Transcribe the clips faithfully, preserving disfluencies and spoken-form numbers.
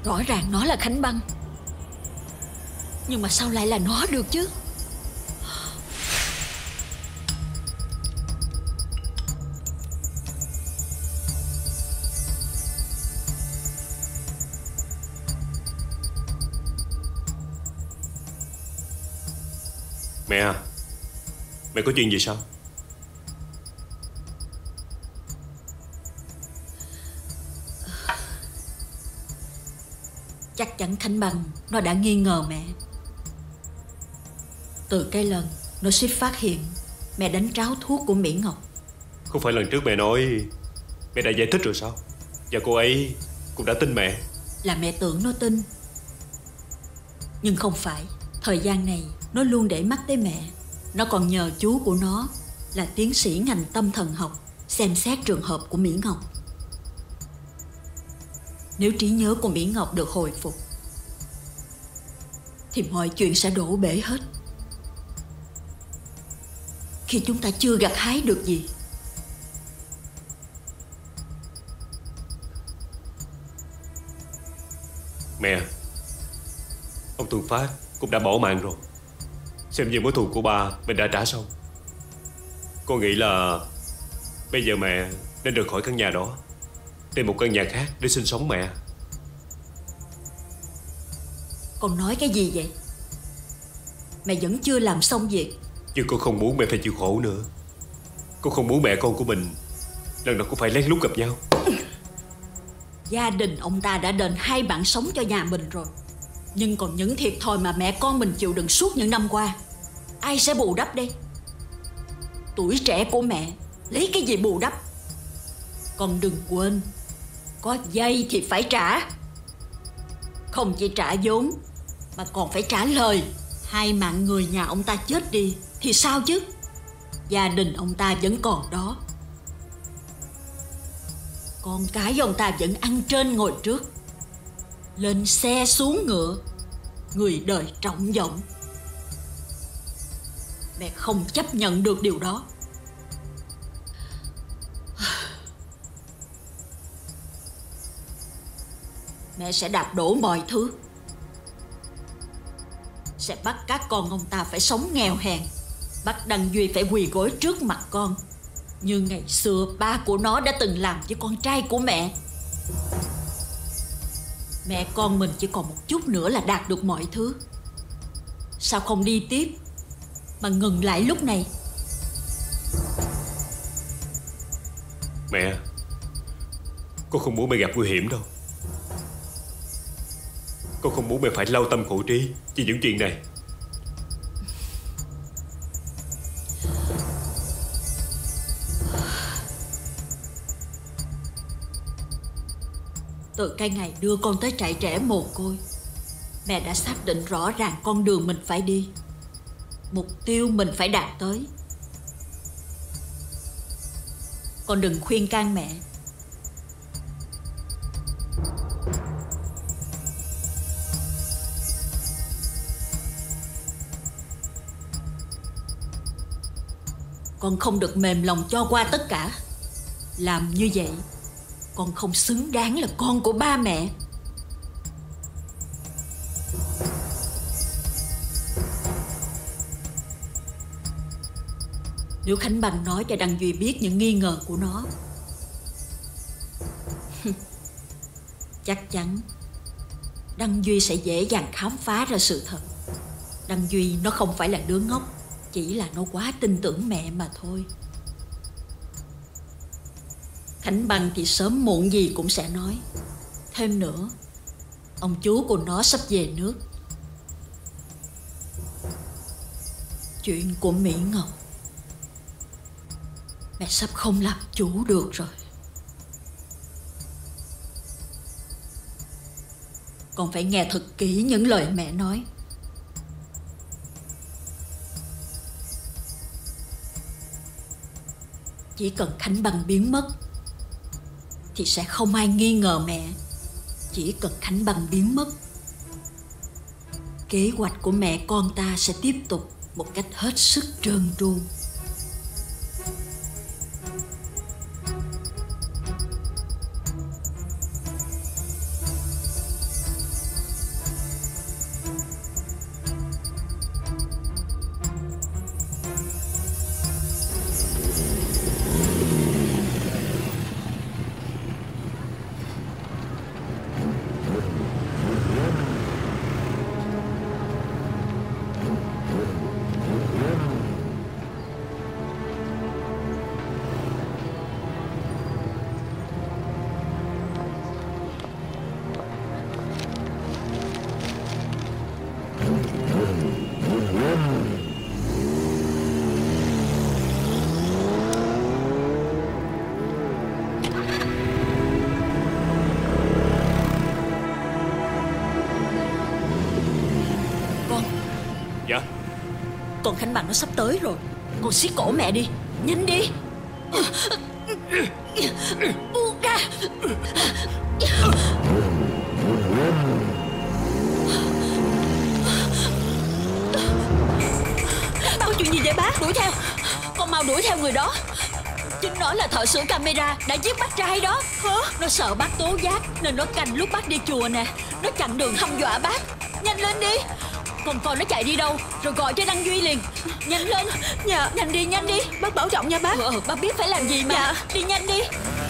Rõ ràng nó là Khánh Băng, nhưng mà sao lại là nó được chứ? Mẹ à, mẹ có chuyện gì sao? Chắc chắn Khánh Băng nó đã nghi ngờ mẹ. Từ cái lần nó suýt phát hiện mẹ đánh tráo thuốc của Mỹ Ngọc. Không phải lần trước mẹ nói mẹ đã giải thích rồi sao? Và cô ấy cũng đã tin mẹ. Là mẹ tưởng nó tin, nhưng không phải. Thời gian này nó luôn để mắt tới mẹ. Nó còn nhờ chú của nó là tiến sĩ ngành tâm thần học xem xét trường hợp của Mỹ Ngọc. Nếu trí nhớ của Mỹ Ngọc được hồi phục thì mọi chuyện sẽ đổ bể hết. Khi chúng ta chưa gặt hái được gì, mẹ, ông Tuần Phát cũng đã bỏ mạng rồi. Xem như mối thù của ba mình đã trả xong. Con nghĩ là bây giờ mẹ nên rời khỏi căn nhà đó, tìm một căn nhà khác để sinh sống mẹ. con nói cái gì vậy? Mẹ vẫn chưa làm xong việc. Nhưng con không muốn mẹ phải chịu khổ nữa. Con không muốn mẹ con của mình lần nào cũng phải lén lút gặp nhau. Gia đình ông ta đã đền hai bạn sống cho nhà mình rồi, nhưng còn những thiệt thòi mà mẹ con mình chịu đựng suốt những năm qua, ai sẽ bù đắp đây? Tuổi trẻ của mẹ lấy cái gì bù đắp? Con đừng quên, có vay thì phải trả. Không chỉ trả vốn mà còn phải trả lời. Hai mạng người nhà ông ta chết đi thì sao chứ? Gia đình ông ta vẫn còn đó. Con cái ông ta vẫn ăn trên ngồi trước, lên xe xuống ngựa, người đời trọng vọng. Mẹ không chấp nhận được điều đó. Mẹ sẽ đạp đổ mọi thứ, sẽ bắt các con ông ta phải sống nghèo hèn, bắt Đăng Duy phải quỳ gối trước mặt con như ngày xưa ba của nó đã từng làm với con trai của mẹ. Mẹ con mình chỉ còn một chút nữa là đạt được mọi thứ. Sao không đi tiếp mà ngừng lại lúc này? Mẹ, con không muốn mẹ gặp nguy hiểm đâu. Con không muốn mẹ phải lao tâm khổ trí vì những chuyện này. Từ cái ngày đưa con tới trại trẻ mồ côi, mẹ đã xác định rõ ràng con đường mình phải đi, mục tiêu mình phải đạt tới. Con đừng khuyên can mẹ. Con không được mềm lòng cho qua tất cả. Làm như vậy, con không xứng đáng là con của ba mẹ. Nếu Khánh Băng nói cho Đăng Duy biết những nghi ngờ của nó, chắc chắn Đăng Duy sẽ dễ dàng khám phá ra sự thật. Đăng Duy nó không phải là đứa ngốc, chỉ là nó quá tin tưởng mẹ mà thôi. Khánh Băng thì sớm muộn gì cũng sẽ nói. Thêm nữa, ông chú của nó sắp về nước. Chuyện của Mỹ Ngọc, mẹ sắp không làm chủ được rồi. Con phải nghe thật kỹ những lời mẹ nói. Chỉ cần Khánh Băng biến mất thì sẽ không ai nghi ngờ mẹ. Chỉ cần Khánh Băng biến mất, kế hoạch của mẹ con ta sẽ tiếp tục một cách hết sức trơn tru. Con Khánh Bằng nó sắp tới rồi. Con siết cổ mẹ đi. Nhanh đi. Buông ra. Có chuyện gì vậy bác? Đuổi theo. Con mau đuổi theo người đó. Chính nó là thợ sửa camera đã giết bác trai đó. Hả? Nó sợ bác tố giác nên nó canh lúc bác đi chùa nè. Nó chặn đường hăm dọa bác. Nhanh lên đi. Còn coi nó chạy đi đâu rồi gọi cho Đăng Duy liền. Nhanh lên. Dạ. Nhanh đi, nhanh đi. Bác bảo trọng nha bác. Ừ, bác biết phải làm gì mà. Dạ. Đi nhanh đi.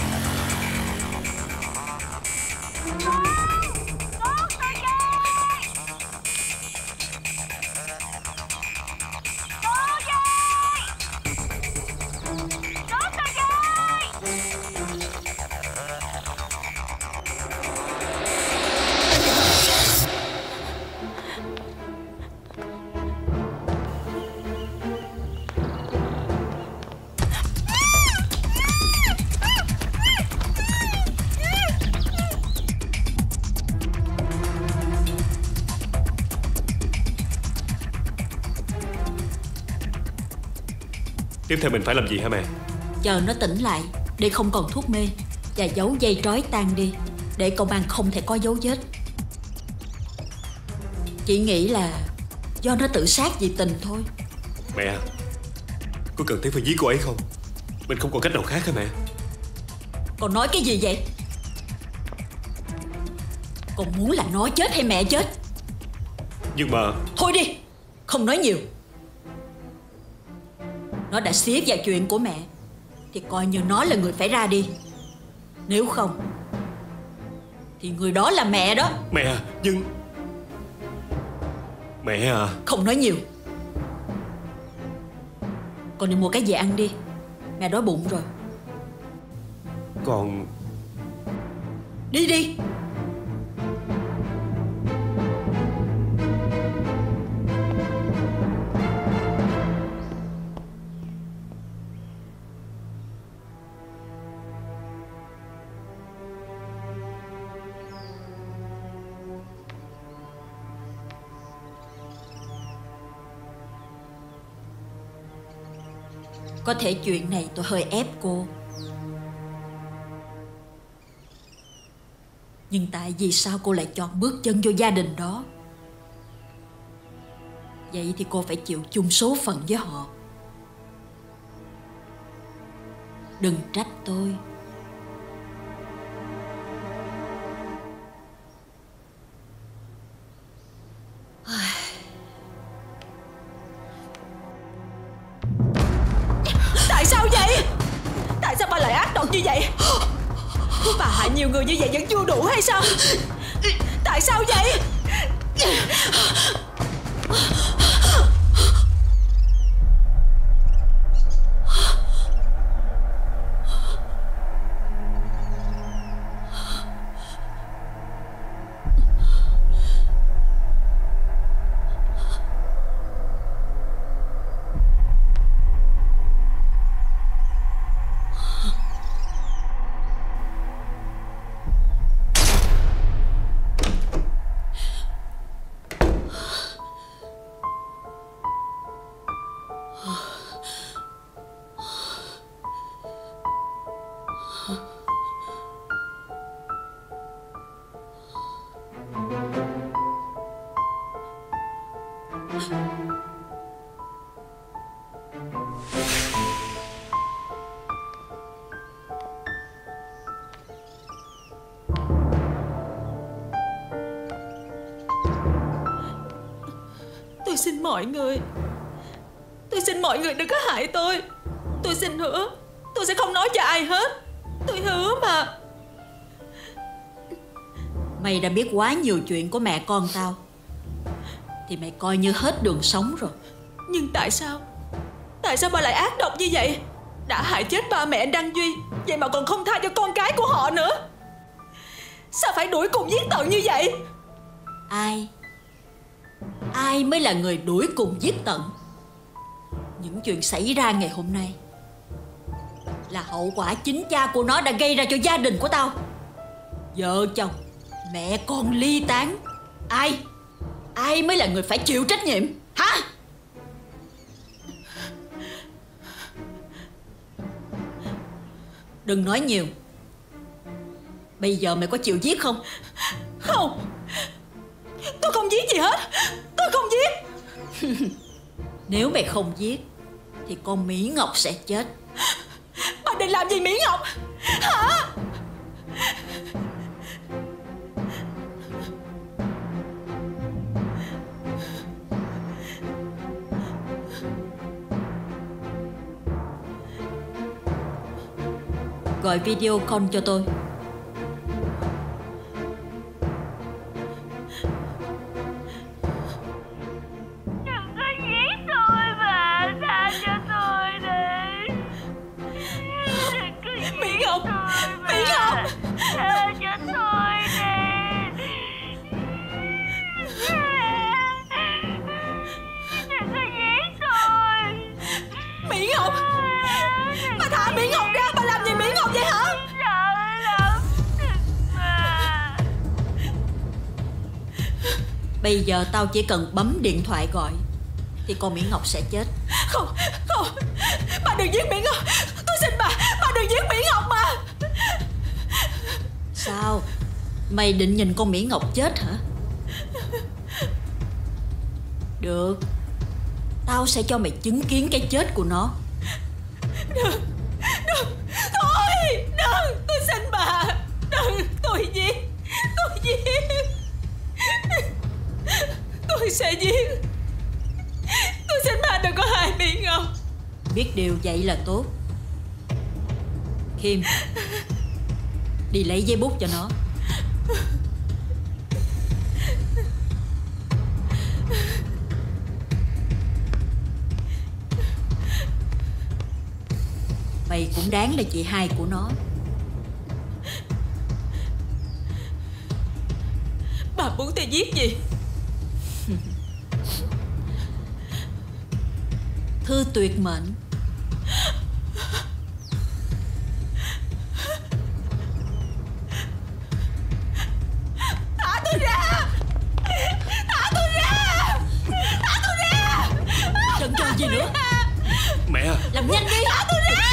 Tiếp theo mình phải làm gì hả mẹ? Chờ nó tỉnh lại để không còn thuốc mê, và giấu dây trói tan đi để công an không thể có dấu vết. Chị nghĩ là do nó tự sát vì tình thôi. Mẹ, có cần thiết phải giết cô ấy không? Mình không còn cách nào khác hả mẹ? Con nói cái gì vậy? Con muốn là nó chết hay mẹ chết? Nhưng mà... Thôi đi, không nói nhiều. Nó đã xía vào chuyện của mẹ thì coi như nó là người phải ra đi. Nếu không thì người đó là mẹ đó. Mẹ, nhưng... Mẹ à... Không nói nhiều. Con đi mua cái gì ăn đi. Mẹ đói bụng rồi. Con... Đi đi. Có thể chuyện này tôi hơi ép cô, nhưng tại vì sao cô lại chọn bước chân vô gia đình đó? Vậy thì cô phải chịu chung số phận với họ. Đừng trách tôi. Tại sao vậy? Tại sao bà lại ác độc như vậy? Bà hại nhiều người như vậy vẫn chưa đủ hay sao? Tại sao vậy? Tôi xin mọi người, tôi xin mọi người đừng có hại tôi. Tôi xin hứa, tôi sẽ không nói cho ai hết. Tôi hứa mà. Mày đã biết quá nhiều chuyện của mẹ con tao thì mày coi như hết đường sống rồi. Nhưng tại sao Tại sao bà lại ác độc như vậy? Đã hại chết ba mẹ Đăng Duy, vậy mà còn không tha cho con cái của họ nữa. Sao phải đuổi cùng giết tận như vậy? Ai Ai mới là người đuổi cùng giết tận? Những chuyện xảy ra ngày hôm nay là hậu quả chính cha của nó đã gây ra cho gia đình của tao. Vợ chồng, mẹ con ly tán. Ai Ai mới là người phải chịu trách nhiệm hả? Đừng nói nhiều. Bây giờ mày có chịu giết không? Không, tôi không giết gì hết. Tôi không giết. Nếu mày không giết thì con Mỹ Ngọc sẽ chết. Bà định làm gì Mỹ Ngọc hả? Gọi video call cho tôi. Đừng có giết tôi mà, tha cho tôi đi. Đừng có giết Mỹ Ngọc, tôi mà. Mỹ Ngọc, Tha cho tôi đi. Đừng có giết tôi. Mỹ Ngọc, bà thả Mỹ Ngọc ra. Bà làm gì Mỹ Ngọc vậy hả? Sợ lắm. Đừng mà. Bây giờ tao chỉ cần bấm điện thoại gọi thì con Mỹ Ngọc sẽ chết. Không, không, bà đừng giết Mỹ Ngọc. Tôi xin bà, bà đừng giết Mỹ Ngọc mà. Sao? Mày định nhìn con Mỹ Ngọc chết hả? Được, tao sẽ cho mày chứng kiến cái chết của nó. Đừng, đừng, thôi, đừng, tôi xin bà. Đừng, tôi giết, tôi giết. Tôi sẽ giết. Tôi xin bà đừng có hại Mỹ Ngọc. Biết điều vậy là tốt. Khiêm, đi lấy giấy bút cho nó. Mày cũng đáng là chị hai của nó. Bà muốn tôi giết gì? Thư tuyệt mệnh. Thả tôi ra. Thả tôi ra. Thả tôi ra. Chần chừ gì nữa? Mẹ, Làm nhanh đi. Thả tôi ra.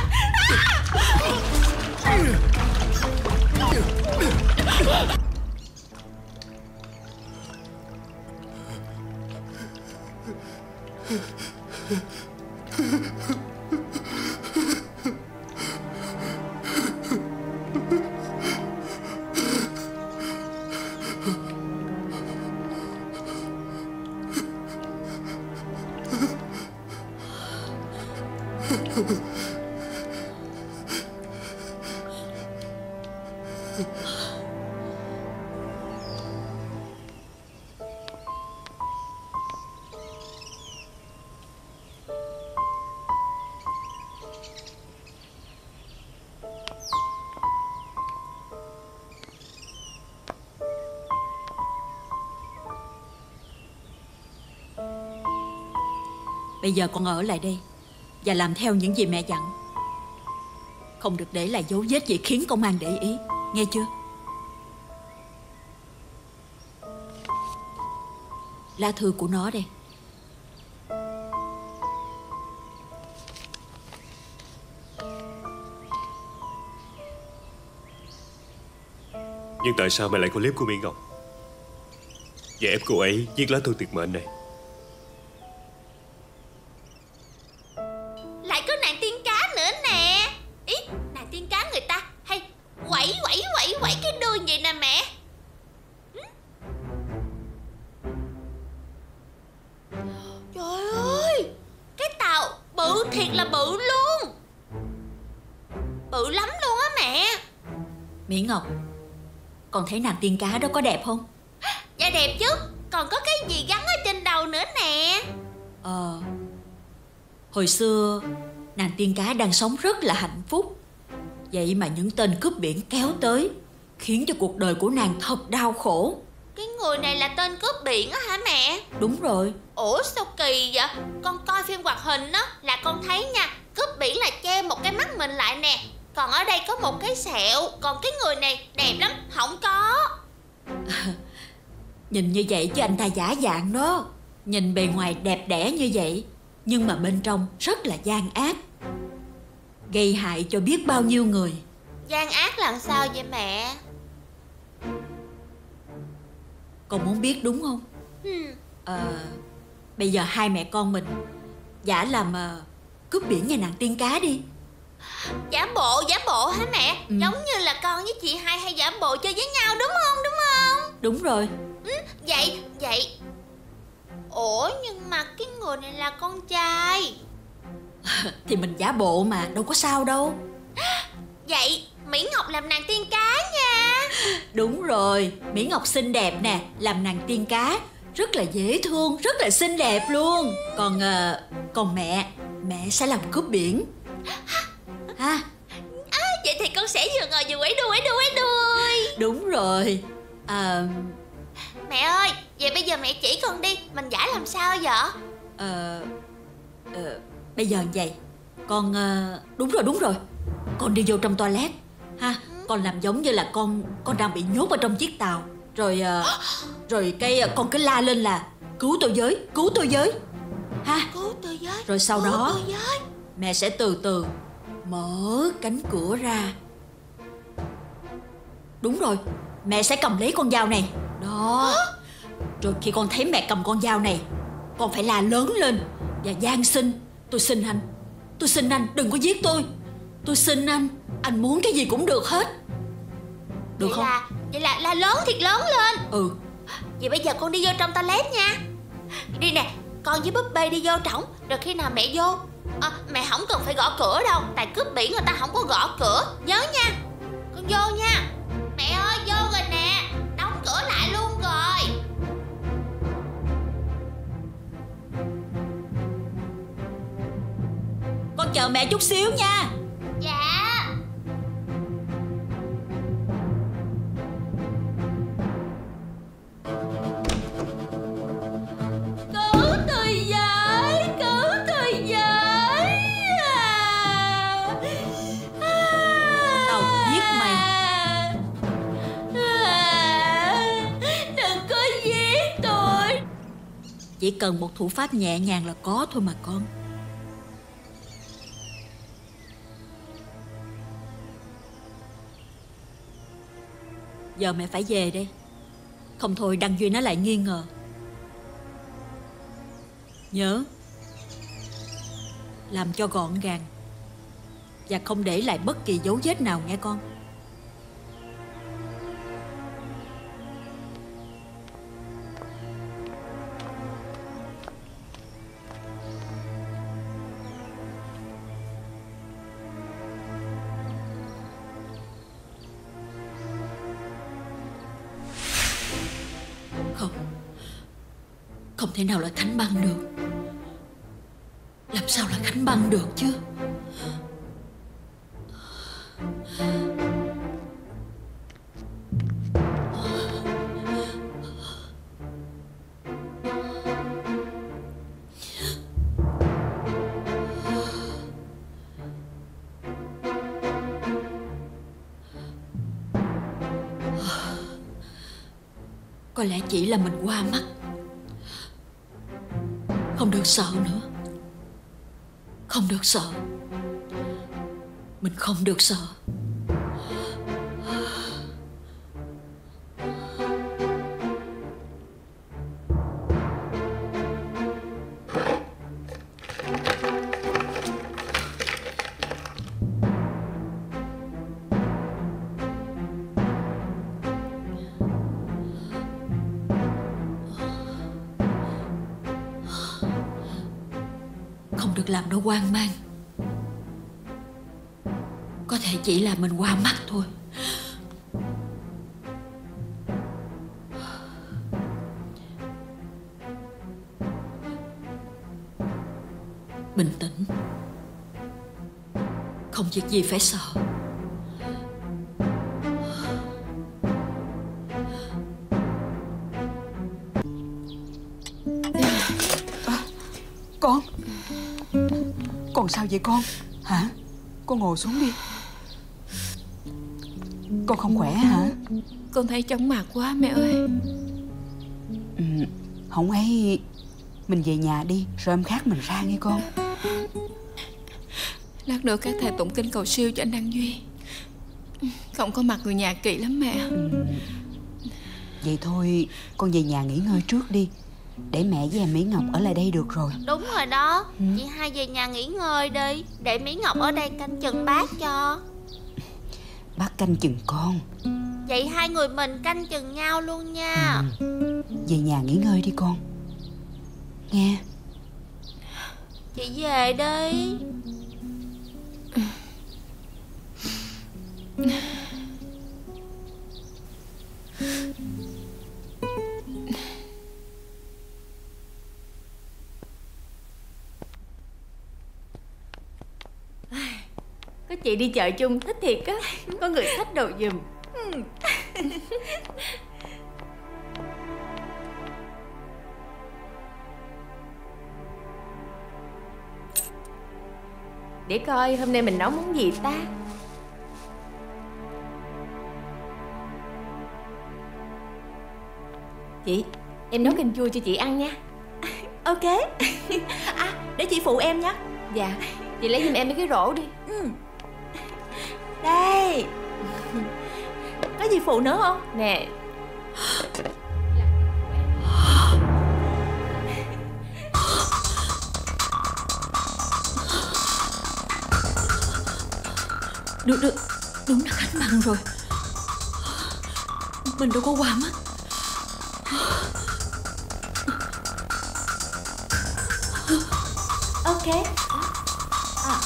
Bây giờ con ở lại đây và làm theo những gì mẹ dặn. Không được để lại dấu vết gì khiến công an để ý. Nghe chưa? Lá thư của nó đây. nhưng tại sao mày lại có clip của Mỹ Ngọc và ép cô ấy viết lá thư tuyệt mệnh này? Lại có nàng tiên cá nữa nè. Ý, nàng tiên cá người ta hay quẩy quẩy quẩy quẩy cái đuôi vậy nè mẹ. Trời ơi, cái tàu bự thiệt là bự luôn. Bự lắm luôn á mẹ. Mỹ Ngọc, con thấy nàng tiên cá đó có đẹp không? Dạ đẹp chứ. Còn có cái gì gắn ở trên đầu nữa nè. Ờ, hồi xưa nàng tiên cá đang sống rất là hạnh phúc. Vậy mà những tên cướp biển kéo tới, khiến cho cuộc đời của nàng thật đau khổ. Cái người này là tên cướp biển á hả mẹ? Đúng rồi. Ủa sao kỳ vậy? Con coi phim hoạt hình á là con thấy nha, cướp biển là che một cái mắt mình lại nè. Còn ở đây có một cái sẹo. Còn cái người này đẹp lắm, không có. Nhìn như vậy chứ anh ta giả dạng đó. Nhìn bề ngoài đẹp đẽ như vậy, nhưng mà bên trong rất là gian ác. gây hại cho biết bao nhiêu người. Gian ác làm sao vậy mẹ? Con muốn biết đúng không? Ừ. Ờ, bây giờ hai mẹ con mình giả làm uh, cướp biển nhà nàng tiên cá đi. Giả bộ, giả bộ hả mẹ? Ừ. Giống như là con với chị hai hay giả bộ chơi với nhau đúng không? Đúng không? Đúng rồi. Ừ, vậy, vậy. Ủa nhưng mà cái người này là con trai. Thì mình giả bộ mà, đâu có sao đâu. Vậy Mỹ Ngọc làm nàng tiên cá nha. Đúng rồi, Mỹ Ngọc xinh đẹp nè, làm nàng tiên cá rất là dễ thương, rất là xinh đẹp luôn. Còn uh, còn mẹ, mẹ sẽ làm cướp biển ha. À, vậy thì con sẽ vừa ngồi vừa quẩy đuôi quẩy đuôi quẩy đuôi. Đúng rồi. À, mẹ ơi, vậy bây giờ mẹ chỉ con đi, mình giả làm sao vậy? Ờ, ờ, bây giờ vậy, con uh, đúng rồi đúng rồi, con đi vô trong toilet ha. Con làm giống như là con con đang bị nhốt ở trong chiếc tàu. Rồi uh, rồi cái uh, con cứ la lên là cứu tôi với, cứu tôi với ha. Cứu tôi với. Rồi sau cứu đó tôi với. mẹ sẽ từ từ mở cánh cửa ra. Đúng rồi, mẹ sẽ cầm lấy con dao này. Đó. Rồi khi con thấy mẹ cầm con dao này, con phải la lớn lên và van xin: tôi xin anh, tôi xin anh đừng có giết tôi, tôi xin anh, anh muốn cái gì cũng được hết. Được vậy không? Là, vậy là la lớn thiệt lớn lên. Ừ. Vậy bây giờ con đi vô trong toilet nha. Đi nè, con với búp bê đi vô trỏng. Rồi khi nào mẹ vô à, mẹ không cần phải gõ cửa đâu, tại cướp biển người ta không có gõ cửa. Nhớ nha. Con vô nha. Mẹ ơi vô rồi nè. Đóng cửa lại luôn rồi. Con chờ mẹ chút xíu nha. Dạ. Cứu tôi với, cứu tôi với. Tao giết mày. Đừng có giết tôi. Chỉ cần một thủ pháp nhẹ nhàng là có thôi mà con. Giờ mẹ phải về đây, không thôi Đăng Duy nó lại nghi ngờ. Nhớ làm cho gọn gàng và không để lại bất kỳ dấu vết nào nghe con. Không, không thể nào là Khánh Băng được. Làm sao là Khánh Băng được chứ? Có lẽ chỉ là mình qua mắt. Không được sợ nữa. Không được sợ. Mình không được sợ. Không được làm nó hoang mang. Có thể chỉ là mình qua mắt thôi. Bình tĩnh. Không việc gì phải sợ. Con Con sao vậy con? Hả? Con ngồi xuống đi. Con không khỏe hả? Con thấy chóng mặt quá mẹ ơi. Ừ, không ấy mình về nhà đi, rồi em khác mình ra nghe con. Lát nữa các thầy tụng kinh cầu siêu cho anh Đăng Duy. Không có mặt người nhà kỳ lắm mẹ. Ừ. Vậy thôi con về nhà nghỉ ngơi trước đi, để mẹ với em Mỹ Ngọc ở lại đây được rồi. Đúng rồi đó. Ừ. Chị hai về nhà nghỉ ngơi đi, để Mỹ Ngọc ở đây canh chừng bác cho. Bác canh chừng con. Vậy hai người mình canh chừng nhau luôn nha. Ừ. Về nhà nghỉ ngơi đi con nghe. Chị về đi. Có chị đi chợ chung thích thiệt á. Có người xách đồ giùm. Để coi hôm nay mình nấu món gì ta. Chị, em nấu canh chua cho chị ăn nha. Ok. À, để chị phụ em nhé. Dạ, chị lấy giùm em mấy cái rổ đi. Ừ. Đây. Có gì phụ nữa không? Nè. Được được, đúng là khách mặn rồi. Mình đâu có qua mất. Ok. À.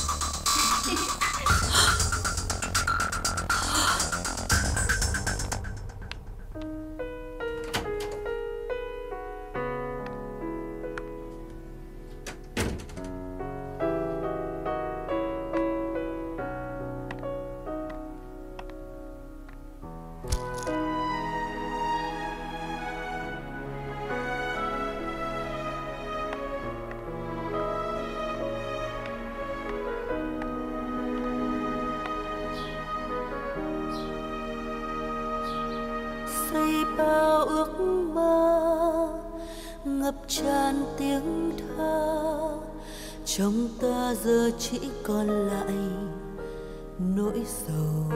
xây bao ước mơ ngập tràn tiếng thơ, trong ta giờ chỉ còn lại nỗi sầu.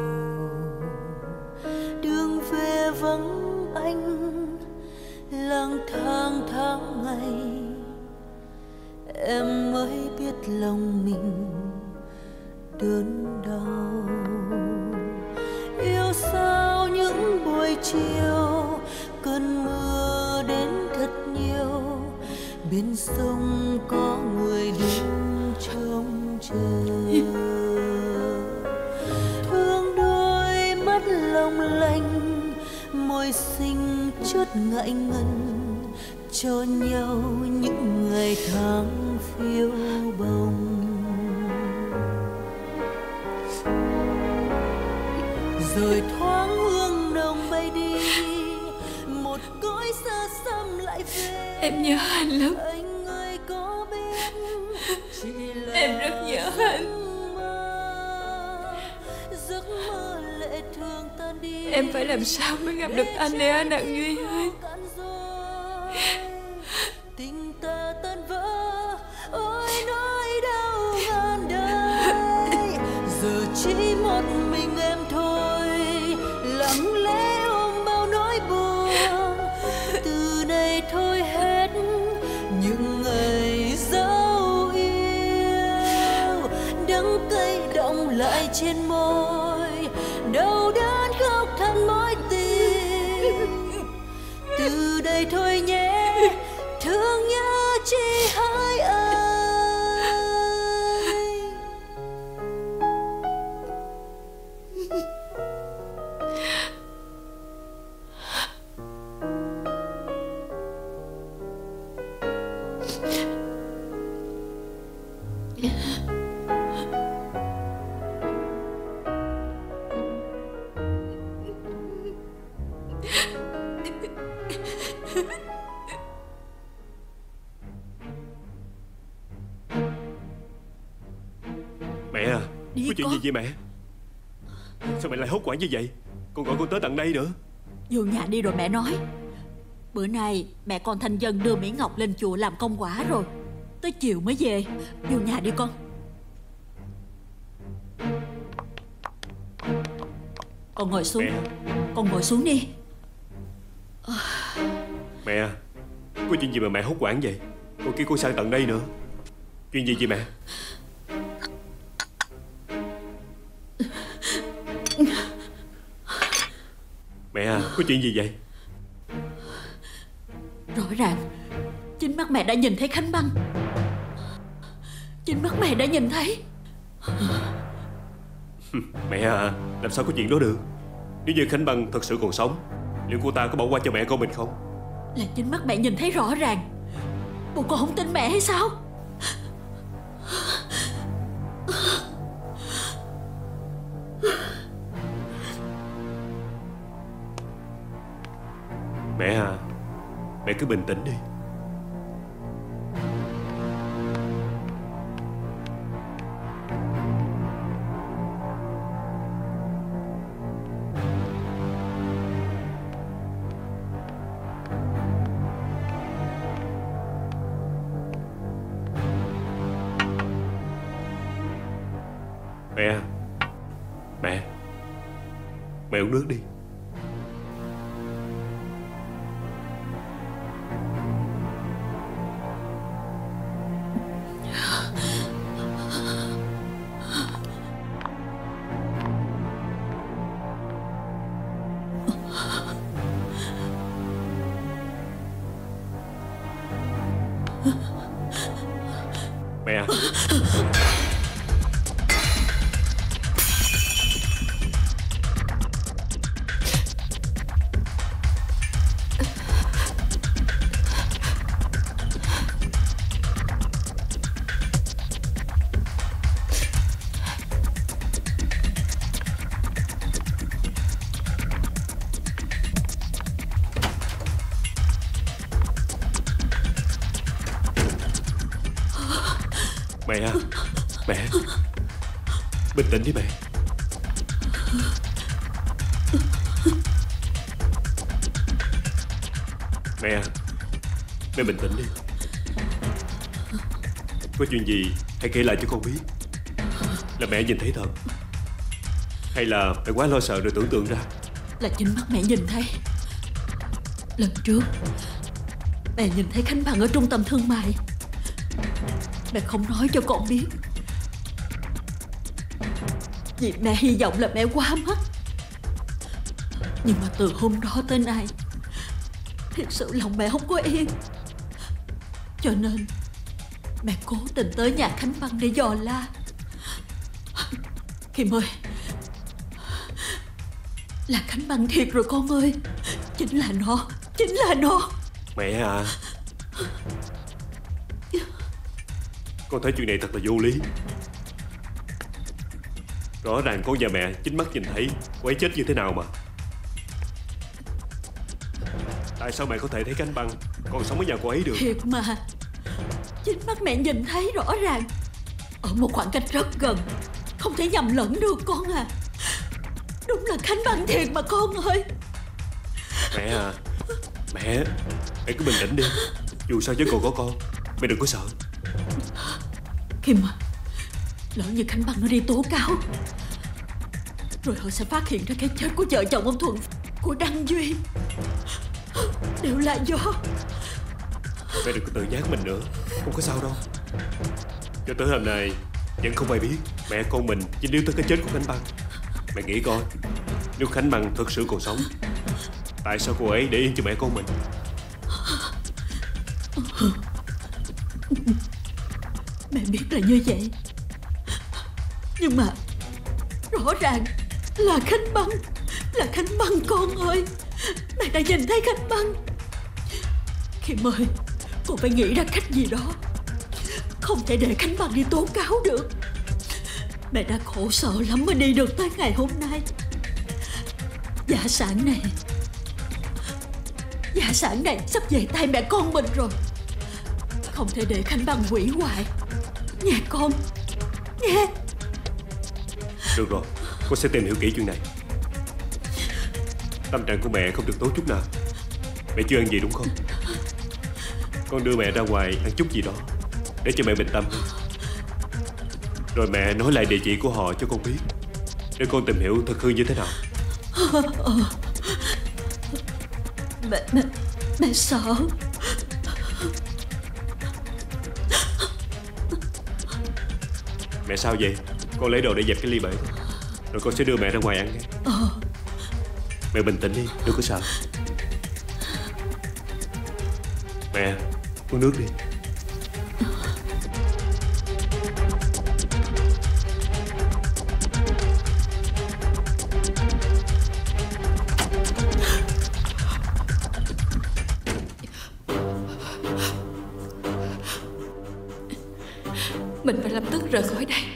Đường về vắng anh lang thang tháng ngày, em mới biết lòng mình đớn đau. Yêu sao những buổi chiều cơn mưa đến thật nhiều, bên sông có người đứng trông chờ. Thương đôi mắt long lanh, môi xinh chút ngại ngần, cho nhau những ngày tháng phiêu bồng. Rồi thoáng hương nồng bay đi, một cõi xa xăm lại về. Em nhớ anh lắm. Anh ơi có biết chỉ là Em rất nhớ anh. giấc mơ lệ thường tan đi. Em phải làm sao mới gặp được anh để anh Đặng Duy ơi. Tình ta tan vỡ, ôi nỗi đau ngàn đời. Giờ chỉ một mình em thôi, lặng lẽ ôm bao nỗi buồn. Từ nay thôi hết những ngày dấu yêu, đắng cay đọng lại trên môi, đau đớn khóc than mối tình. Từ đây thôi nhé, thương nhớ chỉ hai ơi. Mẹ à, Đi có chuyện con. gì vậy mẹ? Sao mẹ lại hốt hoảng như vậy? Con gọi con tới tận đây nữa. Vô nhà đi rồi mẹ nói. Bữa nay mẹ con Thanh Dân đưa Mỹ Ngọc lên chùa làm công quả rồi, tới chiều mới về. Vô nhà đi con. Con ngồi xuống. Mẹ. Con ngồi xuống đi. Mẹ, có chuyện gì mà mẹ hốt hoảng vậy? Con kêu cô sang tận đây nữa. Chuyện gì vậy mẹ? Mẹ à, có chuyện gì vậy? Rõ ràng chính mắt mẹ đã nhìn thấy Khánh Băng. Chính mắt mẹ đã nhìn thấy. Mẹ à, làm sao có chuyện đó được? Nếu như Khánh Băng thật sự còn sống, liệu cô ta có bỏ qua cho mẹ con mình không? Là chính mắt mẹ nhìn thấy rõ ràng. Bộ con không tin mẹ hay sao? Mẹ à, mẹ cứ bình tĩnh đi. Mẹ, mẹ, mẹ uống nước đi. Mẹ. Mẹ à, mẹ, bình tĩnh đi mẹ. Mẹ à, mẹ bình tĩnh đi. Có chuyện gì hãy kể lại cho con biết. Là mẹ nhìn thấy thật, hay là mẹ quá lo sợ rồi tưởng tượng ra? Là chính mắt mẹ nhìn thấy. Lần trước mẹ nhìn thấy Khánh Bằng ở trung tâm thương mại. Mẹ không nói cho con biết, vì mẹ hy vọng là mẹ qua mắt. Nhưng mà từ hôm đó tới nay, thiệt sự lòng mẹ không có yên. Cho nên mẹ cố tình tới nhà Khánh Băng để dò la. Kim ơi, là Khánh Băng thiệt rồi con ơi. Chính là nó, chính là nó. Mẹ à, con thấy chuyện này thật là vô lý. Rõ ràng con và mẹ chính mắt nhìn thấy cô ấy chết như thế nào mà. Tại sao mẹ có thể thấy Khánh Băng còn sống ở nhà cô ấy được? Thiệt mà, chính mắt mẹ nhìn thấy rõ ràng, ở một khoảng cách rất gần, không thể nhầm lẫn được con à. Đúng là Khánh Băng thiệt mà con ơi. Mẹ à, mẹ, mẹ cứ bình tĩnh đi. Dù sao chứ còn có con, mẹ đừng có sợ. Kim à, lỡ như Khánh Băng nó đi tố cáo, rồi họ sẽ phát hiện ra cái chết của vợ chồng ông Thuận, của Đăng Duy, đều là do. Mẹ đừng có tự giác mình nữa, không có sao đâu. Cho tới hôm nay vẫn không ai biết mẹ con mình chính yếu tới cái chết của Khánh Băng. Mẹ nghĩ coi, nếu Khánh Băng thật sự còn sống, tại sao cô ấy để yên cho mẹ con mình? Mẹ biết là như vậy, nhưng mà rõ ràng là Khánh Băng, là Khánh Băng con ơi. Mẹ đã nhìn thấy Khánh Băng. Kim ơi, cô phải nghĩ ra cách gì đó, không thể để Khánh Băng đi tố cáo được. Mẹ đã khổ sở lắm mới đi được tới ngày hôm nay. Gia sản này Gia sản này sắp về tay mẹ con mình rồi. Không thể để Khánh Băng hủy hoại, nghe con, nghe. Được rồi, con sẽ tìm hiểu kỹ chuyện này. Tâm trạng của mẹ không được tốt chút nào. Mẹ chưa ăn gì đúng không? Con đưa mẹ ra ngoài ăn chút gì đó để cho mẹ bình tâm hơn. Rồi mẹ nói lại địa chỉ của họ cho con biết, để con tìm hiểu thật hư như thế nào. Mẹ, mẹ, mẹ sợ. Mẹ sao vậy? Con lấy đồ để dẹp cái ly bể, rồi con sẽ đưa mẹ ra ngoài ăn nghe. Ờ. Mẹ bình tĩnh đi, đừng có sợ. Mẹ, uống nước đi. Mình phải lập tức rời khỏi đây.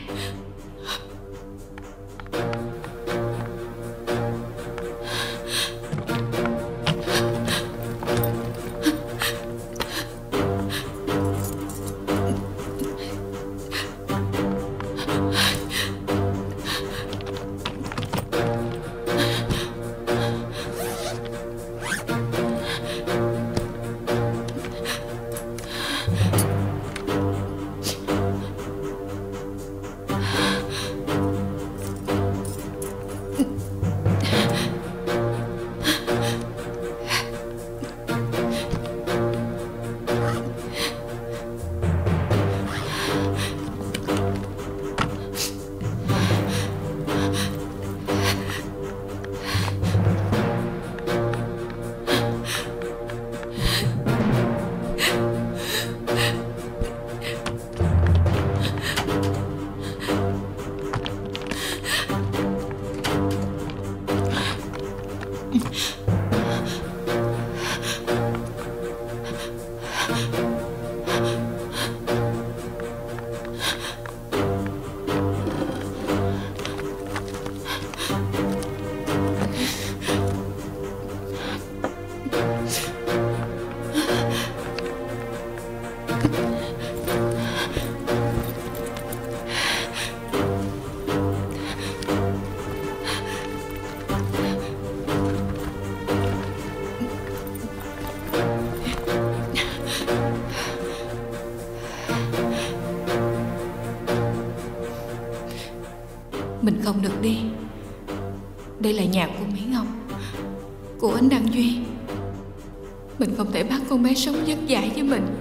Mình không được đi. Đây là nhà của Mỹ Ngọc, của anh Đăng Duy. Mình không thể bắt con bé sống dứt dãi với mình,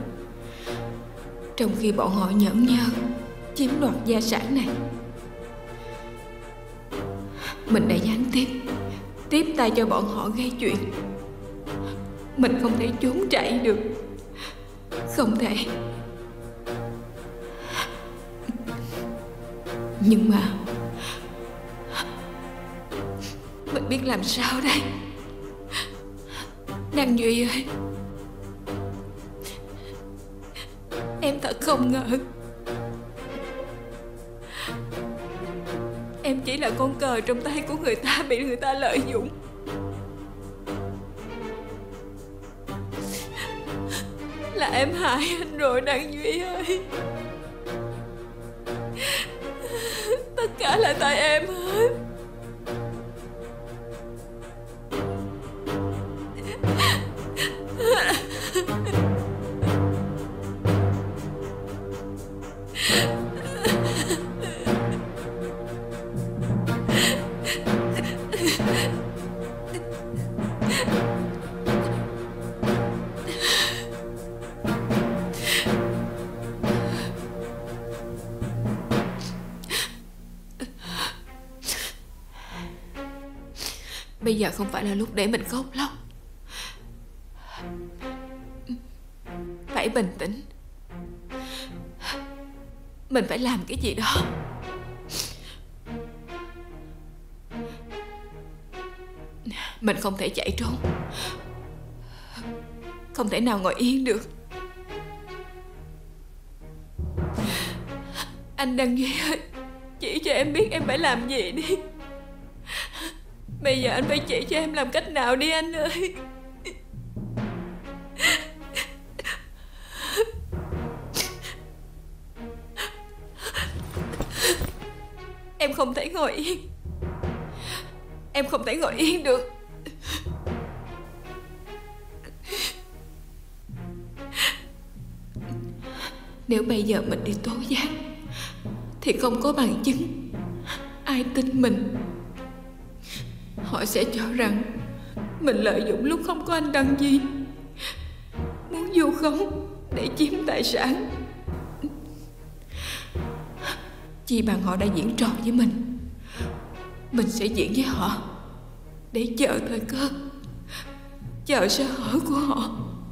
trong khi bọn họ nhẫn nhơ chiếm đoạt gia sản này. Mình đã gián tiếp tiếp tay cho bọn họ gây chuyện. Mình không thể trốn chạy được. Không thể. Nhưng mà mình biết làm sao đây. Đăng Duy ơi, em thật không ngờ em chỉ là con cờ trong tay của người ta, bị người ta lợi dụng. Là em hại anh rồi Đăng Duy ơi. Tất cả là tại em hết. Bây giờ không phải là lúc để mình khóc lóc. Phải bình tĩnh. Mình phải làm cái gì đó. Mình không thể chạy trốn, không thể nào ngồi yên được. Anh Đăng Duy ơi, chỉ cho em biết em phải làm gì đi. Bây giờ anh phải chỉ cho em làm cách nào đi anh ơi. Em không thể ngồi yên. Em không thể ngồi yên được. Nếu bây giờ mình đi tố giác thì không có bằng chứng, ai tin mình. Họ sẽ cho rằng mình lợi dụng lúc không có anh Đăng Duy, muốn vu khống để chiếm tài sản. Chỉ bằng họ đã diễn trò với mình, mình sẽ diễn với họ để chờ thời cơ, chờ sơ hở của họ.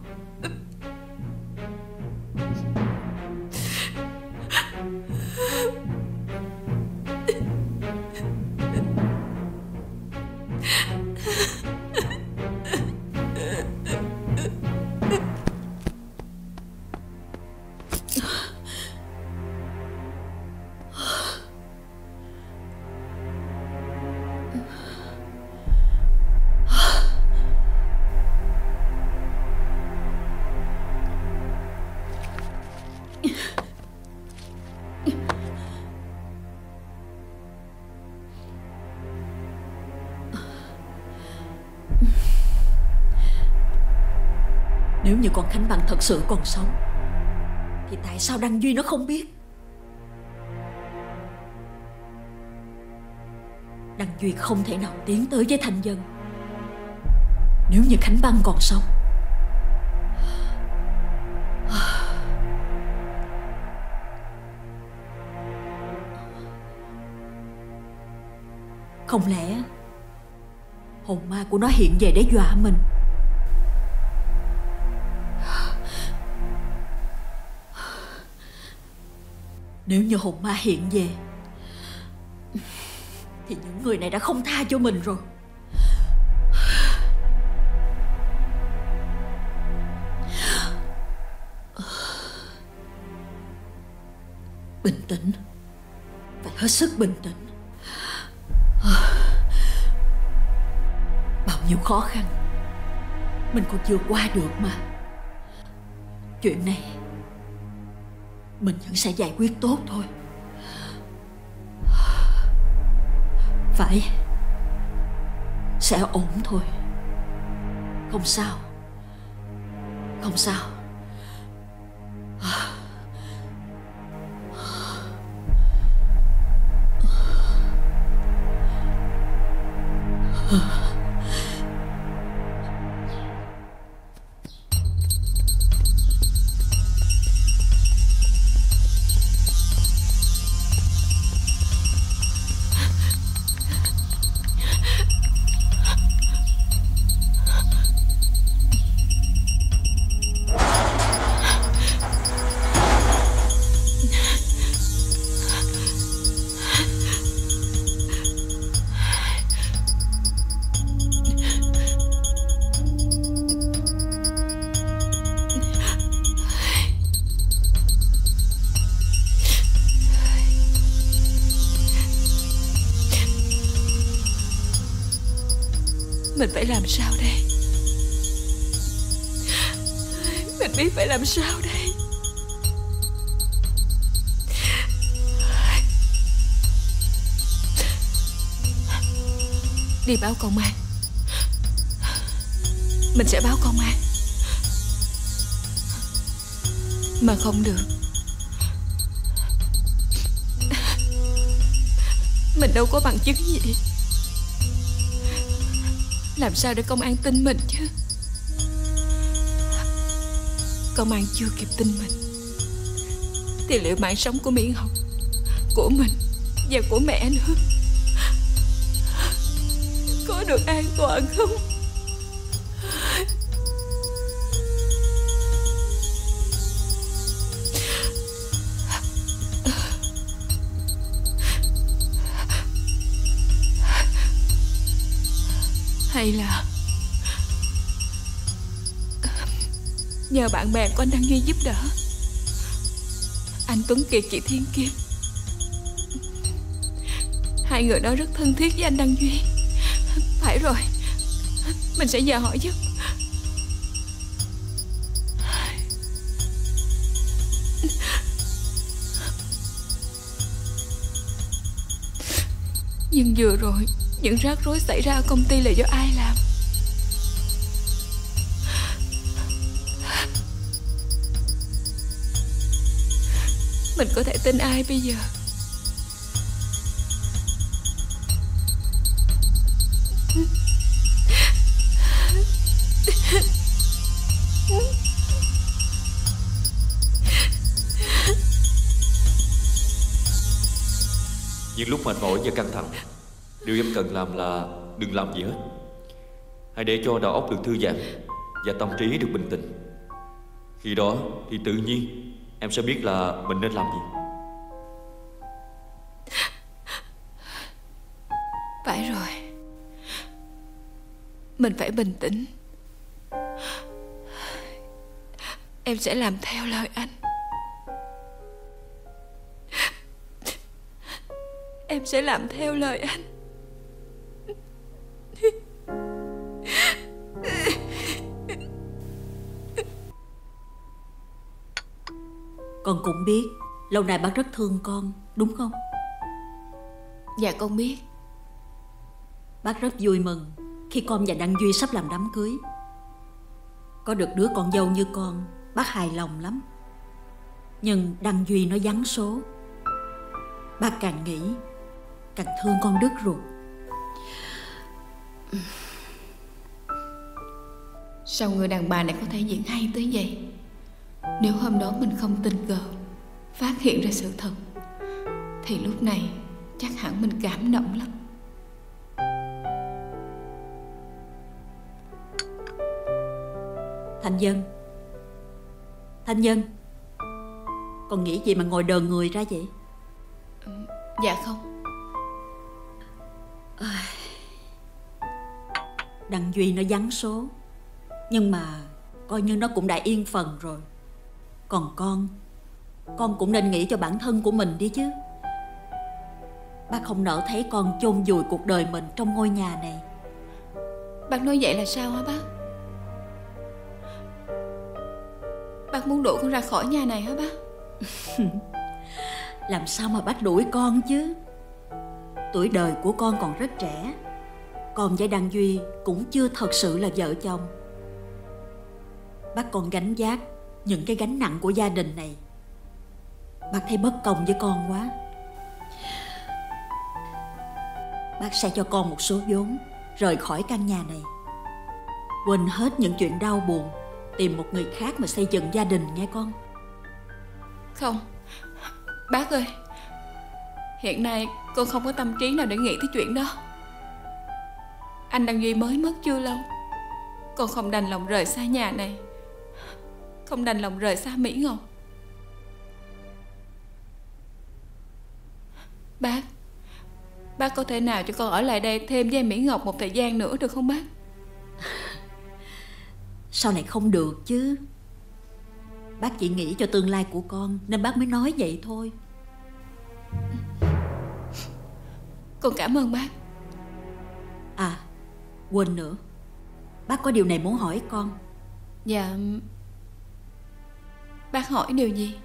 Nếu như con Khánh Băng thật sự còn sống thì tại sao Đăng Duy nó không biết? Đăng Duy không thể nào tiến tới với Thanh Dân nếu như Khánh Băng còn sống. Không lẽ hồn ma của nó hiện về để dọa mình? Nếu như hồn ma hiện về thì những người này đã không tha cho mình rồi. Bình tĩnh, phải hết sức bình tĩnh. Bao nhiêu khó khăn mình còn vượt qua được mà. Chuyện này mình vẫn sẽ giải quyết tốt thôi. Phải, sẽ ổn thôi. Không sao, không sao. Mình phải làm sao đây? Mình biết phải làm sao đây? Đi báo công an. Mình sẽ báo công an. Mà không được. Mình đâu có bằng chứng gì. Làm sao để công an tin mình chứ? Công an chưa kịp tin mình thì liệu mạng sống của Mỹ Ngọc, của mình và của mẹ nữa có được an toàn không? Hay là nhờ bạn bè của anh Đăng Duy giúp đỡ, anh Tuấn Kiệt, chị Thiên Kim. Hai người đó rất thân thiết với anh Đăng Duy. Phải rồi, mình sẽ nhờ họ giúp. Nhưng vừa rồi những rắc rối xảy ra ở công ty là do ai làm? Mình có thể tin ai bây giờ? Những lúc mệt mỏi và căng thẳng, điều em cần làm là đừng làm gì hết. Hãy để cho đầu óc được thư giãn và tâm trí được bình tĩnh. Khi đó thì tự nhiên em sẽ biết là mình nên làm gì. Phải rồi, mình phải bình tĩnh. Em sẽ làm theo lời anh. Em sẽ làm theo lời anh. Con cũng biết lâu nay bác rất thương con, đúng không? Dạ con biết. Bác rất vui mừng khi con và Đăng Duy sắp làm đám cưới. Có được đứa con dâu như con, bác hài lòng lắm. Nhưng Đăng Duy nó vắng số. Bác càng nghĩ càng thương con đứt ruột. Sao người đàn bà này có thể diễn hay tới vậy? Nếu hôm đó mình không tình cờ phát hiện ra sự thật thì lúc này chắc hẳn mình cảm động lắm. Thanh Dân, Thanh Dân, con nghĩ gì mà ngồi đờ người ra vậy? Dạ không. Đăng Duy nó vắng số, nhưng mà coi như nó cũng đã yên phần rồi. Còn con, con cũng nên nghĩ cho bản thân của mình đi chứ. Bác không nỡ thấy con chôn vùi cuộc đời mình trong ngôi nhà này. Bác nói vậy là sao hả bác? Bác muốn đuổi con ra khỏi nhà này hả bác? Làm sao mà bác đuổi con chứ? Tuổi đời của con còn rất trẻ. Con với Đăng Duy cũng chưa thật sự là vợ chồng. Bác còn gánh vác những cái gánh nặng của gia đình này. Bác thấy bất công với con quá. Bác sẽ cho con một số vốn rời khỏi căn nhà này, quên hết những chuyện đau buồn, tìm một người khác mà xây dựng gia đình nghe con. Không, bác ơi, hiện nay con không có tâm trí nào để nghĩ tới chuyện đó. Anh Đăng Duy mới mất chưa lâu. Con không đành lòng rời xa nhà này, không đành lòng rời xa Mỹ Ngọc. Bác, bác có thể nào cho con ở lại đây thêm với Mỹ Ngọc một thời gian nữa được không bác? Sao lại không được chứ? Bác chỉ nghĩ cho tương lai của con nên bác mới nói vậy thôi. Con cảm ơn bác. À, quên nữa, bác có điều này muốn hỏi con. Dạ, bác hỏi điều gì?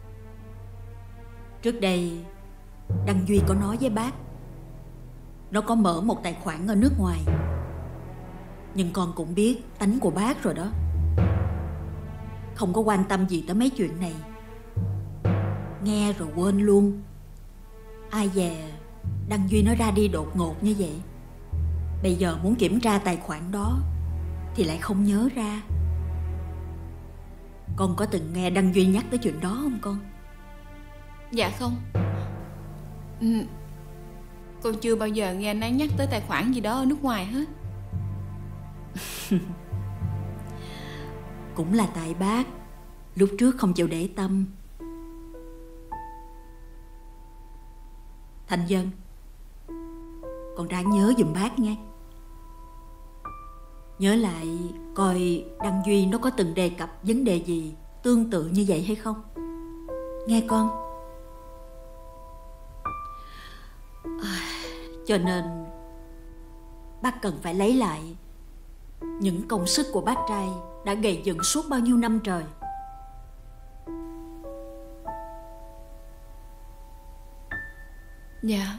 Trước đây Đăng Duy có nói với bác nó có mở một tài khoản ở nước ngoài. Nhưng con cũng biết tánh của bác rồi đó, không có quan tâm gì tới mấy chuyện này, nghe rồi quên luôn. Ai dè Đăng Duy nó ra đi đột ngột như vậy. Bây giờ muốn kiểm tra tài khoản đó thì lại không nhớ ra. Con có từng nghe Đăng Duy nhắc tới chuyện đó không con? Dạ không. ừ, Con chưa bao giờ nghe anh ấy nhắc tới tài khoản gì đó ở nước ngoài hết. Cũng là tại bác lúc trước không chịu để tâm. Thành Dân, con ráng nhớ giùm bác nghe. Nhớ lại coi Đăng Duy nó có từng đề cập vấn đề gì tương tự như vậy hay không, nghe con. À, cho nên bác cần phải lấy lại những công sức của bác trai đã gầy dựng suốt bao nhiêu năm trời. Dạ.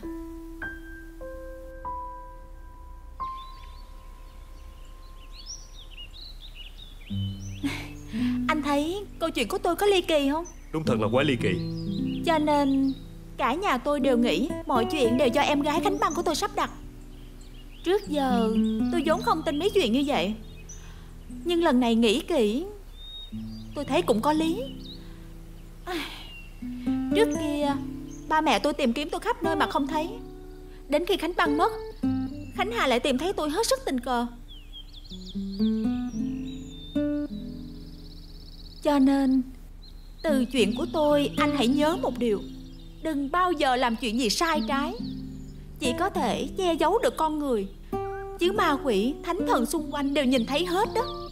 Anh thấy câu chuyện của tôi có ly kỳ không? Đúng thật là quá ly kỳ. Cho nên cả nhà tôi đều nghĩ mọi chuyện đều do em gái Khánh Băng của tôi sắp đặt. Trước giờ tôi vốn không tin mấy chuyện như vậy, nhưng lần này nghĩ kỹ tôi thấy cũng có lý. Trước kia Ba mẹ tôi tìm kiếm tôi khắp nơi mà không thấy. Đến khi Khánh Băng mất, Khánh Hà lại tìm thấy tôi hết sức tình cờ. Cho nên từ chuyện của tôi, anh hãy nhớ một điều: đừng bao giờ làm chuyện gì sai trái. Chỉ có thể che giấu được con người, chứ ma quỷ, thánh thần xung quanh đều nhìn thấy hết đó.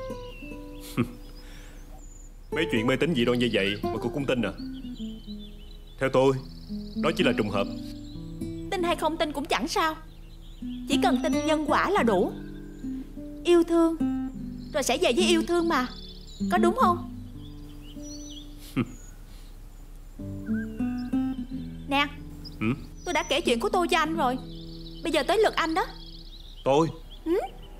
Mấy chuyện mê tín dị đoan như vậy mà cô cũng tin à? Theo tôi, đó chỉ là trùng hợp. Tin hay không tin cũng chẳng sao, chỉ cần tin nhân quả là đủ. Yêu thương rồi sẽ về với yêu thương mà, có đúng không? Nè, ừ? Tôi đã kể chuyện của tôi cho anh rồi, bây giờ tới lượt anh đó. Tôi? Ừ?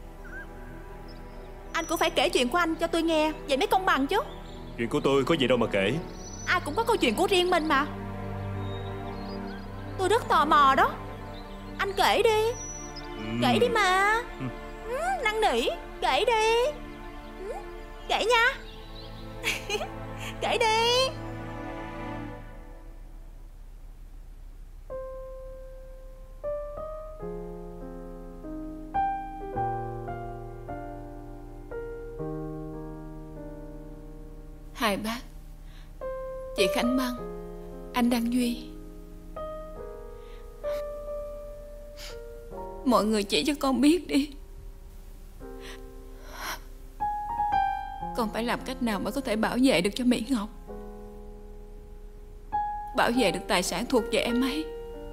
Anh cũng phải kể chuyện của anh cho tôi nghe, vậy mới công bằng chứ. Chuyện của tôi có gì đâu mà kể. Ai cũng có câu chuyện của riêng mình mà. Tôi rất tò mò đó. Anh kể đi. ừ. Kể đi mà. ừ. Ừ, năn nỉ, kể đi. ừ. Kể nha. Kể đi. Hai bác, chị Khánh Băng, anh Đăng Duy, mọi người chỉ cho con biết đi, con phải làm cách nào mới có thể bảo vệ được cho Mỹ Ngọc, bảo vệ được tài sản thuộc về em ấy.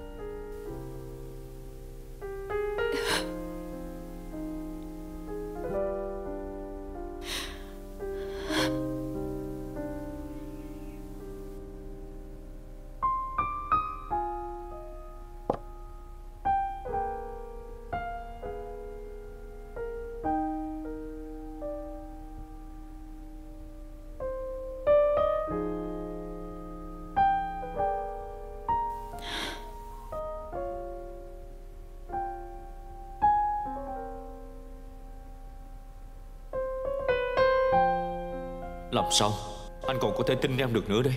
Làm sao anh còn có thể tin em được nữa đây?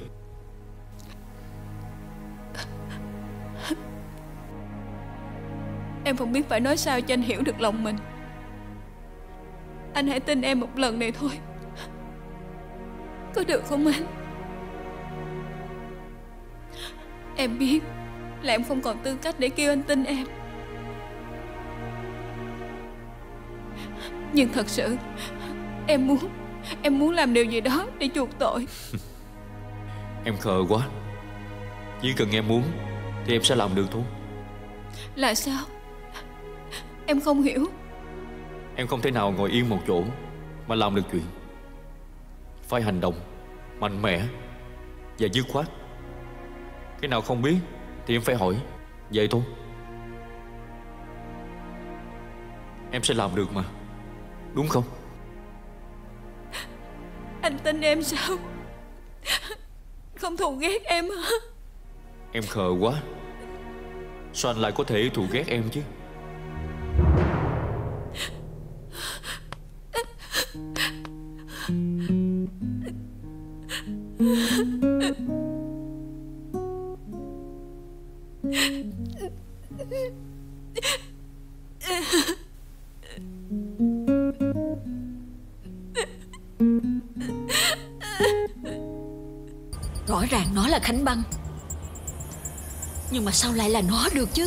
Em không biết phải nói sao cho anh hiểu được lòng mình. Anh hãy tin em một lần này thôi, có được không anh? Em biết là em không còn tư cách để kêu anh tin em, nhưng thật sự em muốn Em muốn làm điều gì đó để chuộc tội. Em khờ quá. Chỉ cần em muốn thì em sẽ làm được thôi. Là sao? Em không hiểu. Em không thể nào ngồi yên một chỗ mà làm được chuyện. Phải hành động mạnh mẽ và dứt khoát. Cái nào không biết thì em phải hỏi, vậy thôi. Em sẽ làm được mà, đúng không? Anh tin em sao? Không thù ghét em hả? Em khờ quá. Sao anh lại có thể thù ghét em chứ? Rõ ràng nó là Khánh Băng, nhưng mà sao lại là nó được chứ?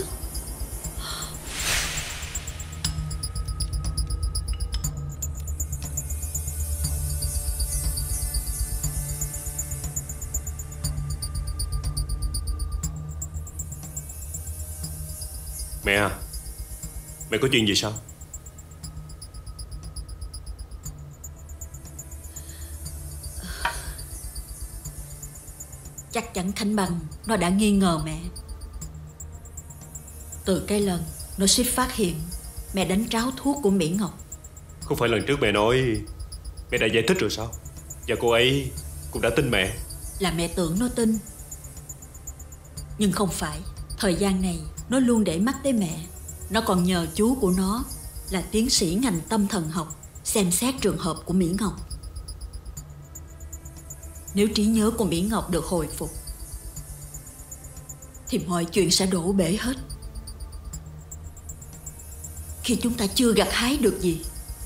Mẹ à, mẹ có chuyện gì sao? Chắc chắn Khánh Băng nó đã nghi ngờ mẹ. Từ cái lần nó suýt phát hiện mẹ đánh tráo thuốc của Mỹ Ngọc. Không phải lần trước mẹ nói mẹ đã giải thích rồi sao? Và cô ấy cũng đã tin mẹ. Là mẹ tưởng nó tin, nhưng không phải. Thời gian này nó luôn để mắt tới mẹ. Nó còn nhờ chú của nó là tiến sĩ ngành tâm thần học xem xét trường hợp của Mỹ Ngọc. Nếu trí nhớ của Mỹ Ngọc được hồi phục thì mọi chuyện sẽ đổ bể hết. Khi chúng ta chưa gặt hái được gì,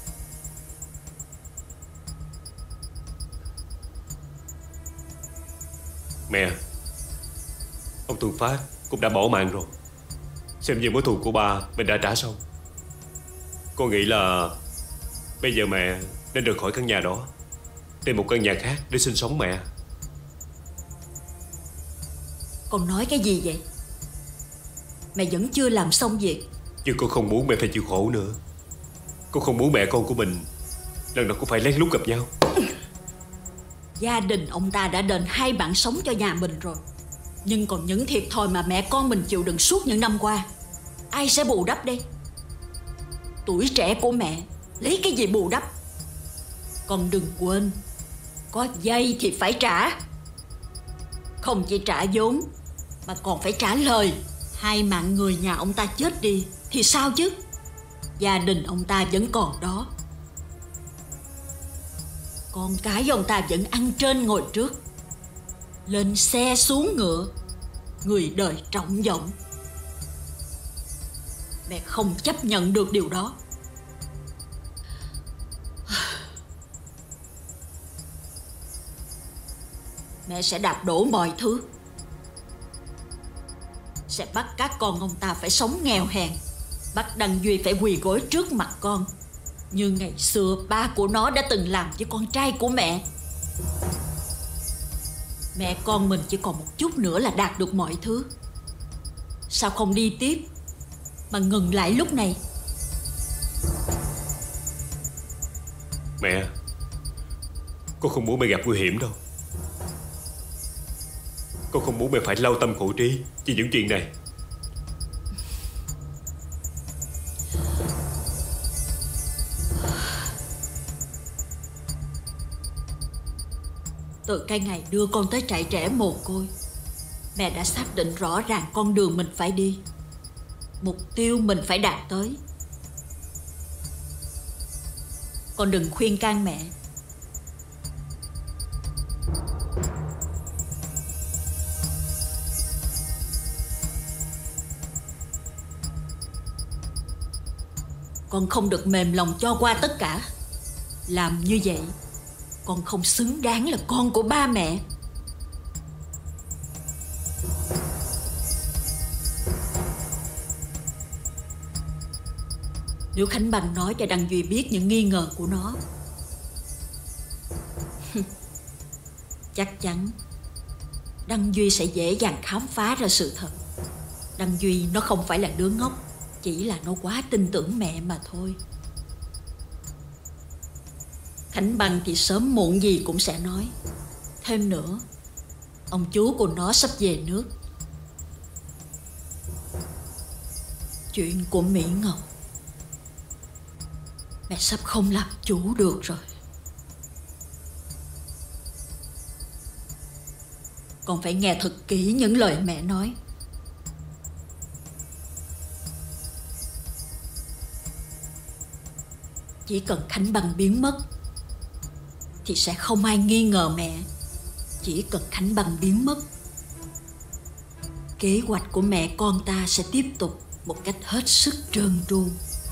mẹ, ông Tuần Phát cũng đã bỏ mạng rồi. Xem như mối thù của ba mình đã trả xong. Con nghĩ là bây giờ mẹ nên rời khỏi căn nhà đó, tìm một căn nhà khác để sinh sống mẹ. con nói cái gì vậy? Mẹ vẫn chưa làm xong việc. Nhưng con không muốn mẹ phải chịu khổ nữa. Con không muốn mẹ con của mình lần nào cũng phải lén lút gặp nhau. Gia đình ông ta đã đền hai bạn sống cho nhà mình rồi, nhưng còn những thiệt thòi mà mẹ con mình chịu đựng suốt những năm qua, ai sẽ bù đắp đây? Tuổi trẻ của mẹ lấy cái gì bù đắp? Con đừng quên, có vay thì phải trả. Không chỉ trả vốn mà còn phải trả lời. Hai mạng người nhà ông ta chết đi thì sao chứ? Gia đình ông ta vẫn còn đó. Con cái ông ta vẫn ăn trên ngồi trước, lên xe xuống ngựa, người đời trọng vọng. Mẹ không chấp nhận được điều đó. Mẹ sẽ đạp đổ mọi thứ, sẽ bắt các con ông ta phải sống nghèo hèn, bắt Đăng Duy phải quỳ gối trước mặt con như ngày xưa ba của nó đã từng làm với con trai của mẹ. Mẹ con mình chỉ còn một chút nữa là đạt được mọi thứ. Sao không đi tiếp mà ngừng lại lúc này? Mẹ, con không muốn mẹ gặp nguy hiểm đâu. Con không muốn mẹ phải lao tâm khổ trí vì những chuyện này. Từ cái ngày đưa con tới trại trẻ mồ côi, mẹ đã xác định rõ ràng con đường mình phải đi, mục tiêu mình phải đạt tới. Con đừng khuyên can mẹ. Con không được mềm lòng cho qua tất cả. Làm như vậy, con không xứng đáng là con của ba mẹ. Nếu Khánh Bằng nói cho Đăng Duy biết những nghi ngờ của nó, chắc chắn Đăng Duy sẽ dễ dàng khám phá ra sự thật. Đăng Duy nó không phải là đứa ngốc, chỉ là nó quá tin tưởng mẹ mà thôi. Khánh Bằng thì sớm muộn gì cũng sẽ nói. Thêm nữa, ông chú của nó sắp về nước. Chuyện của Mỹ Ngọc, mẹ sắp không làm chủ được rồi. Con phải nghe thật kỹ những lời mẹ nói. Chỉ cần Khánh Bằng biến mất thì sẽ không ai nghi ngờ mẹ. Chỉ cần Khánh Bằng biến mất, kế hoạch của mẹ con ta sẽ tiếp tục một cách hết sức trơn tru.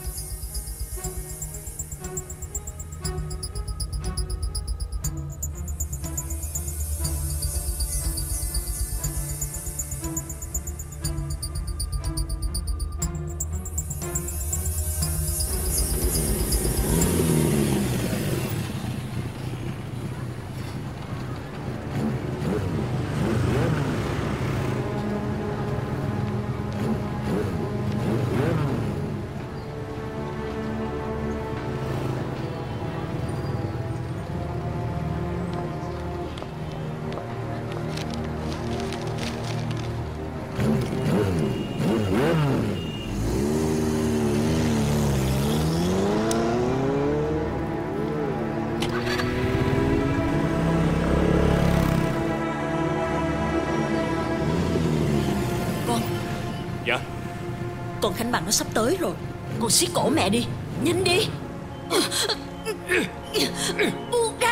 Dạ. Con Khánh Bằng nó sắp tới rồi. Con siết cổ mẹ đi. Nhanh đi. Buông ra.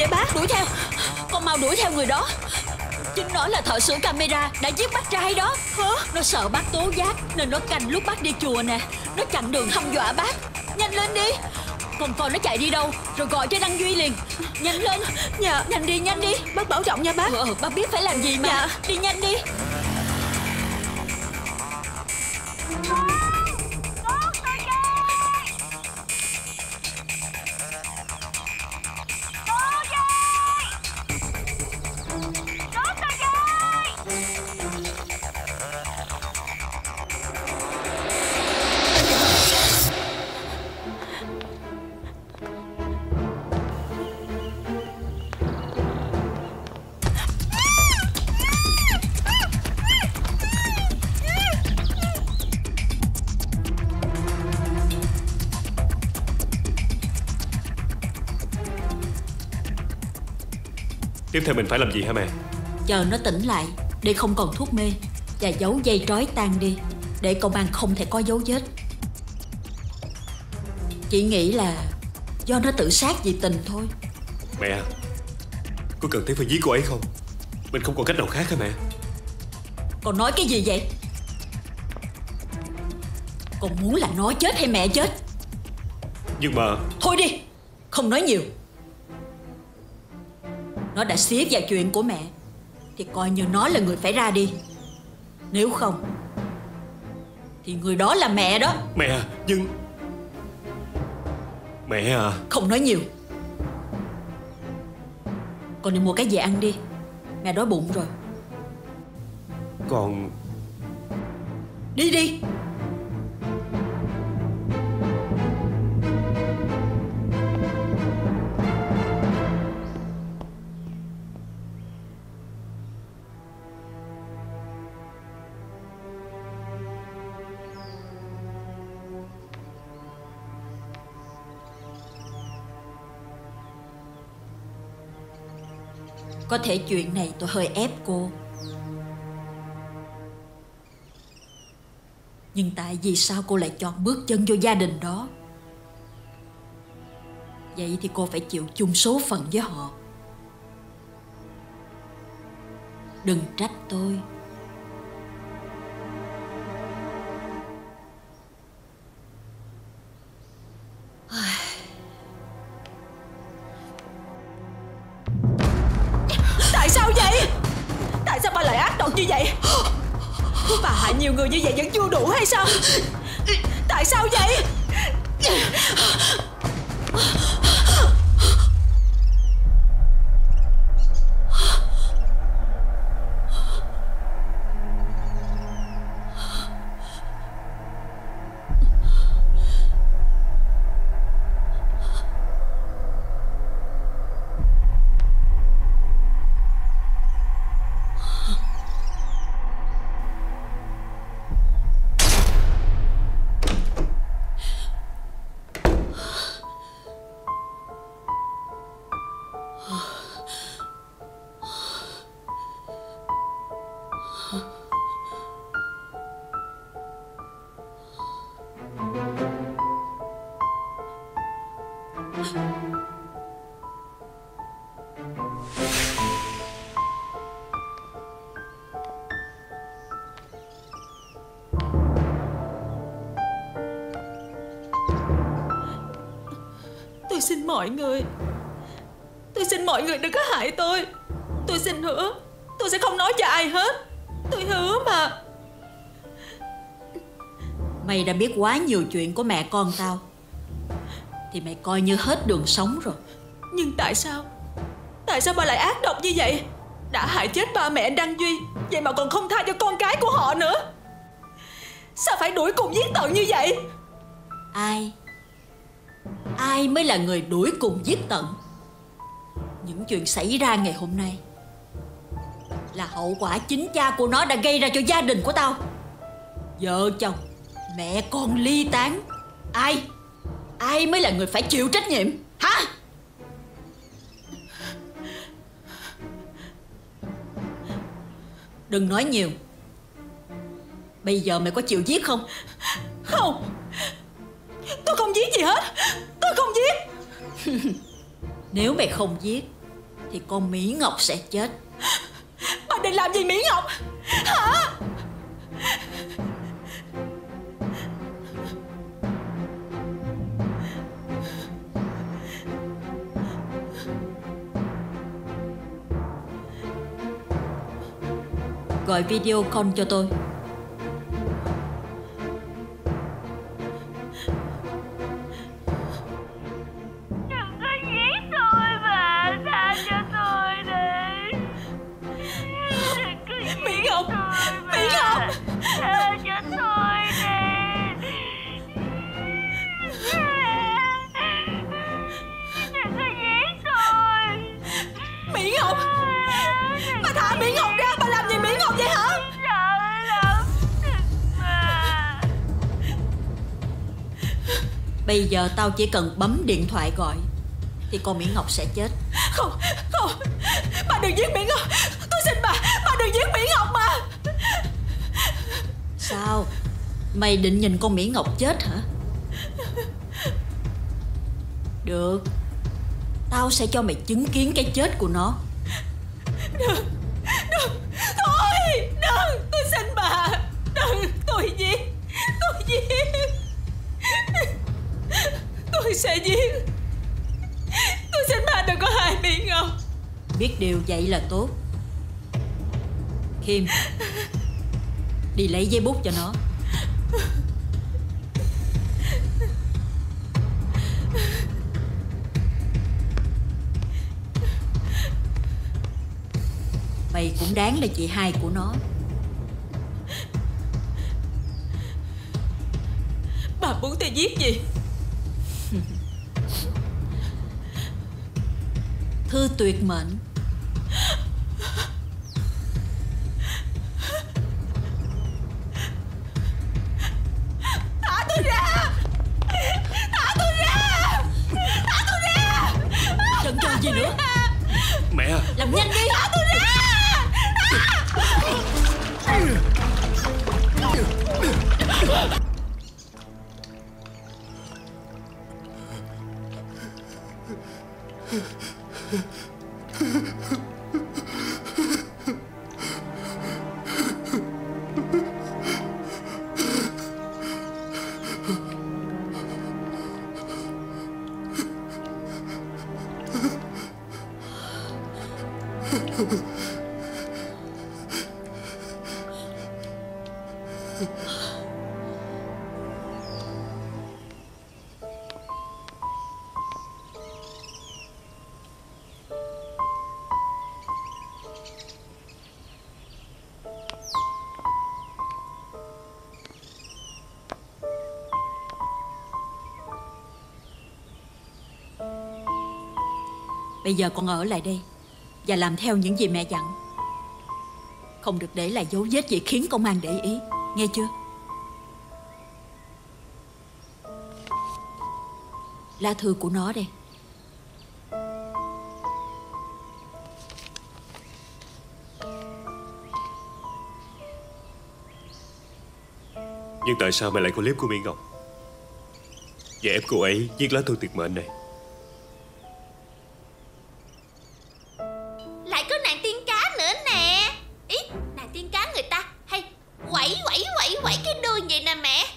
vậy bác? Đuổi theo. Con mau đuổi theo người đó. Chính nó là thợ sửa camera đã giết bác trai đó. Hả? Nó sợ bác tố giác nên nó canh lúc bác đi chùa nè. Nó chặn đường hăm dọa bác. Nhanh lên đi. Còn coi nó chạy đi đâu rồi gọi cho Đăng Duy liền. Nhanh lên. Dạ. Nhanh đi, nhanh đi. Bác bảo trọng nha bác. Ừ, ừ, bác biết phải làm gì mà. Dạ. Đi nhanh đi. Tiếp theo mình phải làm gì hả mẹ? Chờ nó tỉnh lại để không còn thuốc mê, và giấu dây trói tan đi để công an không thể có dấu vết. Chị nghĩ là do nó tự sát vì tình thôi. Mẹ, có cần thiết phải giết cô ấy không? Mình không còn cách nào khác hả mẹ? Con nói cái gì vậy? Con muốn là nó chết hay mẹ chết? Nhưng mà... Thôi đi, không nói nhiều. Nó đã xía vào chuyện của mẹ thì coi như nó là người phải ra đi. Nếu không thì người đó là mẹ đó. Mẹ, nhưng... Mẹ à... Không nói nhiều. Con đi mua cái gì ăn đi. Mẹ đói bụng rồi. Con... Đi đi. Có thể chuyện này tôi hơi ép cô, nhưng tại vì sao cô lại chọn bước chân vô gia đình đó? Vậy thì cô phải chịu chung số phận với họ. Đừng trách tôi. Tại sao vậy? Tại sao bà lại ác độc như vậy? Bà hại nhiều người như vậy vẫn chưa đủ hay sao? Tại sao vậy? Tôi xin mọi người, tôi xin mọi người đừng có hại tôi. Tôi xin hứa, tôi sẽ không nói cho ai hết. Tôi hứa mà. Mày đã biết quá nhiều chuyện của mẹ con tao thì mày coi như hết đường sống rồi. Nhưng tại sao Tại sao bà lại ác độc như vậy? Đã hại chết ba mẹ Đăng Duy, vậy mà còn không tha cho con cái của họ nữa. Sao phải đuổi cùng giết tận như vậy? Ai Ai mới là người đuổi cùng giết tận? Những chuyện xảy ra ngày hôm nay là hậu quả chính cha của nó đã gây ra cho gia đình của tao. Vợ chồng, mẹ con ly tán. Ai Ai mới là người phải chịu trách nhiệm hả? Đừng nói nhiều. Bây giờ mày có chịu giết không? Không, tôi không giết gì hết. Tôi không giết. Nếu mày không giết thì con Mỹ Ngọc sẽ chết. Bà định làm gì Mỹ Ngọc hả? Gọi video call cho tôi. Đừng có giết tôi mà, tha cho tôi đi. Đừng có giết Mỹ Ngọc, tôi mà, Mỹ Ngọc, tha cho tôi đi. Đừng có giết tôi. Mỹ Ngọc, bà thả Mỹ Ngọc ra. Bà làm gì Mỹ Ngọc vậy hả? Sợ lắm, đừng mà. Bây giờ tao chỉ cần bấm điện thoại gọi thì con Mỹ Ngọc sẽ chết. Không, không, bà đừng giết Mỹ Ngọc. Tôi xin bà, bà đừng giết Mỹ Ngọc mà. Sao? Mày định nhìn con Mỹ Ngọc chết hả? Được, tao sẽ cho mày chứng kiến cái chết của nó. Đừng, đừng, thôi, đừng, tôi xin bà. Đừng, tôi giết, tôi giết. Tôi sẽ giết. Tôi xin bà đừng có hại Mỹ Ngọc. Biết điều vậy là tốt. Khiêm, đi lấy giấy bút cho nó. Mày cũng đáng là chị hai của nó. Bà muốn tôi giết gì? Thư tuyệt mệnh. Thả tôi ra. Thả tôi ra. Thả tôi ra. Chần chừ gì nữa? Mẹ, làm nhanh đi. Thả tôi ra. Bây giờ con ở lại đây và làm theo những gì mẹ dặn. Không được để lại dấu vết gì khiến công an để ý, nghe chưa? Lá thư của nó đây. nhưng tại sao mày lại có clip của Mỹ Ngọc và ép cô ấy viết lá thư tuyệt mệnh này? Lại có nàng tiên cá nữa nè. Ý, nàng tiên cá người ta hay quẩy quẩy quẩy quẩy cái đuôi vậy nè mẹ.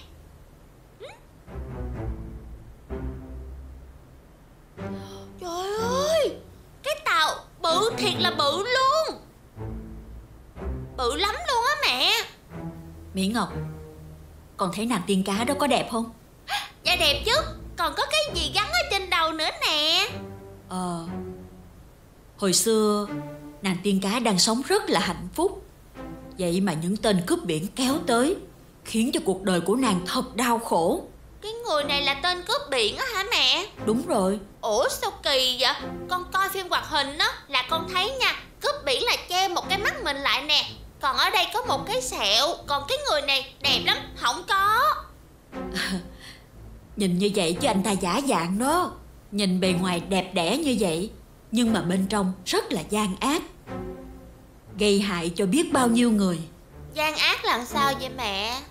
Trời ơi, cái tàu bự thiệt là bự luôn. Bự lắm luôn á mẹ. Mỹ Ngọc, con thấy nàng tiên cá đó có đẹp không? Dạ đẹp chứ. Còn có cái gì gắn ở trên đầu nữa nè. Ờ, hồi xưa nàng tiên cá đang sống rất là hạnh phúc. Vậy mà những tên cướp biển kéo tới, khiến cho cuộc đời của nàng thật đau khổ. Cái người này là tên cướp biển á hả mẹ? Đúng rồi. Ủa sao kỳ vậy? Con coi phim hoạt hình á là con thấy nha, cướp biển là che một cái mắt mình lại nè. Còn ở đây có một cái sẹo. Còn cái người này đẹp lắm, không có. À, nhìn như vậy chứ anh ta giả dạng đó. Nhìn bề ngoài đẹp đẽ như vậy, nhưng mà bên trong rất là gian ác, gây hại cho biết bao nhiêu người. Gian ác làm sao vậy mẹ?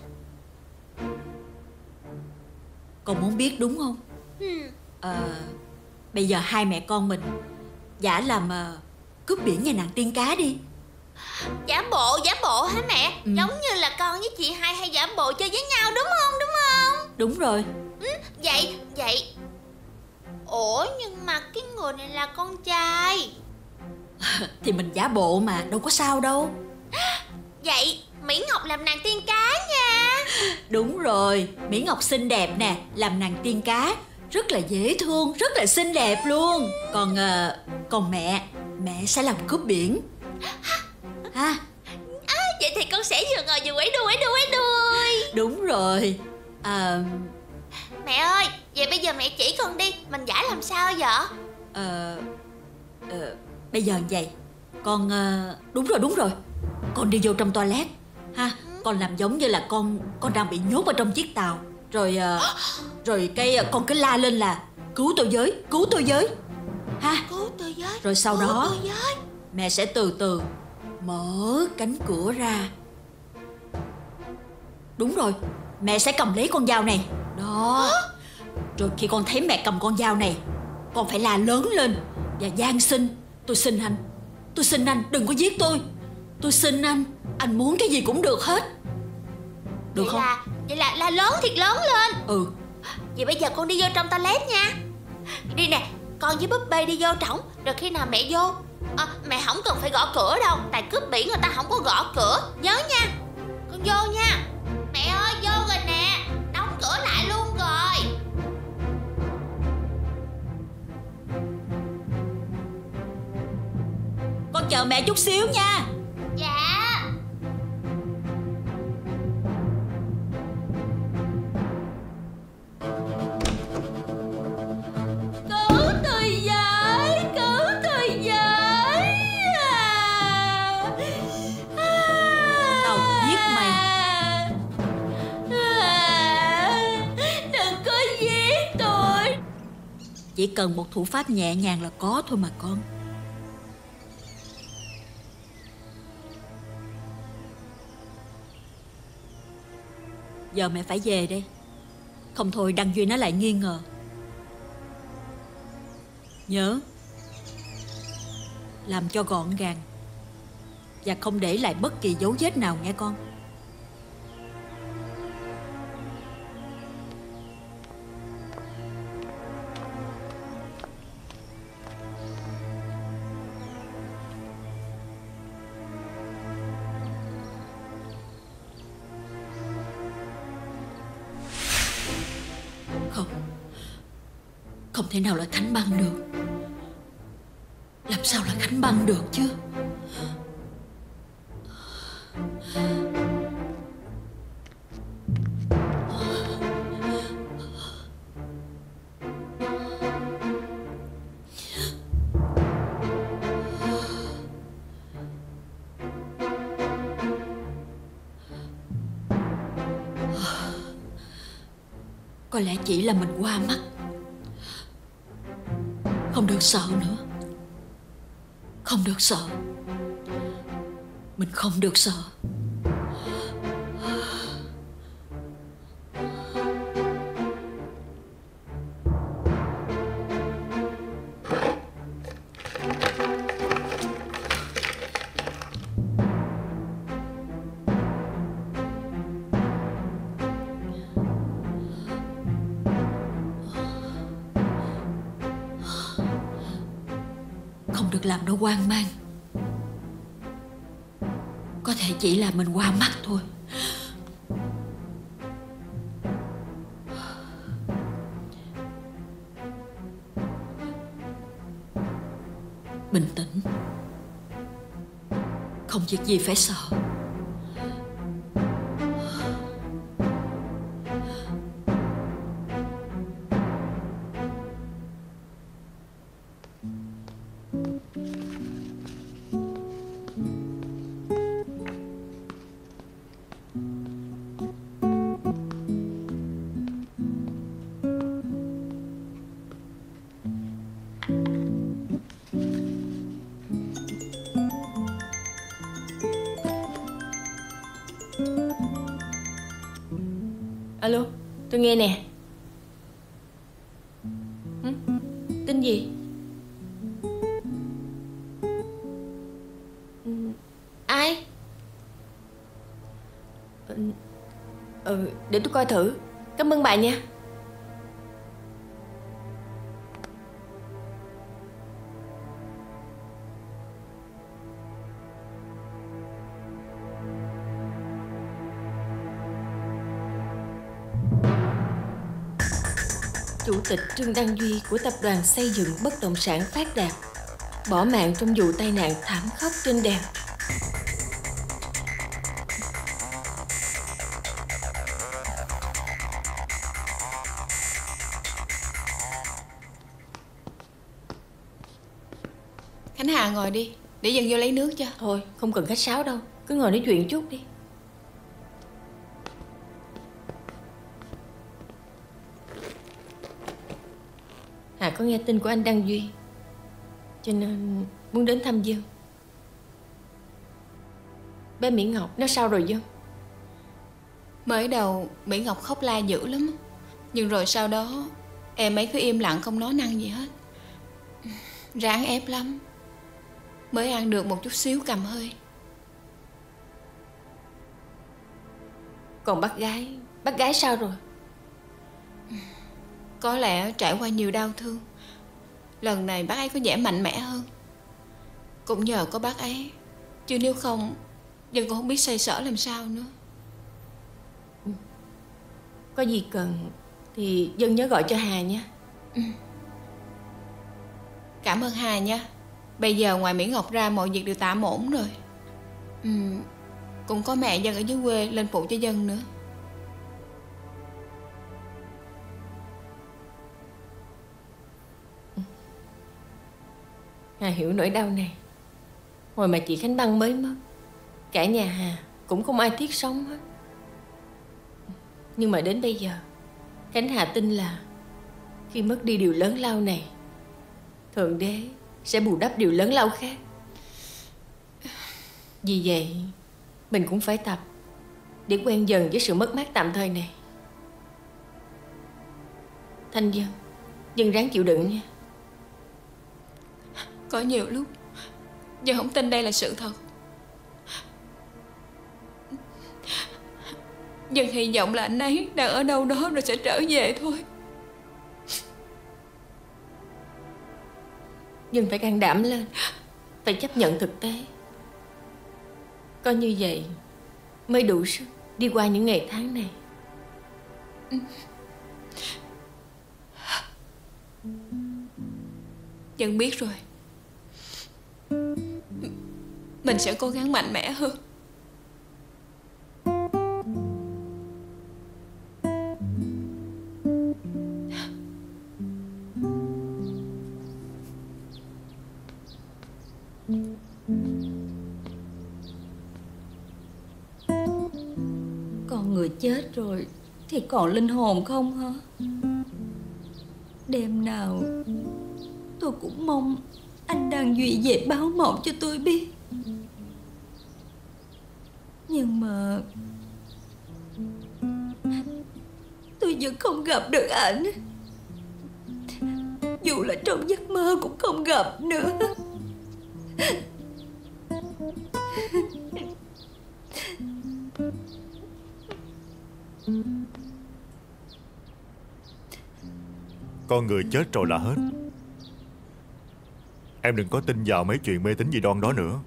Con muốn biết đúng không? Hmm. À, bây giờ hai mẹ con mình giả làm uh, cướp biển nhà nàng tiên cá đi. Giả bộ, giả bộ hả mẹ? Ừ. Giống như là con với chị hai hay giả bộ chơi với nhau đúng không, đúng không? Đúng rồi. Ừ, vậy, vậy ủa nhưng mà cái người này là con trai. Thì mình giả bộ mà, đâu có sao đâu. Vậy Mỹ Ngọc làm nàng tiên cá nha. Đúng rồi, Mỹ Ngọc xinh đẹp nè, làm nàng tiên cá rất là dễ thương, rất là xinh đẹp luôn. Còn uh, còn mẹ, mẹ sẽ làm cướp biển ha. À, vậy thì con sẽ vừa ngồi vừa quẩy đuôi, quẩy đuôi, quẩy đuôi. Đúng rồi. À... Mẹ ơi, vậy bây giờ mẹ chỉ con đi, mình giải làm sao vậy? Ờ... Ờ... Bây giờ vậy, con... Uh... Đúng rồi, đúng rồi. Con đi vô trong toilet ha. Con làm giống như là con con đang bị nhốt ở trong chiếc tàu. Rồi uh... rồi cái con cứ la lên là cứu tôi với, cứu tôi với ha. Cứu tôi với. Rồi sau cứu đó tôi với. mẹ sẽ từ từ mở cánh cửa ra. Đúng rồi, mẹ sẽ cầm lấy con dao này. Đó. Rồi khi con thấy mẹ cầm con dao này, con phải la lớn lên và van xin: tôi xin anh, tôi xin anh, đừng có giết tôi. Tôi xin anh, anh muốn cái gì cũng được hết. Được vậy không? Là, vậy là la lớn thiệt lớn lên. Ừ. Vậy bây giờ con đi vô trong toilet nha. Đi nè, con với búp bê đi vô trỏng. Rồi khi nào mẹ vô à, mẹ không cần phải gõ cửa đâu. Tại cướp biển người ta không có gõ cửa. Nhớ nha. Con vô nha. Mẹ ơi, vô rồi nè. Đóng cửa lại luôn rồi. Con chờ mẹ chút xíu nha. Dạ. Cứu tôi với, cứu tôi với. Tao giết mày. Đừng có giết tôi. Chỉ cần một thủ pháp nhẹ nhàng là có thôi mà con. Giờ mẹ phải về đây. Không thôi Đăng Duy nó lại nghi ngờ. Nhớ làm cho gọn gàng và không để lại bất kỳ dấu vết nào nghe con. Không, không thể nào là Khánh Băng được. Làm sao là Khánh Băng được chứ? Có lẽ chỉ là mình qua mắt. Không được sợ nữa. Không được sợ. Mình không được sợ. Không được làm nó hoang mang. Có thể chỉ là mình qua mắt thôi. Bình tĩnh. Không việc gì phải sợ. Alo, tôi nghe nè. Ừ? Tin gì? Ừ, để tôi coi thử. Cảm ơn bà nha. Chủ tịch Trương Đăng Duy của tập đoàn xây dựng bất động sản Phát Đạt bỏ mạng trong vụ tai nạn thảm khốc trên đèo. Khánh Hà ngồi đi, để Dân vô lấy nước cho. Thôi, không cần khách sáo đâu, cứ ngồi nói chuyện chút đi. Hà có nghe tin của anh Đăng Duy, cho nên muốn đến thăm Dân. Bé Mỹ Ngọc nó sao rồi Dân? Mới đầu Mỹ Ngọc khóc la dữ lắm, nhưng rồi sau đó em ấy cứ im lặng không nói năng gì hết. Ráng ép lắm mới ăn được một chút xíu cầm hơi. Còn bác gái, bác gái sao rồi? Có lẽ trải qua nhiều đau thương, lần này bác ấy có vẻ mạnh mẽ hơn. Cũng nhờ có bác ấy, chứ nếu không Dân cũng không biết xoay sở làm sao nữa. Có gì cần thì Dân nhớ gọi cho Hà nha. Ừ. Cảm ơn Hà nha. Bây giờ ngoài Mỹ Ngọc ra mọi việc đều tạm ổn rồi. Ừ. Cũng có mẹ Dân ở dưới quê lên phụ cho Dân nữa. Hà hiểu nỗi đau này. Hồi mà chị Khánh Băng mới mất, cả nhà Hà cũng không ai thiết sống hết. Nhưng mà đến bây giờ, Khánh Hà tin là khi mất đi điều lớn lao này, Thượng Đế sẽ bù đắp điều lớn lao khác. Vì vậy, mình cũng phải tập để quen dần với sự mất mát tạm thời này. Thanh Dân, Dân ráng chịu đựng nha. Có nhiều lúc Dân không tin đây là sự thật. Dân hy vọng là anh ấy đang ở đâu đó rồi sẽ trở về thôi. Dân phải can đảm lên, phải chấp nhận thực tế. Có như vậy mới đủ sức đi qua những ngày tháng này. Dân biết rồi. Mình sẽ cố gắng mạnh mẽ hơn. Con người chết rồi thì còn linh hồn không hả? Đêm nào tôi cũng mong anh Đăng Duy về báo mộng cho tôi biết. Nhưng mà tôi vẫn không gặp được ảnh. Dù là trong giấc mơ cũng không gặp nữa. Con người chết rồi là hết. Em đừng có tin vào mấy chuyện mê tín dị đoan đó nữa.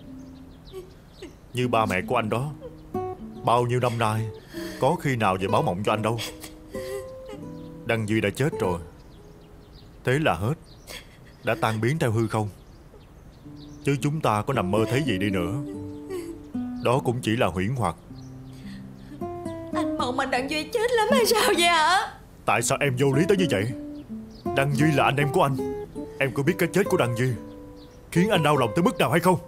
Như ba mẹ của anh đó, bao nhiêu năm nay có khi nào về báo mộng cho anh đâu. Đăng Duy đã chết rồi, thế là hết, đã tan biến theo hư không. Chứ chúng ta có nằm mơ thấy gì đi nữa, đó cũng chỉ là huyễn hoặc. Anh mộng mà Đăng Duy chết lắm hay sao vậy hả? Tại sao em vô lý tới như vậy? Đăng Duy là anh em của anh. Em có biết cái chết của Đăng Duy khiến anh đau lòng tới mức nào hay không?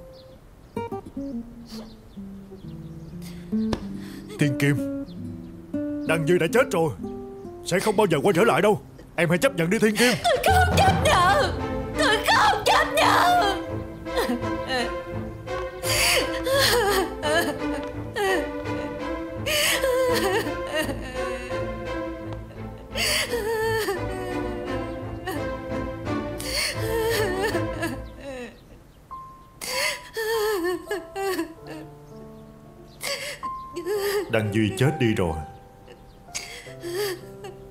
Thiên Kim, Đăng Duy đã chết rồi, sẽ không bao giờ quay trở lại đâu. Em hãy chấp nhận đi Thiên Kim. Tôi không chấp nhận. Tôi không chấp nhận. Đăng Duy chết đi rồi,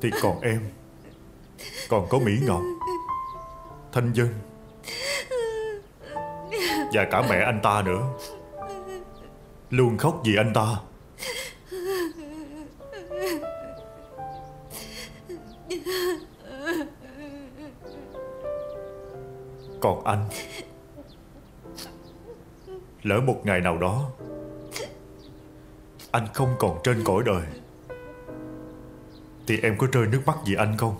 thì còn em, còn có Mỹ Ngọc, Thanh Dân và cả mẹ anh ta nữa, luôn khóc vì anh ta. Còn anh, lỡ một ngày nào đó anh không còn trên cõi đời thì em có rơi nước mắt vì anh không?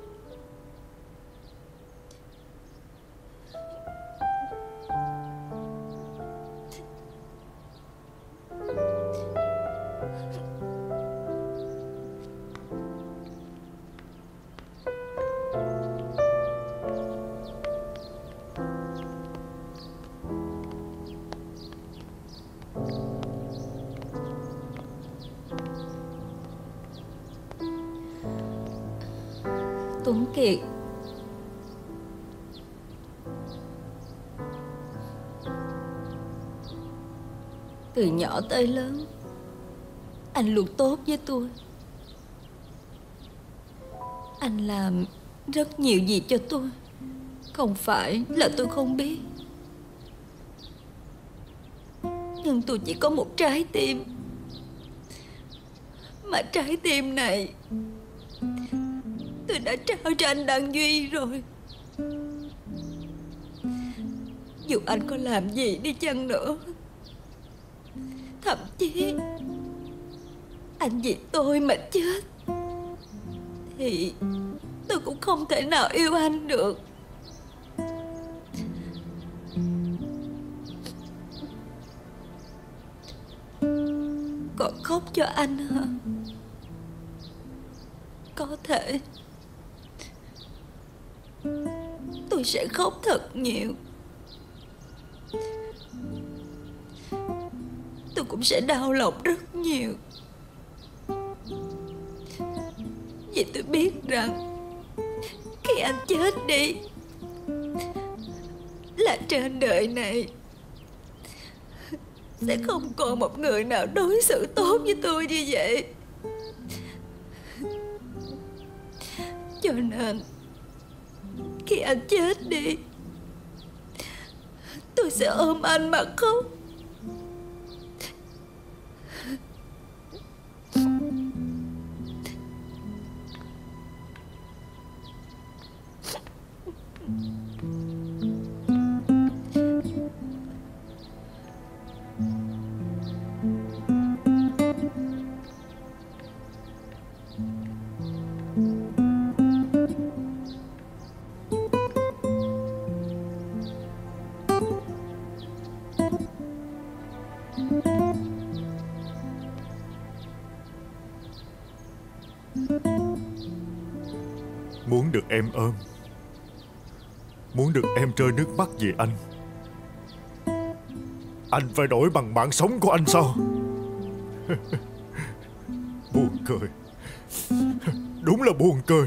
Tuấn Kiệt, từ nhỏ tới lớn anh luôn tốt với tôi. Anh làm rất nhiều việc cho tôi, không phải là tôi không biết. Nhưng tôi chỉ có một trái tim, mà trái tim này tôi đã trao cho anh Đăng Duy rồi. Dù anh có làm gì đi chăng nữa, thậm chí anh vì tôi mà chết, thì tôi cũng không thể nào yêu anh được. Còn khóc cho anh hả? Có thể tôi sẽ khóc thật nhiều. Tôi cũng sẽ đau lòng rất nhiều, vì tôi biết rằng khi anh chết đi là trên đời này sẽ không còn một người nào đối xử tốt với tôi như vậy. Cho nên khi anh chết đi, tôi sẽ ôm anh mà khóc. Muốn được em ôm, muốn được em rơi nước mắt vì anh, anh phải đổi bằng mạng sống của anh sao? Buồn cười, đúng là buồn cười.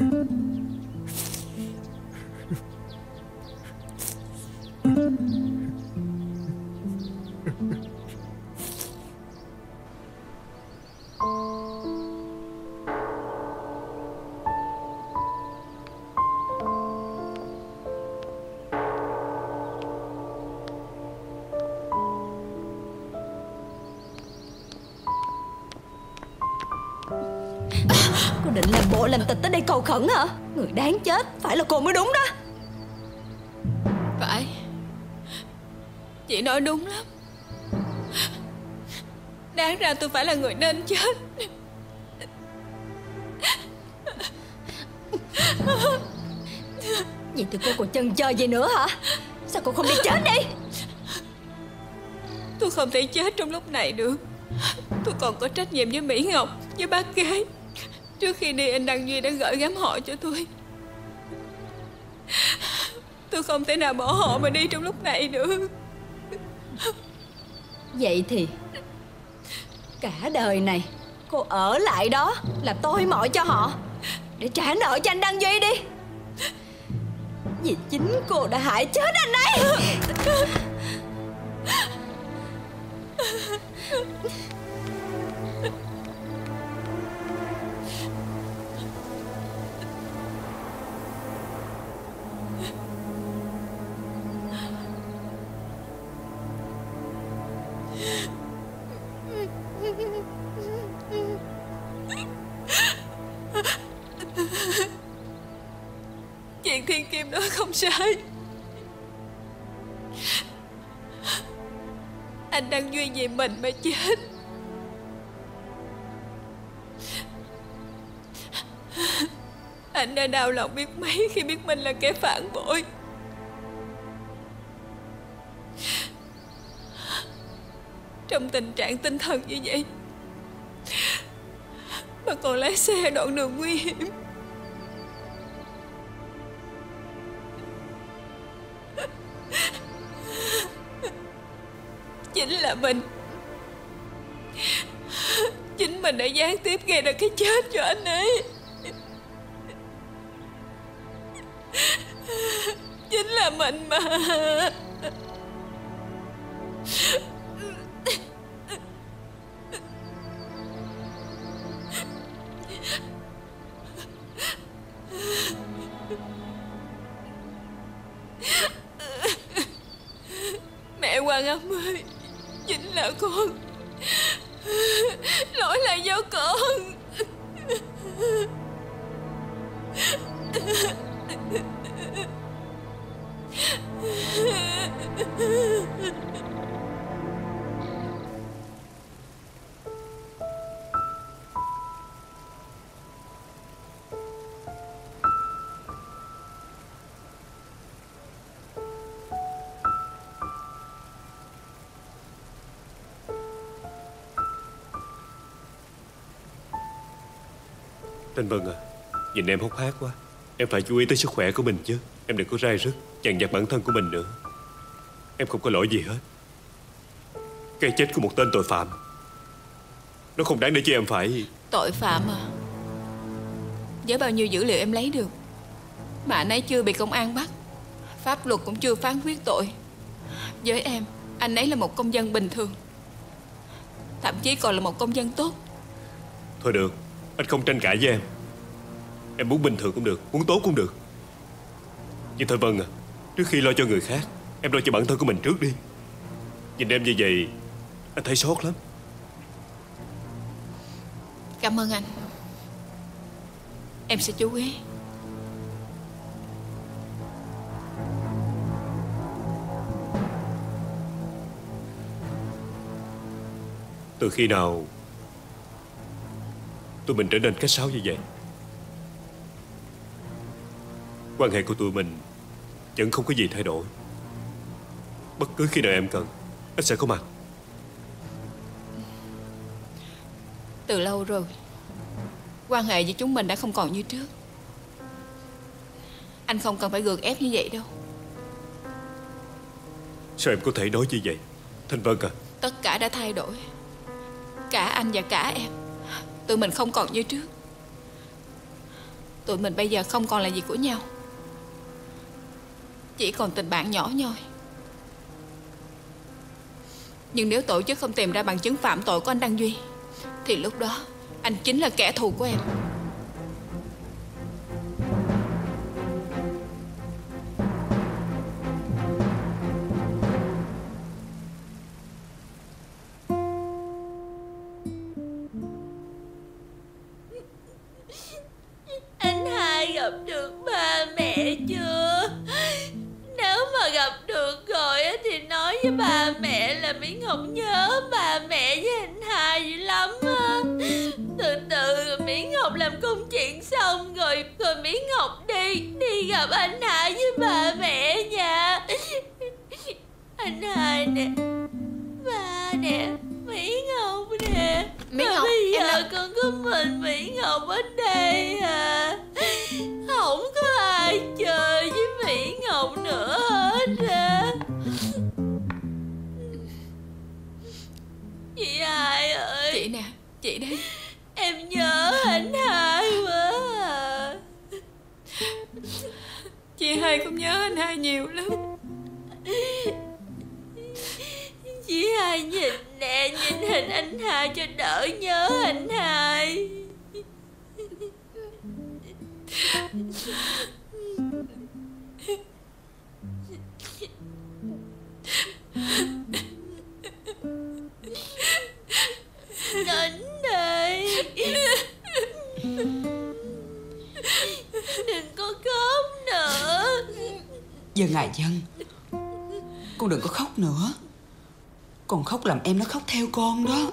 Cô định làm bộ làm tịch tới đây cầu khẩn hả? Người đáng chết phải là cô mới đúng đó. Phải, chị nói đúng lắm. Đáng ra tôi phải là người nên chết. Vậy thì cô còn chần chờ gì nữa hả? Sao cô không đi chết đi? Tôi không thể chết trong lúc này được. Tôi còn có trách nhiệm với Mỹ Ngọc, với bác gái. Trước khi đi, anh Đăng Duy đã gửi gắm họ cho tôi. Tôi không thể nào bỏ họ mà đi trong lúc này được. Vậy thì cả đời này cô ở lại đó làm tôi mọi cho họ, để trả nợ cho anh Đăng Duy đi. Vì chính cô đã hại chết anh ấy. tiền thiên kim đó không sai. Anh Đăng Duy vì mình mà chết. Anh đã đau lòng biết mấy khi biết mình là kẻ phản bội. Trong tình trạng tinh thần như vậy mà còn lái xe đoạn đường nguy hiểm. Chính là mình Chính mình đã gián tiếp gây ra cái chết cho anh ấy. Chính là mình mà. Mẹ Hoàng Âm ơi, chính là con. Lỗi là do con. Thanh Vân à, nhìn em hốc hác quá. Em phải chú ý tới sức khỏe của mình chứ. Em đừng có rai rứt dằn vặt bản thân của mình nữa. Em không có lỗi gì hết. Cái chết của một tên tội phạm, nó không đáng để cho em phải... Tội phạm à? Với bao nhiêu dữ liệu em lấy được mà anh ấy chưa bị công an bắt, pháp luật cũng chưa phán quyết tội. Với em, anh ấy là một công dân bình thường, thậm chí còn là một công dân tốt. Thôi được, anh không tranh cãi với em. Em muốn bình thường cũng được, muốn tốt cũng được. Nhưng thôi Vân à, trước khi lo cho người khác, em lo cho bản thân của mình trước đi. Nhìn em như vậy, anh thấy xót lắm. Cảm ơn anh. Em sẽ chú ý. Từ khi nào tụi mình trở nên cách sáo như vậy? Quan hệ của tụi mình vẫn không có gì thay đổi. Bất cứ khi nào em cần, anh sẽ có mặt. Từ lâu rồi, quan hệ với chúng mình đã không còn như trước. Anh không cần phải gượng ép như vậy đâu. Sao em có thể nói như vậy, Thanh Vân à? Tất cả đã thay đổi. Cả anh và cả em. Tụi mình không còn như trước. Tụi mình bây giờ không còn là gì của nhau, chỉ còn tình bạn nhỏ nhoi. Nhưng nếu tổ chức không tìm ra bằng chứng phạm tội của anh Đăng Duy, thì lúc đó anh chính là kẻ thù của em. Anh hai gặp được ba mẹ chưa? Nếu mà gặp được rồi thì nói với ba mẹ là Mỹ Ngọc nhớ ba mẹ với anh hai dữ lắm á. Từ từ Mỹ Ngọc làm công chuyện xong rồi Rồi Mỹ Ngọc đi Đi gặp anh hai với ba mẹ nha. Anh hai nè, ba nè, Mỹ Ngọc nè. Mỹ Mà Ngọc, bây giờ em con có mình Mỹ Ngọc ở đây à. Không có ai chơi với Mỹ Ngọc nữa hết à. Chị hai ơi. Chị nè, chị đây. Em nhớ anh hai quá à. Chị hai cũng nhớ anh hai nhiều lắm. Chị hai nhìn nè, nhìn hình anh hai cho đỡ nhớ anh hai. Đến đây. Đừng có khóc nữa. Dân à Dân, con đừng có khóc nữa. Con khóc làm em nó khóc theo con đó.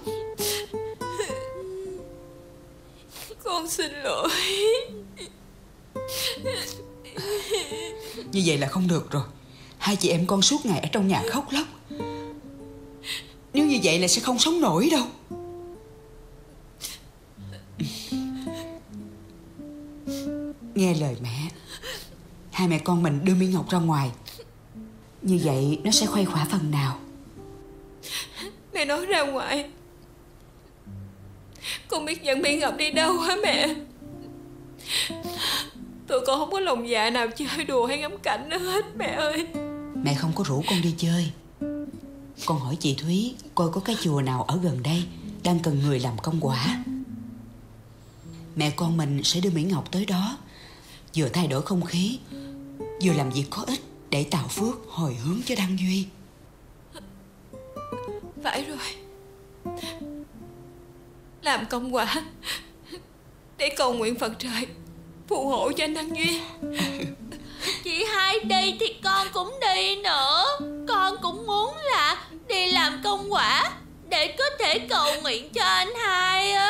Con xin lỗi. Như vậy là không được rồi. Hai chị em con suốt ngày ở trong nhà khóc lóc. Nếu như vậy là sẽ không sống nổi đâu. Nghe lời mẹ, hai mẹ con mình đưa Mỹ Ngọc ra ngoài. Như vậy nó sẽ khuây khỏa phần nào. Mẹ nói ra ngoài, con biết dẫn Mỹ Ngọc đi đâu hả mẹ? Tụi con không có lòng dạ nào chơi đùa hay ngắm cảnh nữa hết mẹ ơi. Mẹ không có rủ con đi chơi. Con hỏi chị Thúy coi có cái chùa nào ở gần đây đang cần người làm công quả. Mẹ con mình sẽ đưa Mỹ Ngọc tới đó, vừa thay đổi không khí, vừa làm việc có ích để tạo phước hồi hướng cho Đăng Duy. Phải rồi, làm công quả để cầu nguyện Phật trời phù hộ cho anh Đăng Duy. Chị hai đi thì con cũng đi nữa. Con cũng muốn là đi làm công quả để có thể cầu nguyện cho anh hai á.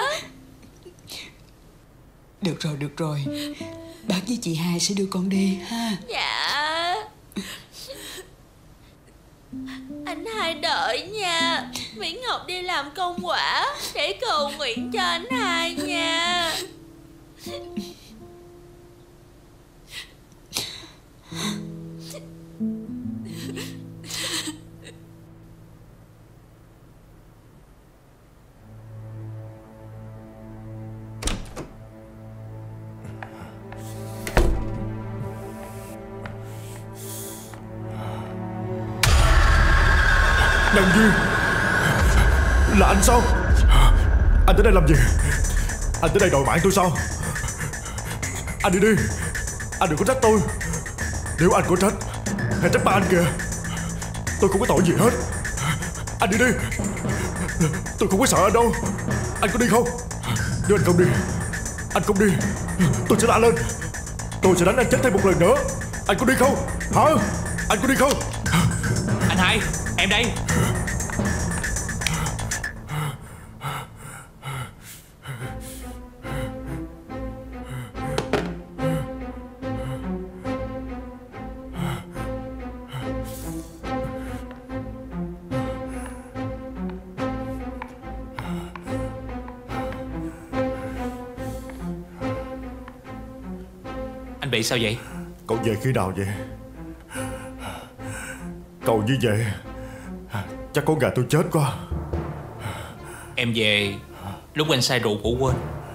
Được rồi, được rồi. Bác với chị hai sẽ đưa con đi ha. Dạ. Anh hai đợi nha. Mỹ Ngọc đi làm công quả để cầu nguyện cho anh hai nha. Đăng Duy, là anh sao? Anh tới đây làm gì? Anh tới đây đòi mạng tôi sao? Anh đi đi, anh đừng có trách tôi. Nếu anh có trách, hãy trách ba anh kìa. Tôi không có tội gì hết. Anh đi đi, tôi không có sợ anh đâu. Anh có đi không? Nếu anh không đi, anh không đi, tôi sẽ la lên. Tôi sẽ đánh anh chết thêm một lần nữa. Anh có đi không? Hả? Anh có đi không? Anh hai, em đây. Anh bị sao vậy? Cậu về khi nào vậy? Cậu như vậy chắc có gà tôi chết quá. Em về lúc anh say rượu ngủ quên.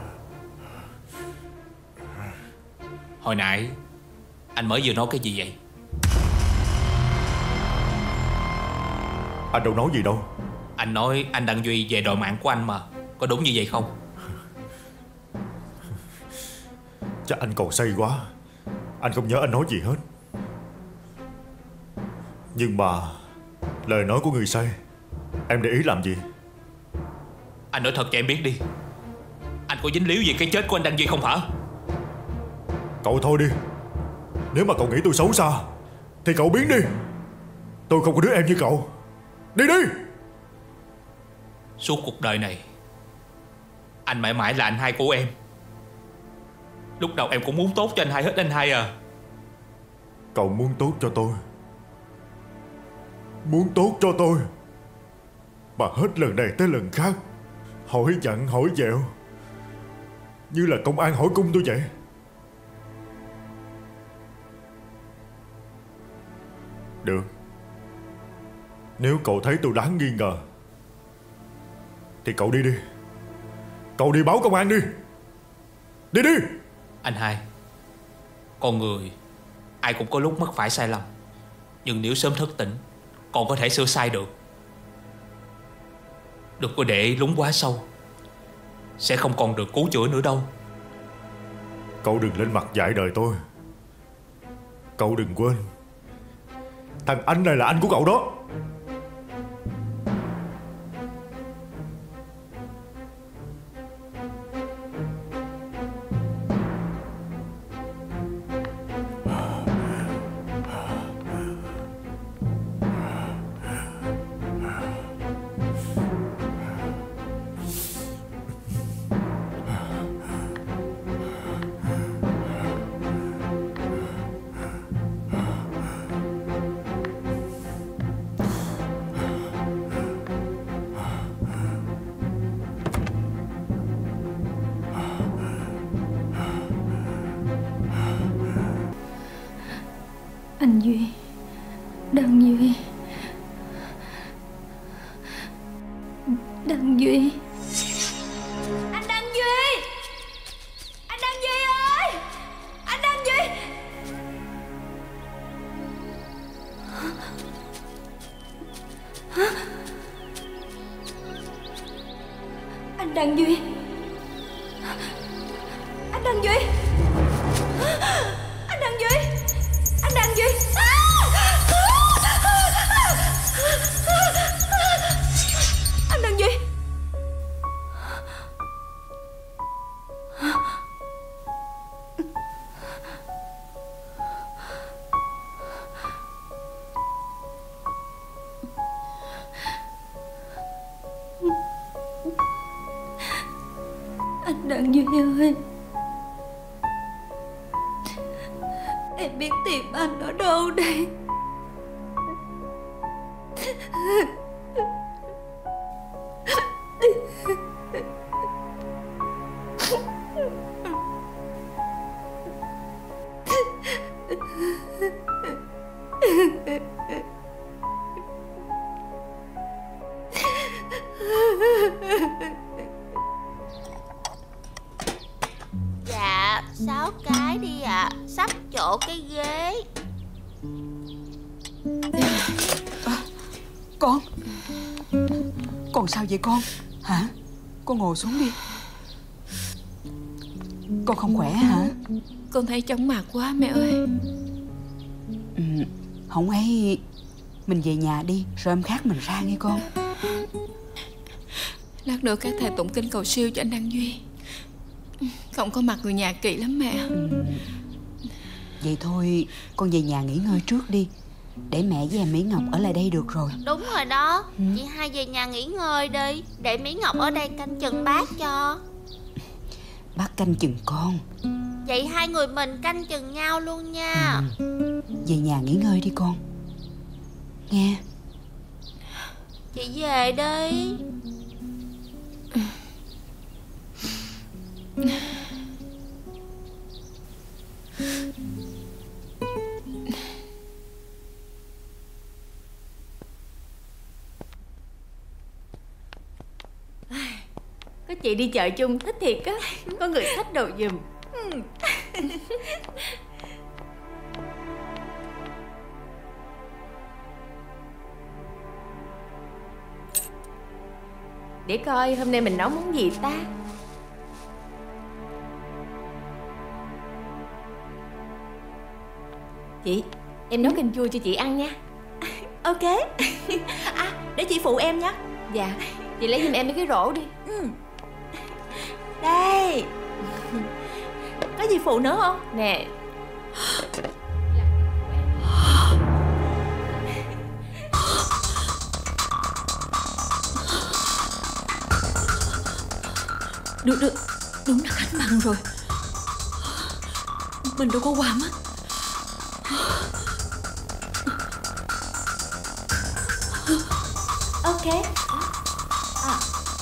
Hồi nãy anh mới vừa nói cái gì vậy? Anh đâu nói gì đâu. Anh nói anh Đăng Duy về đòi mạng của anh mà. Có đúng như vậy không? Chắc anh còn say quá, anh không nhớ anh nói gì hết. Nhưng mà lời nói của người say em để ý làm gì? Anh nói thật cho em biết đi, anh có dính líu gì cái chết của anh Đăng Duy không hả? Cậu thôi đi. Nếu mà cậu nghĩ tôi xấu xa thì cậu biến đi. Tôi không có đứa em như cậu. Đi đi. Suốt cuộc đời này anh mãi mãi là anh hai của em. Lúc đầu em cũng muốn tốt cho anh hai hết anh hai à. Cậu muốn tốt cho tôi, muốn tốt cho tôi, mà hết lần này tới lần khác hỏi dặn hỏi dẹo, như là công an hỏi cung tôi vậy. Được, nếu cậu thấy tôi đáng nghi ngờ thì cậu đi đi. Cậu đi báo công an đi. Đi đi. Anh hai, con người ai cũng có lúc mắc phải sai lầm, nhưng nếu sớm thức tỉnh còn có thể sửa sai được. Đừng có để lún quá sâu, sẽ không còn được cứu chữa nữa đâu. Cậu đừng lên mặt dạy đời tôi. Cậu đừng quên, thằng anh này là anh của cậu đó. Anh Duy, Đăng Duy, Đăng Duy. Anh Đăng Duy, anh Đăng Duy ơi, anh Đăng Duy. Anh Đăng Duy, anh Đăng Duy, anh Đăng Duy, anh Đăng Duy. Anh Đăng Duy. Anh Đăng Duy ơi, em biết tìm anh ở đâu đây? Dạ, sáu cái đi ạ. À. Sắp chỗ cái ghế. À, con Con sao vậy con? Hả? Con ngồi xuống đi. Con không khỏe hả? Con thấy chóng mặt quá mẹ ơi. Ừ, không ấy mình về nhà đi, rồi em khác mình ra nghe con. Lát nữa các thầy tụng kinh cầu siêu cho anh Đăng Duy. Không có mặt người nhà kỳ lắm mẹ. Ừ, vậy thôi con về nhà nghỉ ngơi trước đi, để mẹ với em Mỹ Ngọc ở lại đây được rồi. Đúng rồi đó. Ừ. Chị hai về nhà nghỉ ngơi đi, để Mỹ Ngọc ở đây canh chừng bác cho. Bác canh chừng con. Vậy hai người mình canh chừng nhau luôn nha. Ừ. Về nhà nghỉ ngơi đi con nghe. Chị về đi. Có chị đi chợ chung thích thiệt á. Có người xách đồ giùm. Để coi hôm nay mình nấu món gì ta. Chị, em nấu canh chua cho chị ăn nha. Ok. À, để chị phụ em nhé. Dạ, chị lấy giùm em mấy cái rổ đi. Ừ. Đây. Có gì phụ nữa không? Nè. Được, được. Đúng là Khánh Bằng rồi. Mình đâu có qua mất. Ok. À.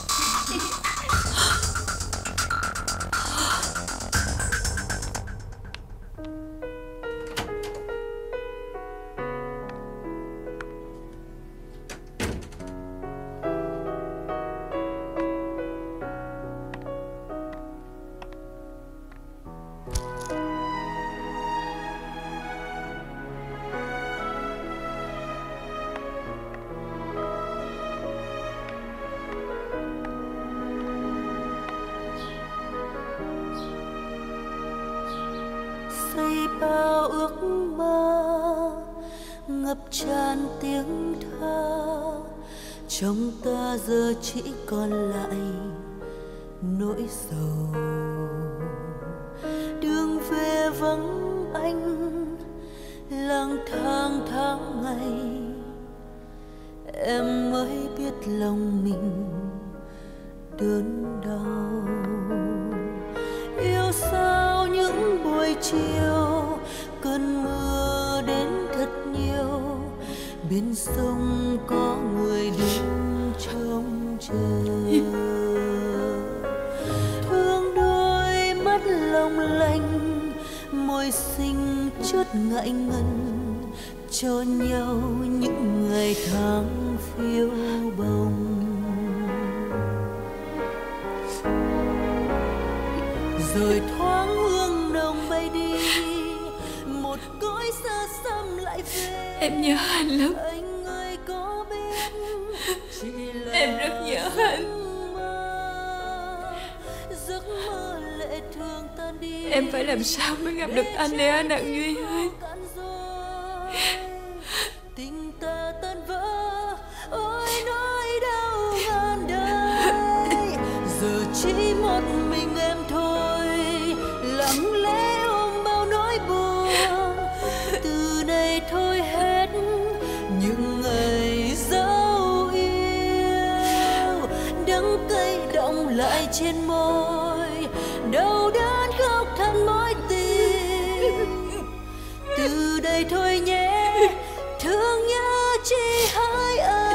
bao ước mơ ngập tràn tiếng thơ, trong ta giờ chỉ còn lại nỗi sầu. Đường về vắng anh lang thang tháng ngày, em mới biết lòng mình đớn đau. Yêu sao những buổi chiều cơn mưa đến thật nhiều, bên sông có người đứng trông chờ. Thương đôi mắt long lanh, môi xinh chút ngại ngần, cho nhau những ngày tháng phiêu bồng. Rồi thoáng hương nồng bay đi, một cõi xa xăm lại về. Em nhớ anh lắm. Anh ơi có biết chỉ là em rất nhớ anh. Giấc mơ lệ thường tan đi. Em phải làm sao mới gặp được anh để anh Đặng Duy ơi. Tình ta tan vỡ, ôi nỗi đau ngàn đời. Giờ chỉ một mình em thôi, lặng lẽ ôm bao nỗi buồn. Từ nay thôi hết những ngày dấu yêu, đắng cay đọng lại trên môi, đau đớn khóc than mối tình. Từ đây thôi nhé, thương nhớ chỉ hai ơi.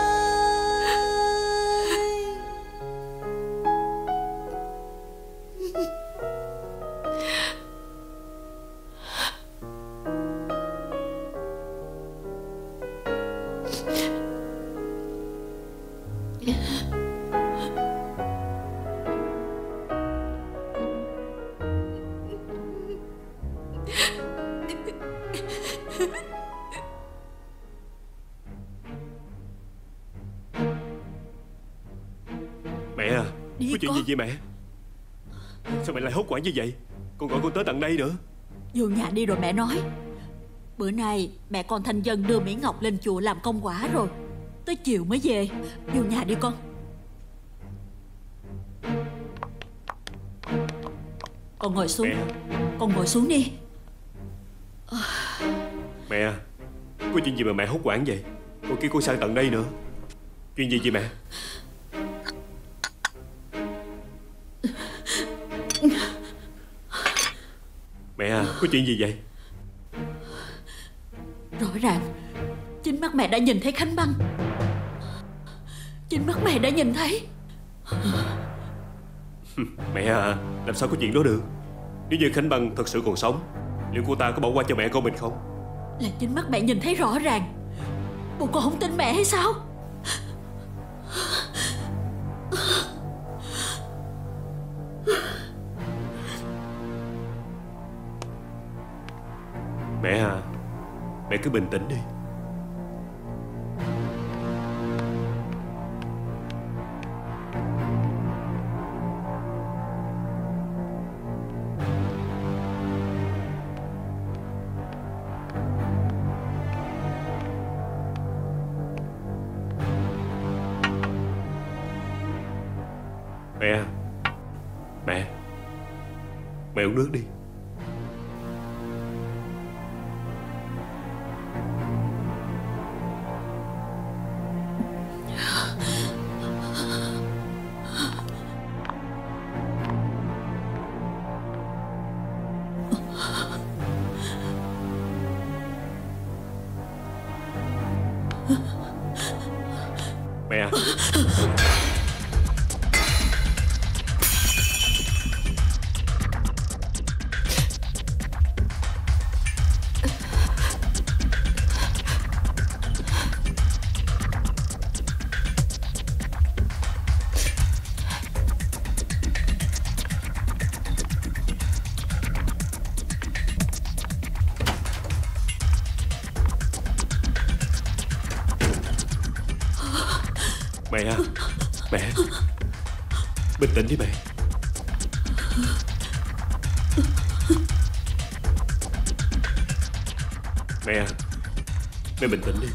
Mẹ à, Đi có chuyện con. gì vậy mẹ? Sao mẹ lại hốt hoảng như vậy? Con gọi con tới tận đây nữa. Vô nhà đi rồi mẹ nói. Bữa nay mẹ con Thanh Dân đưa Mỹ Ngọc lên chùa làm công quả rồi, tới chiều mới về. Vô nhà đi con. Con ngồi xuống. Mẹ. Con ngồi xuống đi. Mẹ à, có chuyện gì mà mẹ hốt hoảng vậy? Con kêu con sang tận đây nữa. Chuyện gì vậy mẹ? Mẹ à, có chuyện gì vậy? Rõ ràng chính mắt mẹ đã nhìn thấy Khánh Băng. Chính mắt mẹ đã nhìn thấy. Mẹ à, làm sao có chuyện đó được? Nếu như Khánh Băng thật sự còn sống, liệu cô ta có bỏ qua cho mẹ con mình không? Là chính mắt mẹ nhìn thấy rõ ràng. Bộ con không tin mẹ hay sao? Mẹ à, mẹ cứ bình tĩnh đi. Mẹ, mẹ, mẹ uống nước đi. Mẹ à. Mẹ à, mẹ, bình tĩnh đi mẹ. Mẹ à, mẹ bình tĩnh đi.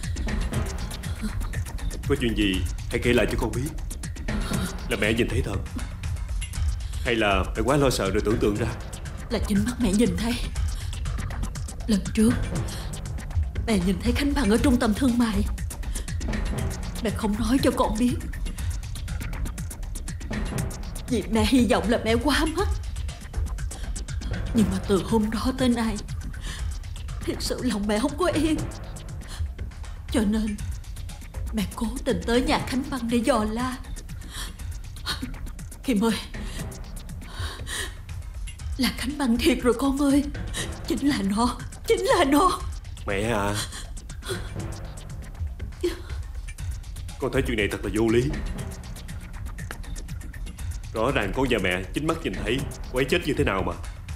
Có chuyện gì hãy kể lại cho con biết. Là mẹ nhìn thấy thật, hay là mẹ quá lo sợ rồi tưởng tượng ra? Là chính mắt mẹ nhìn thấy. Lần trước mẹ nhìn thấy Khánh Bằng ở trung tâm thương mại. Mẹ không nói cho con biết, vì mẹ hy vọng là mẹ qua mắt. Nhưng mà từ hôm đó tới nay, thật sự lòng mẹ không có yên. Cho nên mẹ cố tình tới nhà Khánh Băng để dò la. Kim ơi, là Khánh Băng thiệt rồi con ơi. Chính là nó, chính là nó. Mẹ à, con thấy chuyện này thật là vô lý. Rõ ràng con và mẹ chính mắt nhìn thấy cô ấy chết như thế nào mà.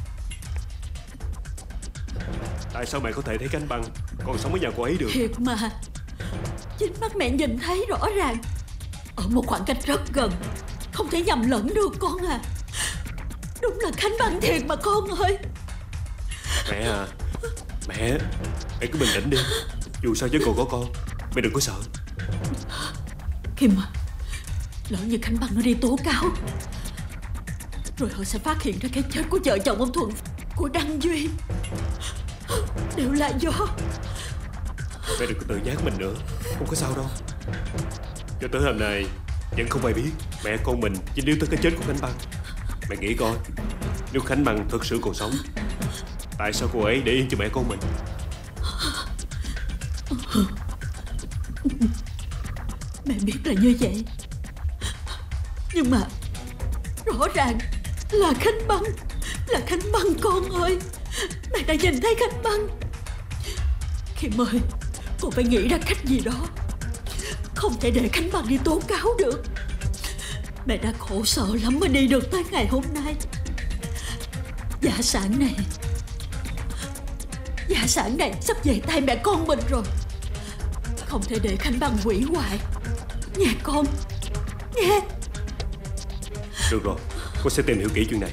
Tại sao mẹ có thể thấy Khánh Băng còn sống ở nhà cô ấy được? Thiệt mà, chính mắt mẹ nhìn thấy rõ ràng, ở một khoảng cách rất gần, không thể nhầm lẫn được con à. Đúng là Khánh Băng thiệt mà con ơi. Mẹ à, mẹ, mẹ cứ bình tĩnh đi. Dù sao chứ còn có con, mẹ đừng có sợ. Kim à, lỡ như Khánh Băng nó đi tố cáo, rồi họ sẽ phát hiện ra cái chết của vợ chồng ông Thuận, của Đăng Duy, đều là do... Mẹ đừng có tự nhát mình nữa, không có sao đâu. Cho tới hôm nay vẫn không ai biết mẹ con mình chính yếu tới cái chết của Khánh Băng. Mẹ nghĩ coi, nếu Khánh Băng thật sự còn sống, tại sao cô ấy để yên cho mẹ con mình? Mẹ biết là như vậy, nhưng mà rõ ràng là Khánh Băng, là Khánh Băng con ơi. Mẹ đã nhìn thấy Khánh Băng. Kim ơi, cô phải nghĩ ra cách gì đó, không thể để Khánh Băng đi tố cáo được. Mẹ đã khổ sở lắm mới đi được tới ngày hôm nay. Gia sản này Gia sản này sắp về tay mẹ con mình rồi, không thể để Khánh Băng hủy hoại. Nghe con, nghe. Được rồi, con sẽ tìm hiểu kỹ chuyện này.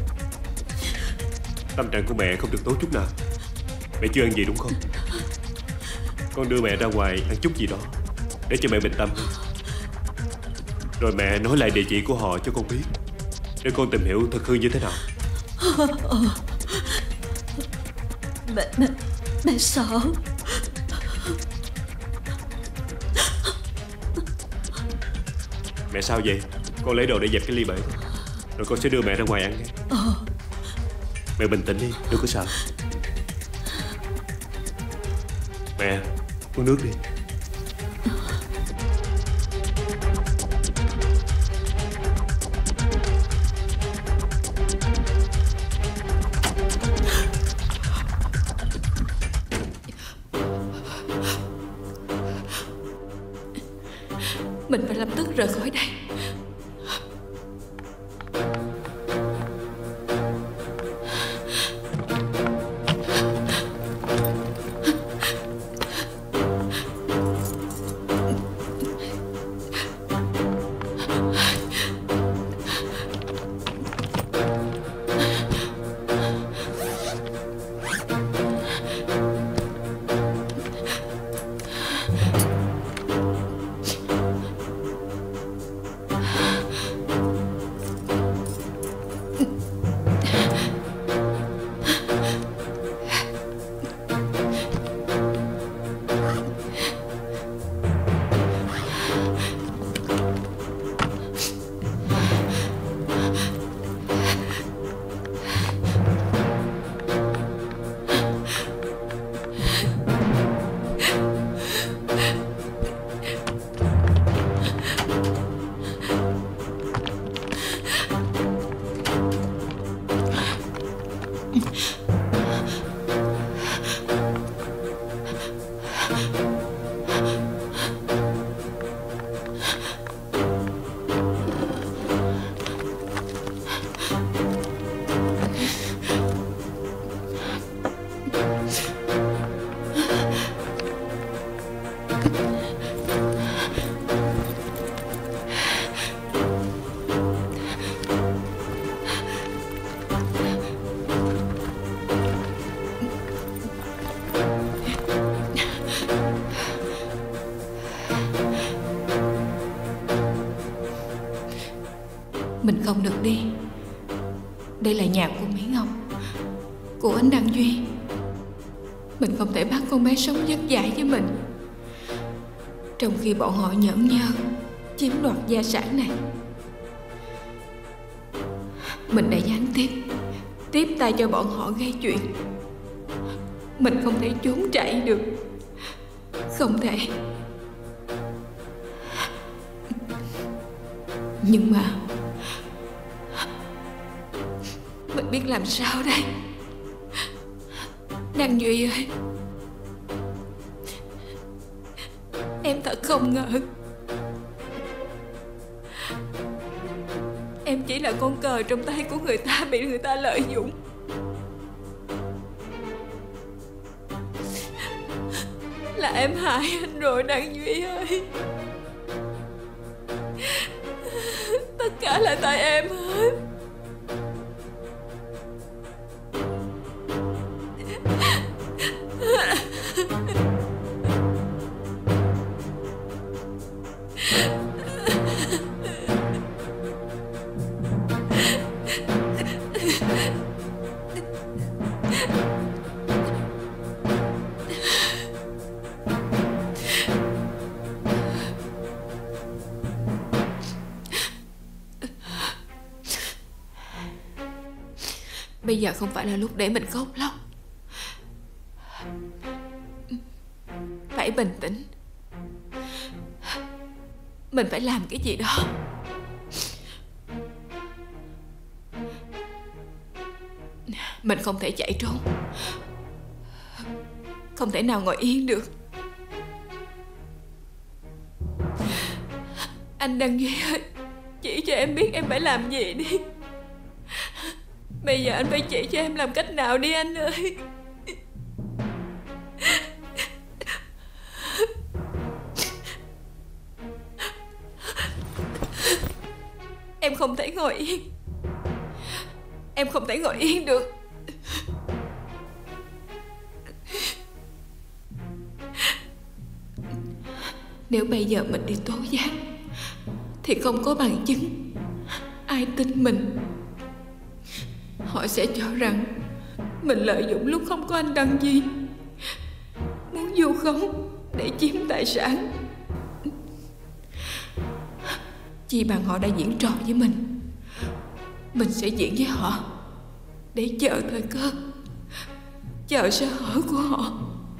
Tâm trạng của mẹ không được tốt chút nào. Mẹ chưa ăn gì đúng không? Con đưa mẹ ra ngoài ăn chút gì đó để cho mẹ bình tâm. Rồi mẹ nói lại địa chỉ của họ cho con biết, để con tìm hiểu thật hư như thế nào. Mẹ, mẹ, mẹ sợ. Mẹ sao vậy? Con lấy đồ để dẹp cái ly bể, rồi con sẽ đưa mẹ ra ngoài ăn nghe. Ờ. Mẹ bình tĩnh đi, đừng có sợ. Mẹ, uống nước đi. Mình phải lập tức rời khỏi đây. Mình không được đi. Đây là nhà của Mỹ Ngọc, của anh Đăng Duy. Mình không thể bắt con bé sống dứt dãi với mình, trong khi bọn họ nhẫn nhơ chiếm đoạt gia sản này. Mình đã gián tiếp tiếp tay cho bọn họ gây chuyện. Mình không thể trốn chạy được, không thể. Nhưng mà mình biết làm sao đây. Đăng Duy ơi, không ngờ em chỉ là con cờ trong tay của người ta, bị người ta lợi dụng. Là em hại anh rồi Đăng Duy ơi. Tất cả là tại em hết. Bây giờ không phải là lúc để mình khóc lóc. Phải bình tĩnh. Mình phải làm cái gì đó. Mình không thể chạy trốn, không thể nào ngồi yên được. Anh Đăng Duy ơi, chỉ cho em biết em phải làm gì đi. Bây giờ anh phải chỉ cho em làm cách nào đi anh ơi. Em không thể ngồi yên. Em không thể ngồi yên được. Nếu bây giờ mình đi tố giác thì không có bằng chứng, ai tin mình? Họ sẽ cho rằng mình lợi dụng lúc không có anh Đăng Duy, muốn vu khống để chiếm tài sản. Chỉ bằng họ đã diễn trò với mình, mình sẽ diễn với họ để chờ thời cơ, chờ sơ hở của họ.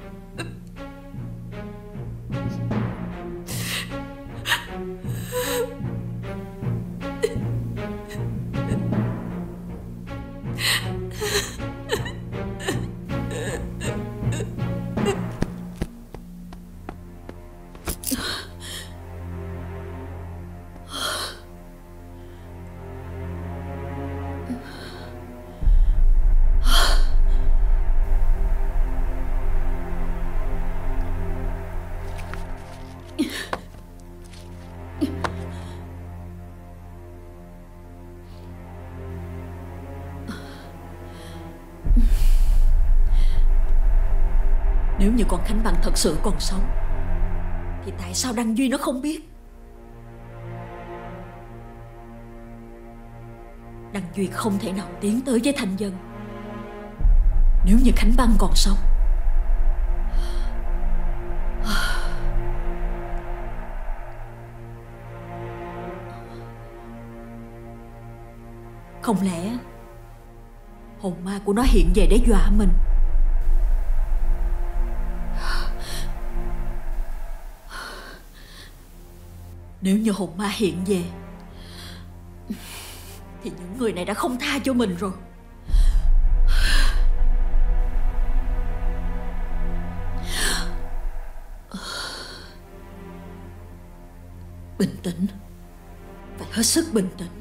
Nếu như con Khánh Bằng thật sự còn sống thì tại sao Đăng Duy nó không biết? Đăng Duy không thể nào tiến tới với Thanh Dân nếu như Khánh Bằng còn sống. Không lẽ hồn ma của nó hiện về để dọa mình? Nếu như hồn ma hiện về thì những người này đã không tha cho mình rồi. Bình tĩnh, phải hết sức bình tĩnh.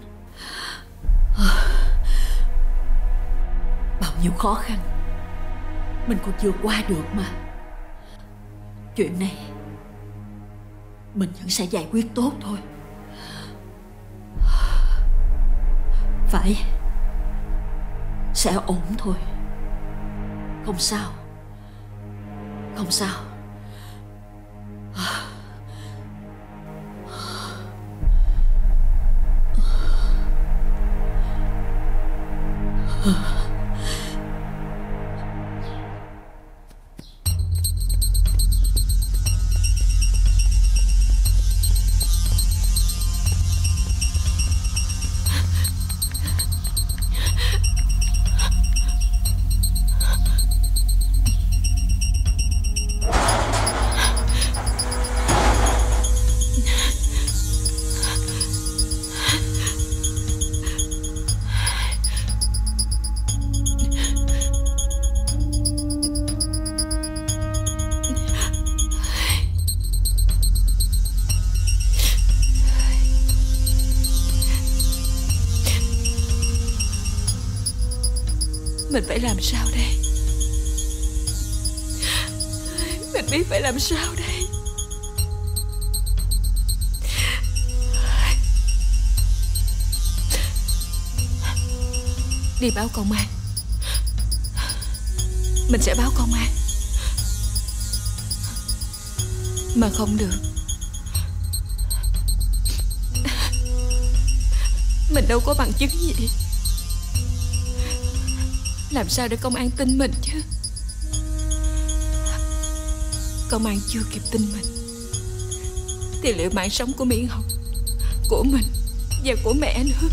Bao nhiêu khó khăn mình còn vượt qua được mà. Chuyện này mình vẫn sẽ giải quyết tốt thôi. Phải, sẽ ổn thôi. Không sao, không sao. Mình phải làm sao đây? Mình biết phải làm sao đây? Đi báo công an. Mình sẽ báo công an. Mà không được. Mình đâu có bằng chứng gì. Làm sao để công an tin mình chứ? Công an chưa kịp tin mình thì liệu mạng sống của Mỹ Ngọc, của mình và của mẹ nữa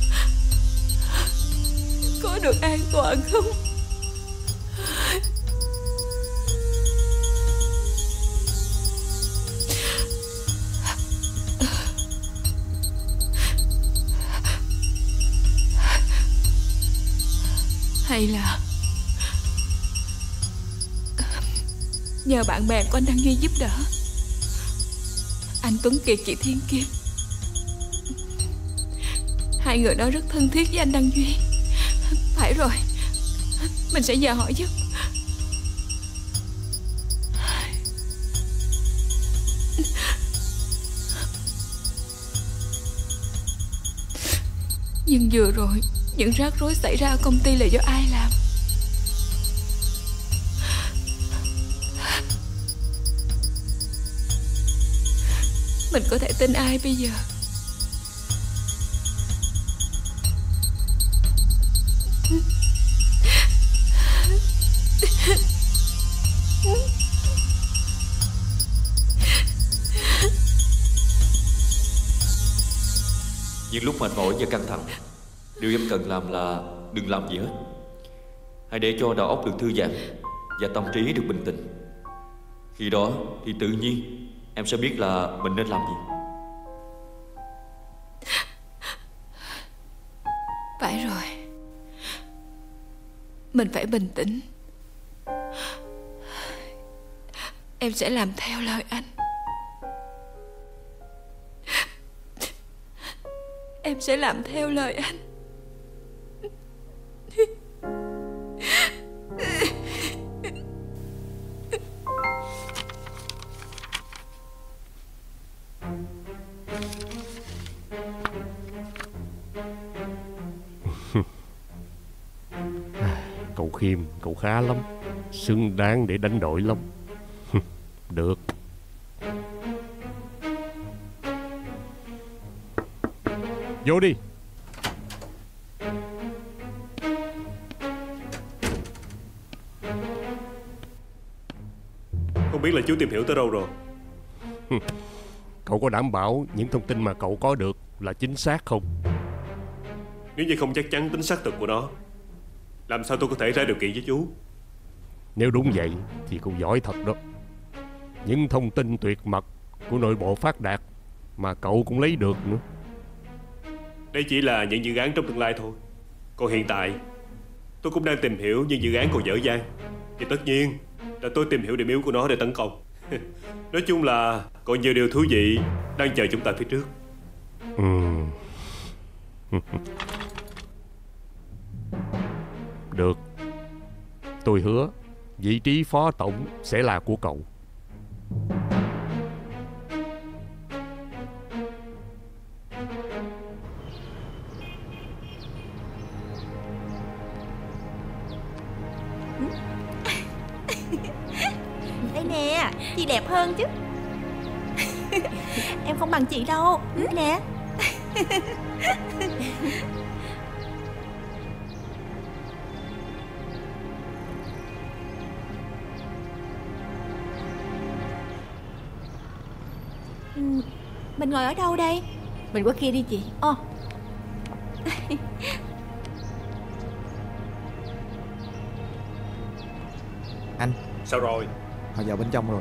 có được an toàn không? Hay là nhờ bạn bè của anh Đăng Duy giúp đỡ. Anh Tuấn Kiệt, chị Thiên Kim, hai người đó rất thân thiết với anh Đăng Duy. Phải rồi, mình sẽ nhờ họ giúp. Nhưng vừa rồi những rắc rối xảy ra ở công ty là do ai làm? Mình có thể tin ai bây giờ? Những lúc mệt mỏi và căng thẳng, điều em cần làm là đừng làm gì hết. Hãy để cho đầu óc được thư giãn và tâm trí được bình tĩnh. Khi đó thì tự nhiên em sẽ biết là mình nên làm gì. Phải rồi, mình phải bình tĩnh. Em sẽ làm theo lời anh. Em sẽ làm theo lời anh. Cậu Khiêm, cậu khá lắm, xứng đáng để đánh đổi lắm. Được. Vô đi. Không biết là chú tìm hiểu tới đâu rồi? Cậu có đảm bảo những thông tin mà cậu có được là chính xác không? Nếu như không chắc chắn tính xác thực của nó, làm sao tôi có thể ra điều kiện với chú? Nếu đúng vậy thì cậu giỏi thật đó. Những thông tin tuyệt mật của nội bộ Phát Đạt mà cậu cũng lấy được nữa. Đây chỉ là những dự án trong tương lai thôi. Còn hiện tại tôi cũng đang tìm hiểu những dự án còn dở dang. Thì tất nhiên là tôi tìm hiểu điểm yếu của nó để tấn công. Nói chung là còn nhiều điều thú vị đang chờ chúng ta phía trước. Ừ. Được. Tôi hứa vị trí phó tổng sẽ là của cậu. Đây nè, chị đẹp hơn chứ. Em không bằng chị đâu. Nè. Mình ngồi ở đâu đây? Mình qua kia đi chị. Ồ. Anh. Sao rồi? Họ vào bên trong rồi.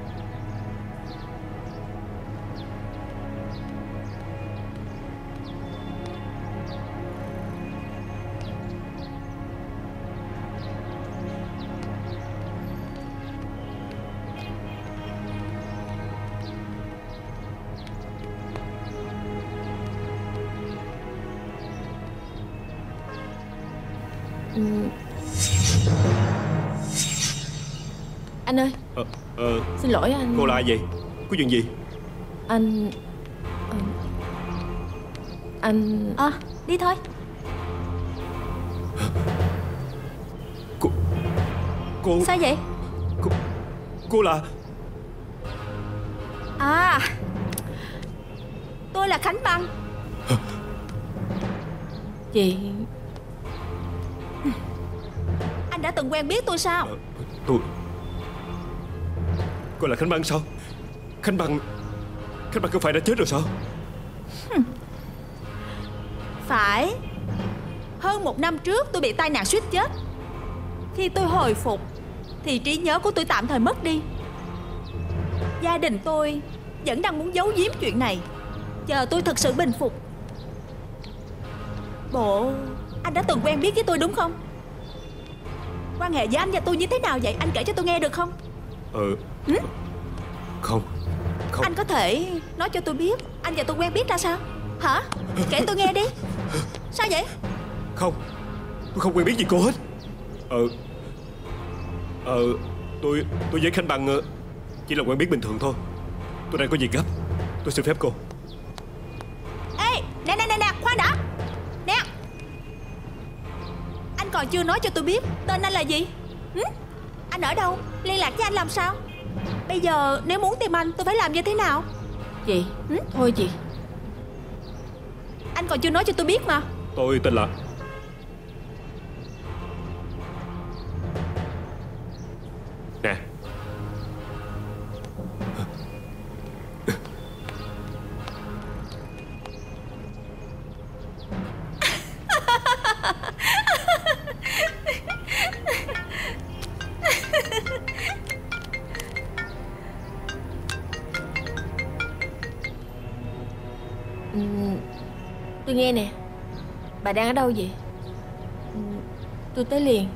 Ừ. Anh ơi. Ờ, ờ, Xin lỗi anh. Cô là ai vậy? Có chuyện gì? Anh Anh, anh... À, đi thôi. Cô Cô Sao vậy? Cô, cô là... À, tôi là Khánh Băng. Chị... Anh đã từng quen biết tôi sao? Tôi... Cô là Khánh Băng sao? Khánh Băng... Khánh Băng không phải đã chết rồi sao? Phải. Hơn một năm trước tôi bị tai nạn suýt chết. Khi tôi hồi phục thì trí nhớ của tôi tạm thời mất đi. Gia đình tôi vẫn đang muốn giấu giếm chuyện này, chờ tôi thật sự bình phục. Bộ anh đã từng quen biết với tôi đúng không? Quan hệ với anh và tôi như thế nào vậy? Anh kể cho tôi nghe được không? Ừ, ừ? Không, không. Anh có thể nói cho tôi biết anh và tôi quen biết ra sao? Hả? Kể tôi nghe đi. Sao vậy? Không, tôi không quen biết gì cô hết. Ờ Ờ Tôi Tôi với Khánh Băng chỉ là quen biết bình thường thôi. Tôi đang có việc gấp. Tôi xin phép cô. Ê, nè nè nè nè, khoan đã. Nè, anh còn chưa nói cho tôi biết tên anh là gì. Hử? Anh ở đâu? Liên lạc với anh làm sao? Bây giờ nếu muốn tìm anh tôi phải làm như thế nào? Chị, Hử? thôi chị. Anh còn chưa nói cho tôi biết mà. Tôi tên là... Nè. Ừ, tôi nghe nè. Bà đang ở đâu vậy? Ừ, tôi tới liền.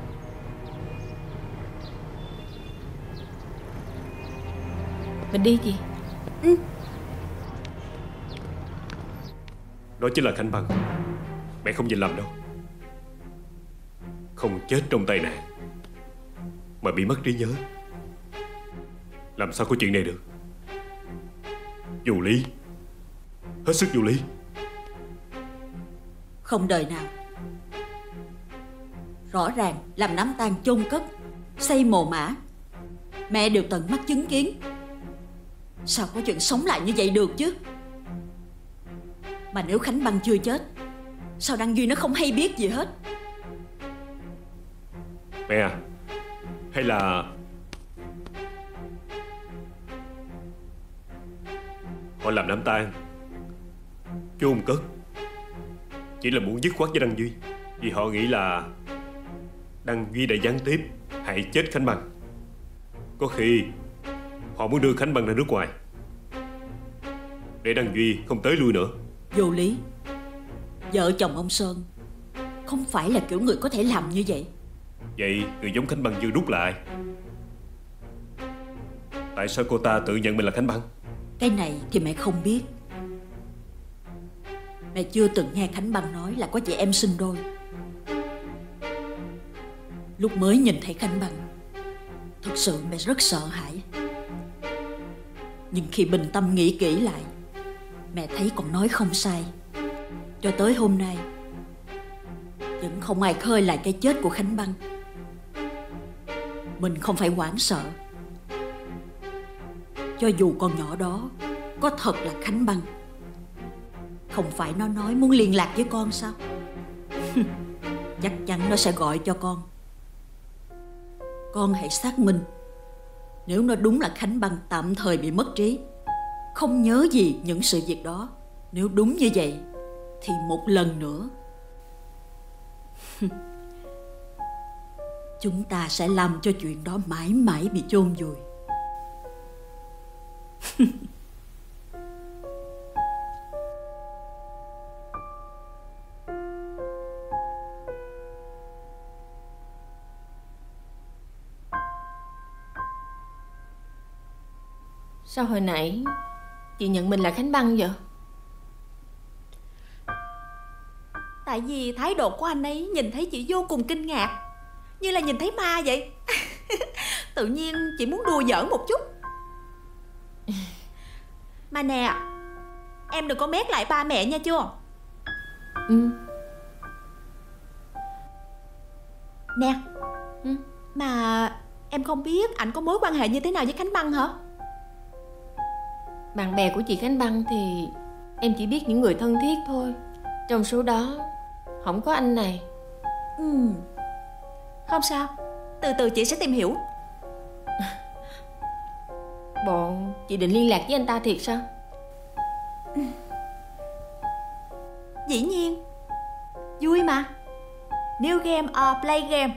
Mình đi chị. Ừ. Đó chính là Khánh Băng. Mẹ không nhìn lầm đâu. Không chết trong tai nạn mà bị mất trí nhớ. Làm sao có chuyện này được? Vô lý. Hết sức vô lý. Không đời nào. Rõ ràng làm đám tang chôn cất, xây mồ mả, mẹ đều tận mắt chứng kiến. Sao có chuyện sống lại như vậy được chứ? Mà nếu Khánh Băng chưa chết, sao Đăng Duy nó không hay biết gì hết? Mẹ à, hay là họ làm đám tang chôn cất chỉ là muốn dứt khoát với Đăng Duy, vì họ nghĩ là Đăng Duy đã gián tiếp hại chết Khánh Băng. Có khi họ muốn đưa Khánh Băng ra nước ngoài để Đăng Duy không tới lui nữa. Vô lý. Vợ chồng ông Sơn không phải là kiểu người có thể làm như vậy. Vậy người giống Khánh Băng chưa rút là ai? Tại sao cô ta tự nhận mình là Khánh Băng? Cái này thì mẹ không biết. Mẹ chưa từng nghe Khánh Băng nói là có chị em sinh đôi. Lúc mới nhìn thấy Khánh Băng, thực sự mẹ rất sợ hãi. Nhưng khi bình tâm nghĩ kỹ lại, mẹ thấy còn nói không sai. Cho tới hôm nay vẫn không ai khơi lại cái chết của Khánh Băng. Mình không phải hoảng sợ. Cho dù con nhỏ đó có thật là Khánh Băng, không phải nó nói muốn liên lạc với con sao? Chắc chắn nó sẽ gọi cho con. Con hãy xác minh. Nếu nó đúng là Khánh Băng tạm thời bị mất trí, không nhớ gì những sự việc đó, nếu đúng như vậy thì một lần nữa chúng ta sẽ làm cho chuyện đó mãi mãi bị chôn vùi. Sao hồi nãy chị nhận mình là Khánh Băng vậy? Tại vì thái độ của anh ấy nhìn thấy chị vô cùng kinh ngạc, như là nhìn thấy ma vậy. tự nhiên chỉ muốn đùa giỡn một chút. Mà nè, em đừng có mét lại ba mẹ nha chưa? Ừ. Nè, ừ. Mà em không biết anh có mối quan hệ như thế nào với Khánh Băng hả? Bạn bè của chị Khánh Băng thì em chỉ biết những người thân thiết thôi. Trong số đó không có anh này. Ừ. Không sao, từ từ chị sẽ tìm hiểu. Bộ chị định liên lạc với anh ta thiệt sao? Dĩ nhiên. Vui mà. New game or play game.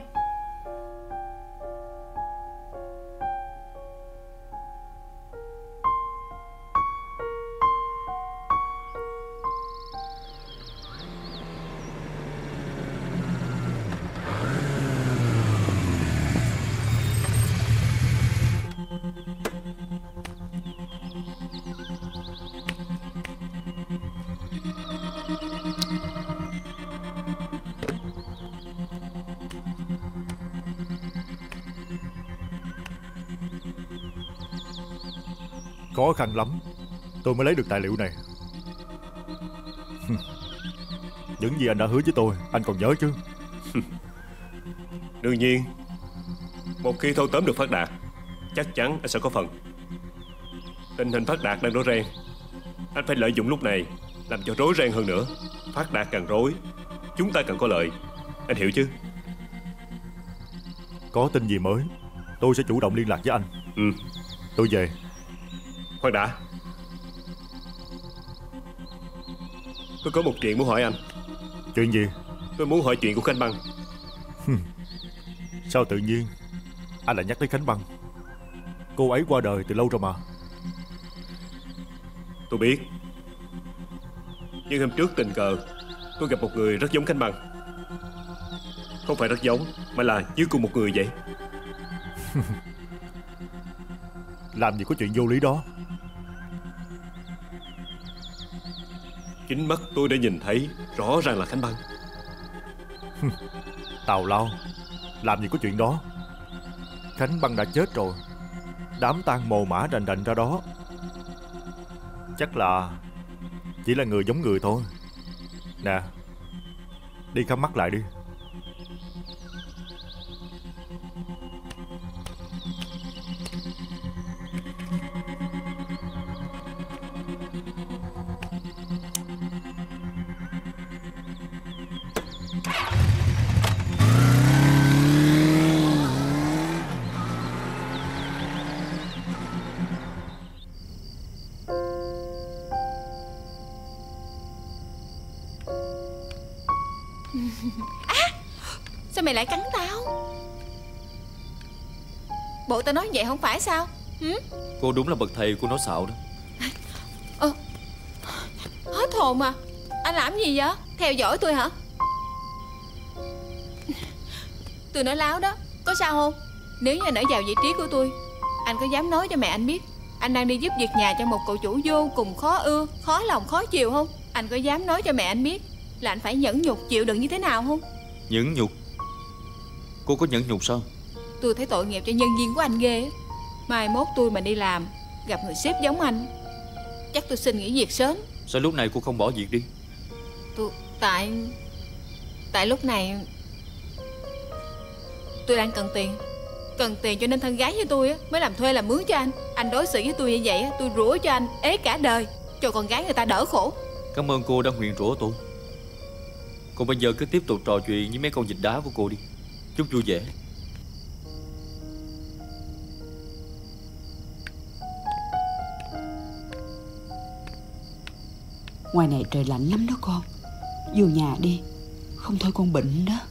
Khó khăn lắm tôi mới lấy được tài liệu này. Những gì anh đã hứa với tôi anh còn nhớ chứ? Đương nhiên. Một khi thâu tóm được Phát Đạt, chắc chắn anh sẽ có phần. Tình hình Phát Đạt đang rối ren, anh phải lợi dụng lúc này làm cho rối ren hơn nữa. Phát Đạt càng rối, chúng ta càng có lợi. Anh hiểu chứ? Có tin gì mới tôi sẽ chủ động liên lạc với anh. Ừ. Tôi về. Khoan đã, tôi có một chuyện muốn hỏi anh. Chuyện gì? Tôi muốn hỏi chuyện của Khánh Băng. Sao tự nhiên anh lại nhắc tới Khánh Băng? Cô ấy qua đời từ lâu rồi mà. Tôi biết, nhưng hôm trước tình cờ tôi gặp một người rất giống Khánh Băng. Không phải rất giống, mà là như cùng một người vậy. Làm gì có chuyện vô lý đó. Chính mắt tôi đã nhìn thấy rõ ràng là Khánh Băng. Tào lao, làm gì có chuyện đó. Khánh Băng đã chết rồi, đám tang mồ mã rành rành ra đó. Chắc là chỉ là người giống người thôi. Nè, đi khám mắt lại đi. À, sao mày lại cắn tao? Bộ tao nói vậy không phải sao? Hử? Cô đúng là bậc thầy của nó xạo đó. Ờ, hết hồn à. Anh làm gì vậy? Theo dõi tôi hả? Tôi nói láo đó, có sao không? Nếu như anh ở vào vị trí của tôi, anh có dám nói cho mẹ anh biết anh đang đi giúp việc nhà cho một cậu chủ vô cùng khó ưa, khó lòng khó chịu không? Anh có dám nói cho mẹ anh biết là anh phải nhẫn nhục chịu đựng như thế nào không? Nhẫn nhục? Cô có nhẫn nhục sao? Tôi thấy tội nghiệp cho nhân viên của anh ghê á. Mai mốt tôi mà đi làm gặp người sếp giống anh, chắc tôi xin nghỉ việc sớm. Sao lúc này cô không bỏ việc đi? Tôi... Tại... Tại lúc này tôi đang cần tiền. Cần tiền cho nên thân gái như tôi á mới làm thuê làm mướn cho anh. Anh đối xử với tôi như vậy á, tôi rủa cho anh ế cả đời, cho con gái người ta đỡ khổ. Cảm ơn cô đã nguyền rủa tôi. Còn bây giờ cứ tiếp tục trò chuyện với mấy con vịt đá của cô đi. Chúc vui vẻ. Ngoài này trời lạnh lắm đó con. Vô nhà đi, không thôi con bệnh đó.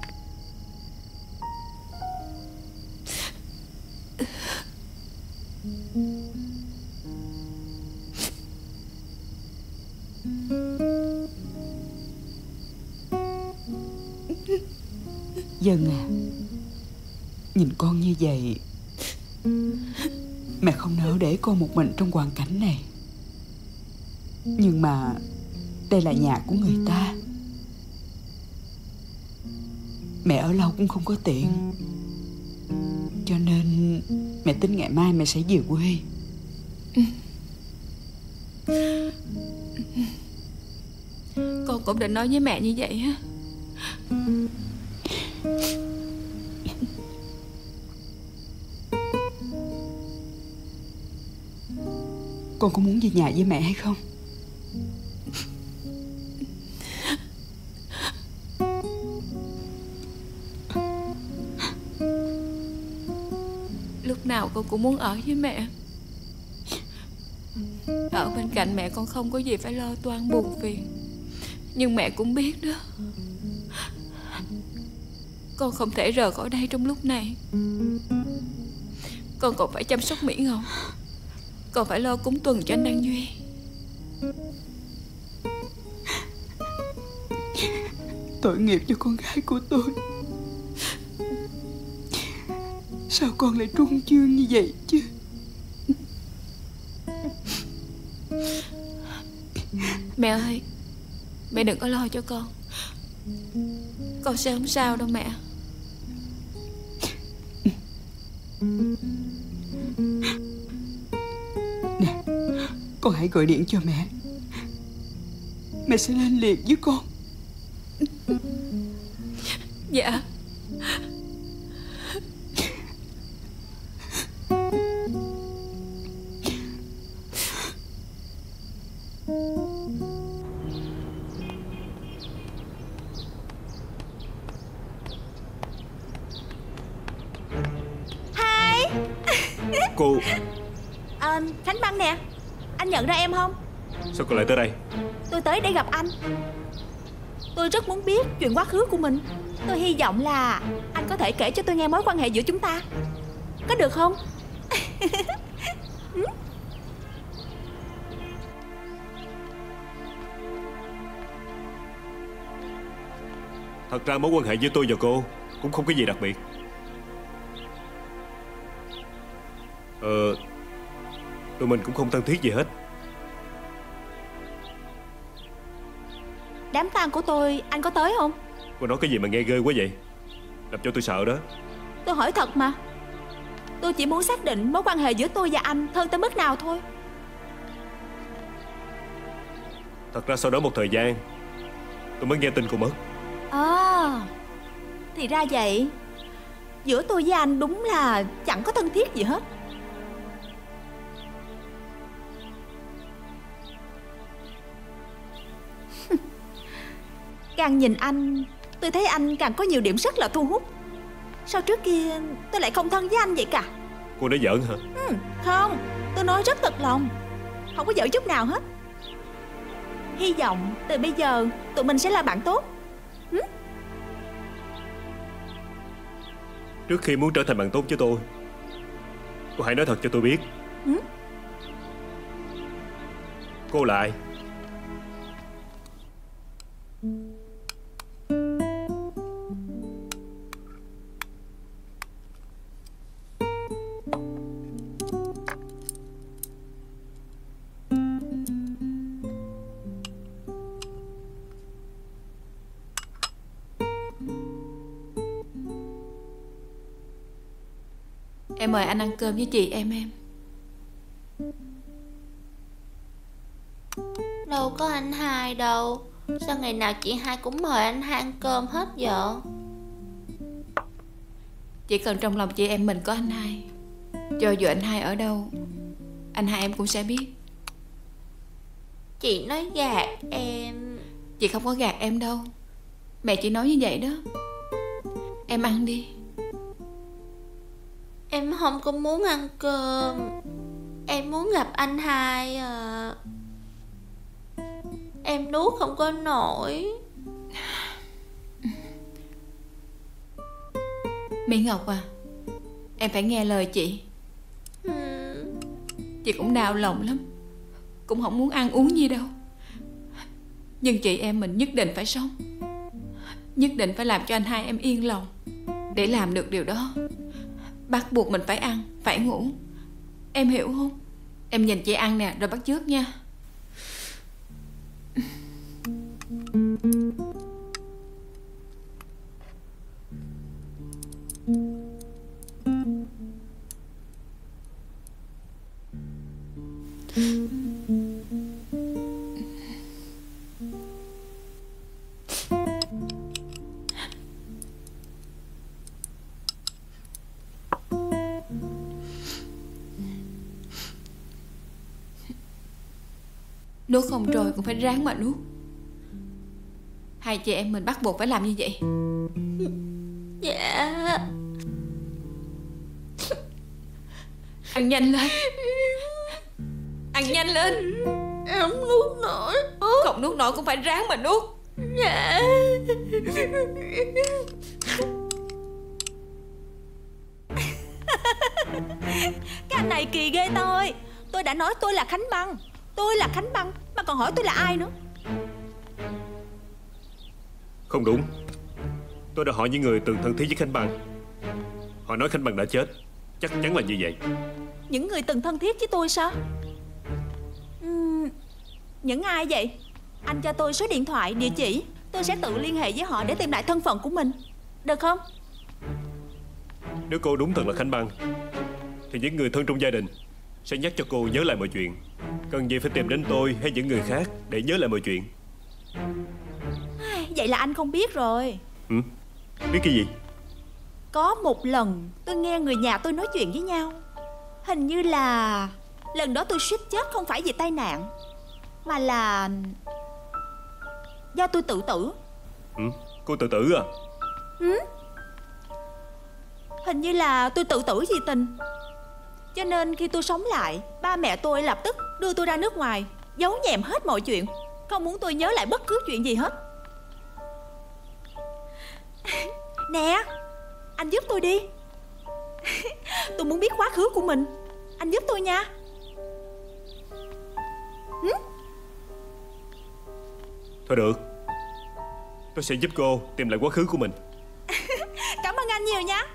Dân à, nhìn con như vậy, mẹ không nỡ để con một mình trong hoàn cảnh này. Nhưng mà đây là nhà của người ta, mẹ ở lâu cũng không có tiện, cho nên tính ngày mai mẹ sẽ về quê. Con cũng định nói với mẹ như vậy á. Con có muốn về nhà với mẹ hay không? Lúc nào con cũng muốn ở với mẹ. Ở bên cạnh mẹ con không có gì phải lo toan buồn phiền. Nhưng mẹ cũng biết đó, con không thể rời khỏi đây trong lúc này. Con còn phải chăm sóc Mỹ Ngọc, còn phải lo cúng tuần cho anh Đăng Duy. Tội nghiệp cho con gái của tôi. Sao con lại trung chương như vậy chứ? Mẹ ơi, mẹ đừng có lo cho con. Con sẽ không sao đâu mẹ. Nè, con hãy gọi điện cho mẹ. Mẹ sẽ lên liền với con. Dạ. Cô à, Khánh Băng nè, anh nhận ra em không? sao cô lại tới đây? Tôi tới để gặp anh. Tôi rất muốn biết chuyện quá khứ của mình. Tôi hy vọng là anh có thể kể cho tôi nghe mối quan hệ giữa chúng ta. Có được không? Thật ra mối quan hệ giữa tôi và cô cũng không có gì đặc biệt. Ờ Tụi mình cũng không thân thiết gì hết. Đám tang của tôi anh có tới không? Cô nói cái gì mà nghe ghê quá vậy? Làm cho tôi sợ đó. Tôi hỏi thật mà. Tôi chỉ muốn xác định mối quan hệ giữa tôi và anh thân tới mức nào thôi. Thật ra sau đó một thời gian tôi mới nghe tin cô mất. À, thì ra vậy. Giữa tôi với anh đúng là chẳng có thân thiết gì hết. Càng nhìn anh, tôi thấy anh càng có nhiều điểm rất là thu hút. Sao trước kia tôi lại không thân với anh vậy cả? Cô nói giỡn hả? Ừ, không, tôi nói rất thật lòng. Không có giỡn chút nào hết. Hy vọng từ bây giờ tụi mình sẽ là bạn tốt. ừ? Trước khi muốn trở thành bạn tốt với tôi, cô hãy nói thật cho tôi biết. ừ? Cô là ai? Em mời anh ăn cơm với chị em em. Đâu có anh Hai đâu. Sao ngày nào chị Hai cũng mời anh Hai ăn cơm hết vậy? Chỉ cần trong lòng chị em mình có anh Hai, cho dù anh Hai ở đâu, anh Hai em cũng sẽ biết. Chị nói gạt em. Chị không có gạt em đâu. Mẹ chỉ nói như vậy đó. Em ăn đi. Em không có muốn ăn cơm. Em muốn gặp anh Hai à. Em nuốt không có nổi. Mỹ Ngọc à, em phải nghe lời chị. ừ. Chị cũng đau lòng lắm, cũng không muốn ăn uống gì đâu. Nhưng chị em mình nhất định phải sống, nhất định phải làm cho anh Hai em yên lòng. Để làm được điều đó, bắt buộc mình phải ăn, phải ngủ. Em hiểu không? Em nhìn chị ăn nè, rồi bắt chước nha. Nuốt không trôi cũng phải ráng mà nuốt. Hai chị em mình bắt buộc phải làm như vậy. Dạ. Ăn nhanh lên. Ăn nhanh lên. Em không nuốt nổi. Không nuốt nổi cũng phải ráng mà nuốt. Dạ. Cái anh này kỳ ghê tôi. Tôi đã nói tôi là Khánh Băng. Tôi là Khánh Băng mà còn hỏi tôi là ai nữa. Không đúng. Tôi đã hỏi những người từng thân thiết với Khánh Băng. Họ nói Khánh Băng đã chết. Chắc chắn là như vậy. Những người từng thân thiết với tôi sao? uhm, Những ai vậy? Anh cho tôi số điện thoại, địa chỉ. Tôi sẽ tự liên hệ với họ để tìm lại thân phận của mình. Được không? Nếu cô đúng thật là Khánh Băng thì những người thân trong gia đình sẽ nhắc cho cô nhớ lại mọi chuyện. Cần gì phải tìm đến tôi hay những người khác để nhớ lại mọi chuyện. Vậy là anh không biết rồi. Ừ? Biết cái gì? Có một lần tôi nghe người nhà tôi nói chuyện với nhau. Hình như là lần đó tôi suýt chết không phải vì tai nạn, mà là do tôi tự tử. Ừ? Cô tự tử à? Ừ? Hình như là tôi tự tử vì tình. Cho nên khi tôi sống lại, ba mẹ tôi lập tức đưa tôi ra nước ngoài, giấu nhẹm hết mọi chuyện, không muốn tôi nhớ lại bất cứ chuyện gì hết. Nè, anh giúp tôi đi. Tôi muốn biết quá khứ của mình. Anh giúp tôi nha. ừ? Thôi được, tôi sẽ giúp cô tìm lại quá khứ của mình. Cảm ơn anh nhiều nha.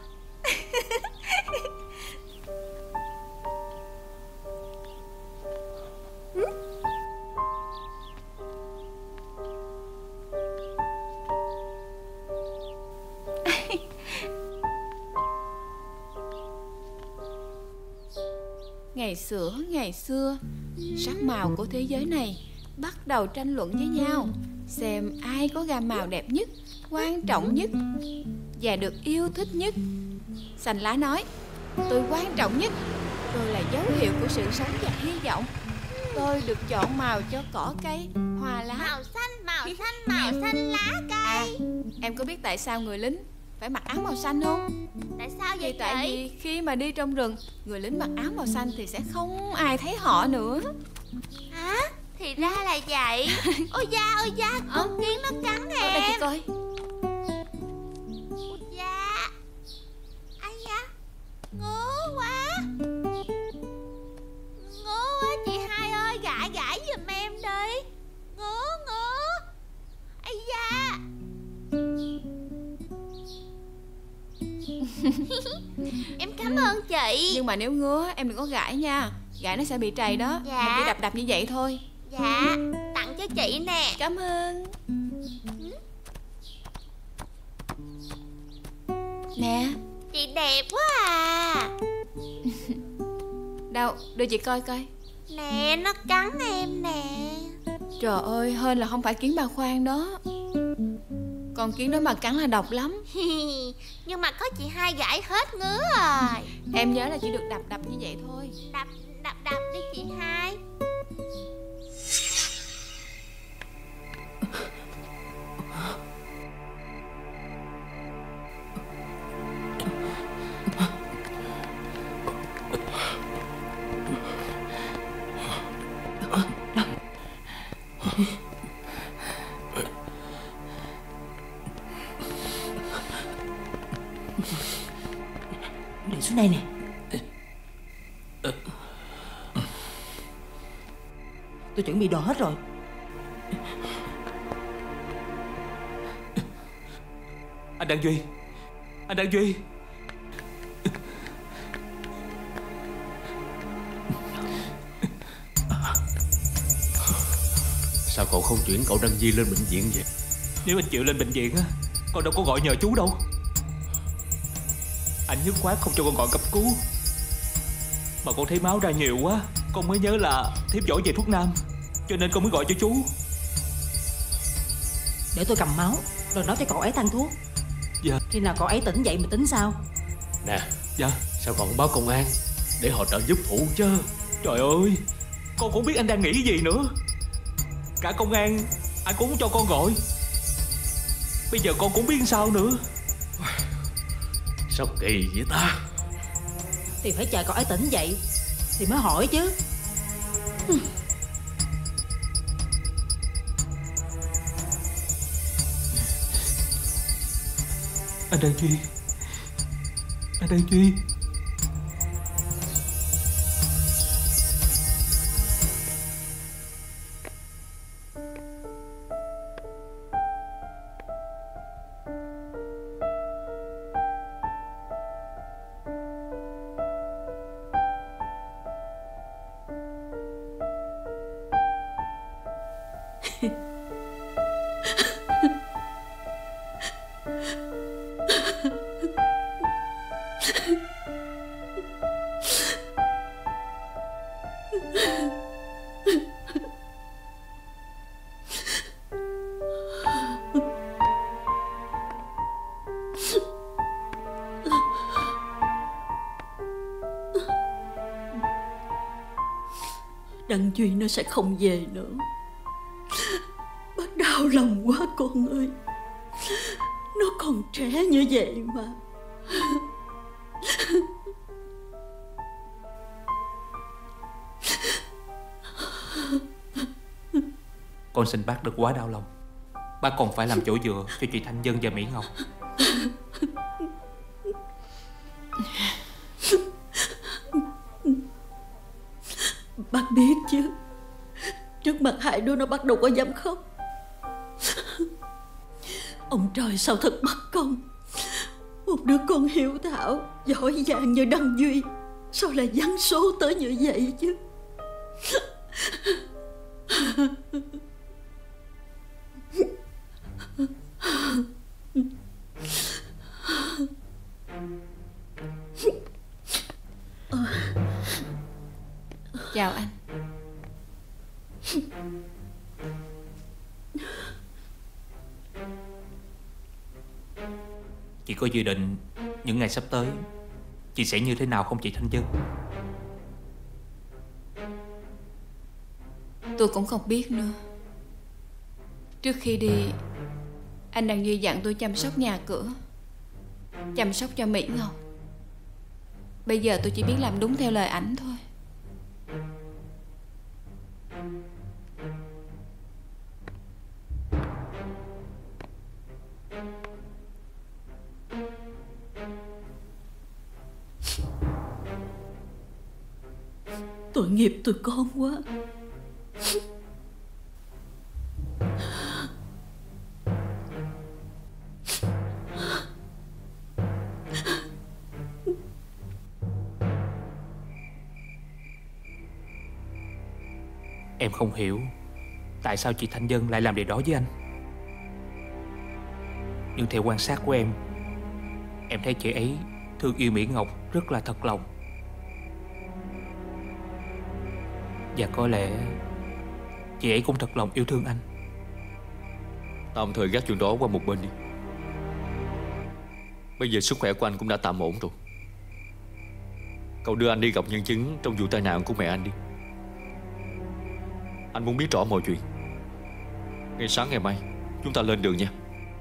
Ngày xưa, ngày xưa, sắc màu của thế giới này bắt đầu tranh luận với nhau, xem ai có gam màu đẹp nhất, quan trọng nhất và được yêu thích nhất. Xanh lá nói: tôi quan trọng nhất, tôi là dấu hiệu của sự sống và hy vọng. Tôi được chọn màu cho cỏ cây, hoa lá. Màu xanh, màu xanh, màu xanh lá cây. À, em có biết tại sao người lính phải mặc áo màu xanh không? Tại sao vậy? Vì tại vì khi mà đi trong rừng, người lính mặc áo màu xanh thì sẽ không ai thấy họ nữa. Hả? Thì ra là vậy. Ôi da, ôi da, con kiến nó cắn em. Đây chị coi. Ôi da. Ai da, ngứa quá. Ngứa quá chị hai ơi, gãi gãi giùm em đi. Ngứa, ngứa. Ai da. Em cảm ơn chị. Nhưng mà nếu ngứa em đừng có gãi nha. Gãi nó sẽ bị trầy đó. Dạ. Mình chỉ đập đập như vậy thôi. Dạ, tặng cho chị nè. Cảm ơn. Nè, chị đẹp quá à. đâu, đưa chị coi coi. Nè, nó cắn em nè. Trời ơi, hên là không phải kiến ba khoang đó. Con kiến đó mà cắn là độc lắm. Nhưng mà có chị hai gãi hết ngứa rồi. Em nhớ là chỉ được đập đập như vậy thôi. Đập, đập, đập đi chị hai. Để xuống đây nè. Tôi chuẩn bị đồ hết rồi. Anh Đăng Duy, anh Đăng Duy. Sao cậu không chuyển cậu Đăng Duy lên bệnh viện vậy? Nếu anh chịu lên bệnh viện á, con đâu có gọi nhờ chú đâu. Anh nhất quát không cho con gọi cấp cứu. Mà con thấy máu ra nhiều quá, con mới nhớ là thiếp giỏi về thuốc nam, cho nên con mới gọi cho chú. Để tôi cầm máu rồi nói cho cậu ấy tăng thuốc. Dạ. Khi nào cậu ấy tỉnh dậy mình tính sao? Nè. Dạ. Sao cậu không báo công an để họ trợ giúp phụ chứ? Trời ơi, con cũng biết anh đang nghĩ gì nữa. Cả công an ai cũng cho con gọi. Bây giờ con cũng biết sao nữa. Sao kỳ vậy ta? Thì phải chờ cậu ấy tỉnh dậy thì mới hỏi chứ. Anh Đăng Duy, anh Đăng Duy. Đăng Duy nó sẽ không về nữa. Bác đau lòng quá con ơi. Nó còn trẻ như vậy mà. Con xin bác đừng quá đau lòng. Bác còn phải làm chỗ dựa cho chị Thanh Vân và Mỹ Ngọc. Bác biết chứ, trước mặt hai đứa nó bắt đầu có dám khóc. Ông trời sao thật bất công. Một đứa con hiếu thảo, giỏi giang như Đăng Duy sao lại giáng số tới như vậy chứ. Chào anh. Chị có dự định những ngày sắp tới chị sẽ như thế nào không chị Thanh Vân? Tôi cũng không biết nữa. Trước khi đi, anh Đăng Duy dặn tôi chăm sóc nhà cửa, chăm sóc cho Mỹ Ngọc. Bây giờ tôi chỉ biết làm đúng theo lời ảnh thôi. Tội nghiệp tụi con quá. Em không hiểu tại sao chị Thanh Vân lại làm điều đó với anh. Nhưng theo quan sát của em, em thấy chị ấy thương yêu Mỹ Ngọc rất là thật lòng. Và có lẽ chị ấy cũng thật lòng yêu thương anh. Tạm thời gác chuyện đó qua một bên đi. Bây giờ sức khỏe của anh cũng đã tạm ổn rồi. Cậu đưa anh đi gặp nhân chứng trong vụ tai nạn của mẹ anh đi. Anh muốn biết rõ mọi chuyện. Ngày sáng ngày mai chúng ta lên đường nha.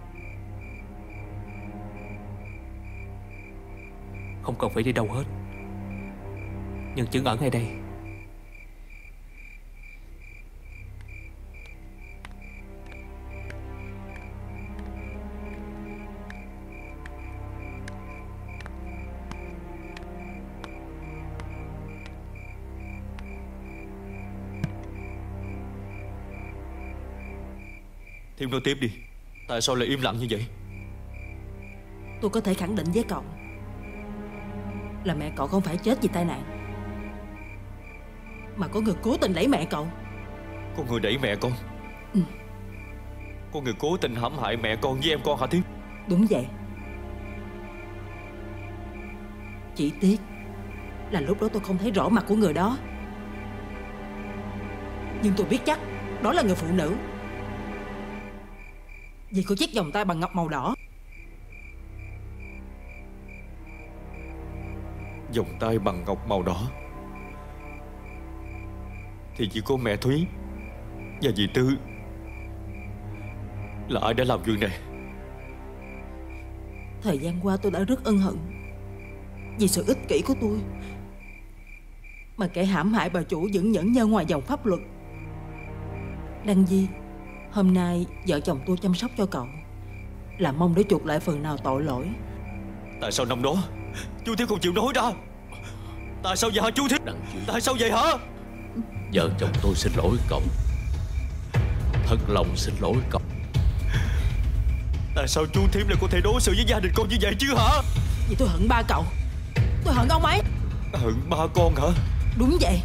Không cần phải đi đâu hết. Nhân chứng ở ngay đây. Thêm nói tiếp đi. Tại sao lại im lặng như vậy? Tôi có thể khẳng định với cậu là mẹ cậu không phải chết vì tai nạn, mà có người cố tình đẩy mẹ cậu. Có người đẩy mẹ con? Ừ. Có người cố tình hãm hại mẹ con với em con hả Thiếp? Đúng vậy. Chỉ tiếc là lúc đó tôi không thấy rõ mặt của người đó. Nhưng tôi biết chắc đó là người phụ nữ, vì có chiếc vòng tay bằng ngọc màu đỏ. Vòng tay bằng ngọc màu đỏ thì chỉ có mẹ Thúy Và dì Tư, là ai đã làm chuyện này? Thời gian qua tôi đã rất ân hận vì sự ích kỷ của tôi, mà kẻ hãm hại bà chủ vẫn nhẫn nhơ ngoài vòng pháp luật. Đăng Di, hôm nay vợ chồng tôi chăm sóc cho cậu là mong để chuộc lại phần nào tội lỗi. Tại sao năm đó chú Thiếp không chịu nói ra? Tại sao vậy hả chú Thiếp? Tại sao vậy hả? Vợ chồng tôi xin lỗi cậu, thật lòng xin lỗi cậu. Tại sao chú Thiếp lại có thể đối xử với gia đình con như vậy chứ hả? Vì tôi hận ba cậu. Tôi hận ông ấy. Hận ba con hả? Đúng vậy.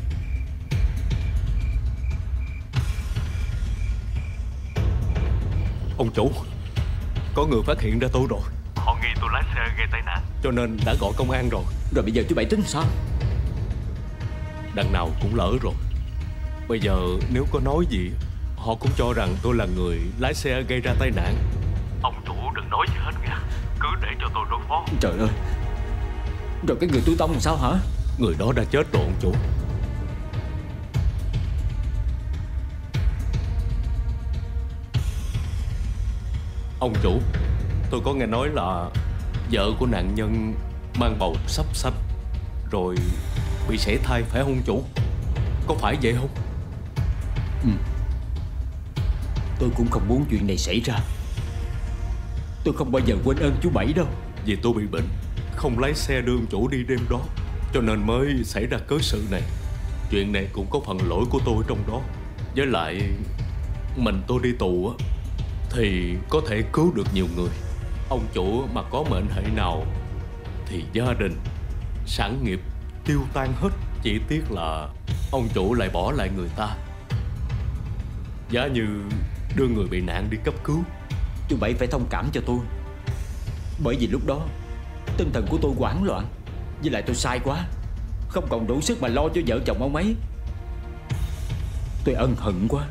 Ông chủ, có người phát hiện ra tôi rồi. Họ nghi tôi lái xe gây tai nạn, cho nên đã gọi công an rồi. Rồi bây giờ chú Bảy tính sao? Đằng nào cũng lỡ rồi. Bây giờ nếu có nói gì, họ cũng cho rằng tôi là người lái xe gây ra tai nạn. Ông chủ đừng nói gì hết nha, cứ để cho tôi đối phó. Trời ơi, rồi cái người tu tông làm sao hả? Người đó đã chết rồi ông chủ. Ông chủ, tôi có nghe nói là vợ của nạn nhân mang bầu sắp sanh rồi bị sảy thai, phải không ông chủ? Có phải vậy không? Ừ. Tôi cũng không muốn chuyện này xảy ra. Tôi không bao giờ quên ơn chú Bảy đâu. Vì tôi bị bệnh, không lái xe đưa ông chủ đi đêm đó, cho nên mới xảy ra cớ sự này. Chuyện này cũng có phần lỗi của tôi trong đó. Với lại mình tôi đi tù á thì có thể cứu được nhiều người. Ông chủ mà có mệnh hệ nào thì gia đình, sản nghiệp tiêu tan hết. Chỉ tiếc là ông chủ lại bỏ lại người ta. Giá như đưa người bị nạn đi cấp cứu. Chú Bảy phải thông cảm cho tôi, bởi vì lúc đó tinh thần của tôi hoảng loạn. Với lại tôi sai quá, không còn đủ sức mà lo cho vợ chồng ông ấy. Tôi ân hận quá.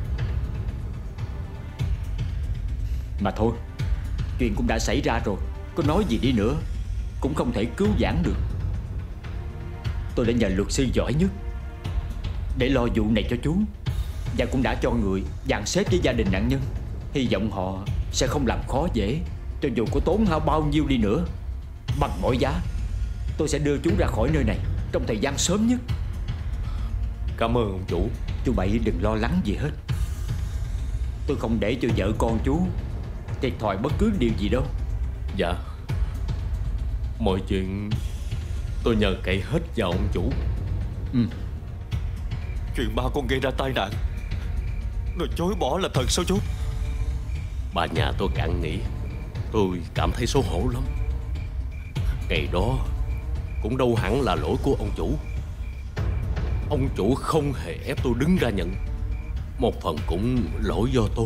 Mà thôi, chuyện cũng đã xảy ra rồi, có nói gì đi nữa cũng không thể cứu vãn được. Tôi đã nhờ luật sư giỏi nhất để lo vụ này cho chú, và cũng đã cho người dàn xếp với gia đình nạn nhân. Hy vọng họ sẽ không làm khó dễ, cho dù có tốn hao bao nhiêu đi nữa. Bằng mọi giá, tôi sẽ đưa chú ra khỏi nơi này trong thời gian sớm nhất. Cảm ơn ông chủ. Chú Bảy đừng lo lắng gì hết. Tôi không để cho vợ con chú thiệt thòi bất cứ điều gì đâu. Dạ, mọi chuyện tôi nhờ cậy hết vào ông chủ. Ừ. Chuyện ba con gây ra tai nạn rồi chối bỏ là thật sao chú? Bà nhà tôi cạn nghĩ, tôi cảm thấy xấu hổ lắm. Ngày đó cũng đâu hẳn là lỗi của ông chủ. Ông chủ không hề ép tôi đứng ra nhận. Một phần cũng lỗi do tôi.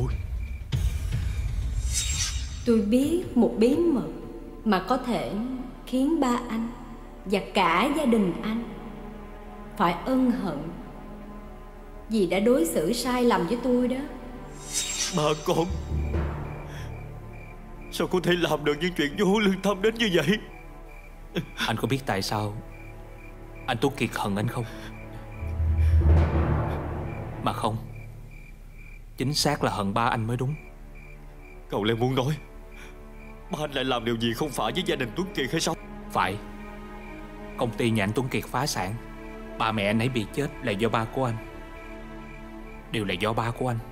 Tôi biết một bí mật mà có thể khiến ba anh và cả gia đình anh phải ân hận vì đã đối xử sai lầm với tôi đó. Ba con sao có thể làm được những chuyện vô lương tâm đến như vậy? Anh có biết tại sao anh Tuấn Kiệt hận anh không? Mà không, chính xác là hận ba anh mới đúng. Cậu lại muốn nói ba anh lại làm điều gì không phải với gia đình Tuấn Kiệt hay sao? Phải. Công ty nhà anh Tuấn Kiệt phá sản, ba mẹ anh ấy bị chết là do ba của anh. Đều là do ba của anh.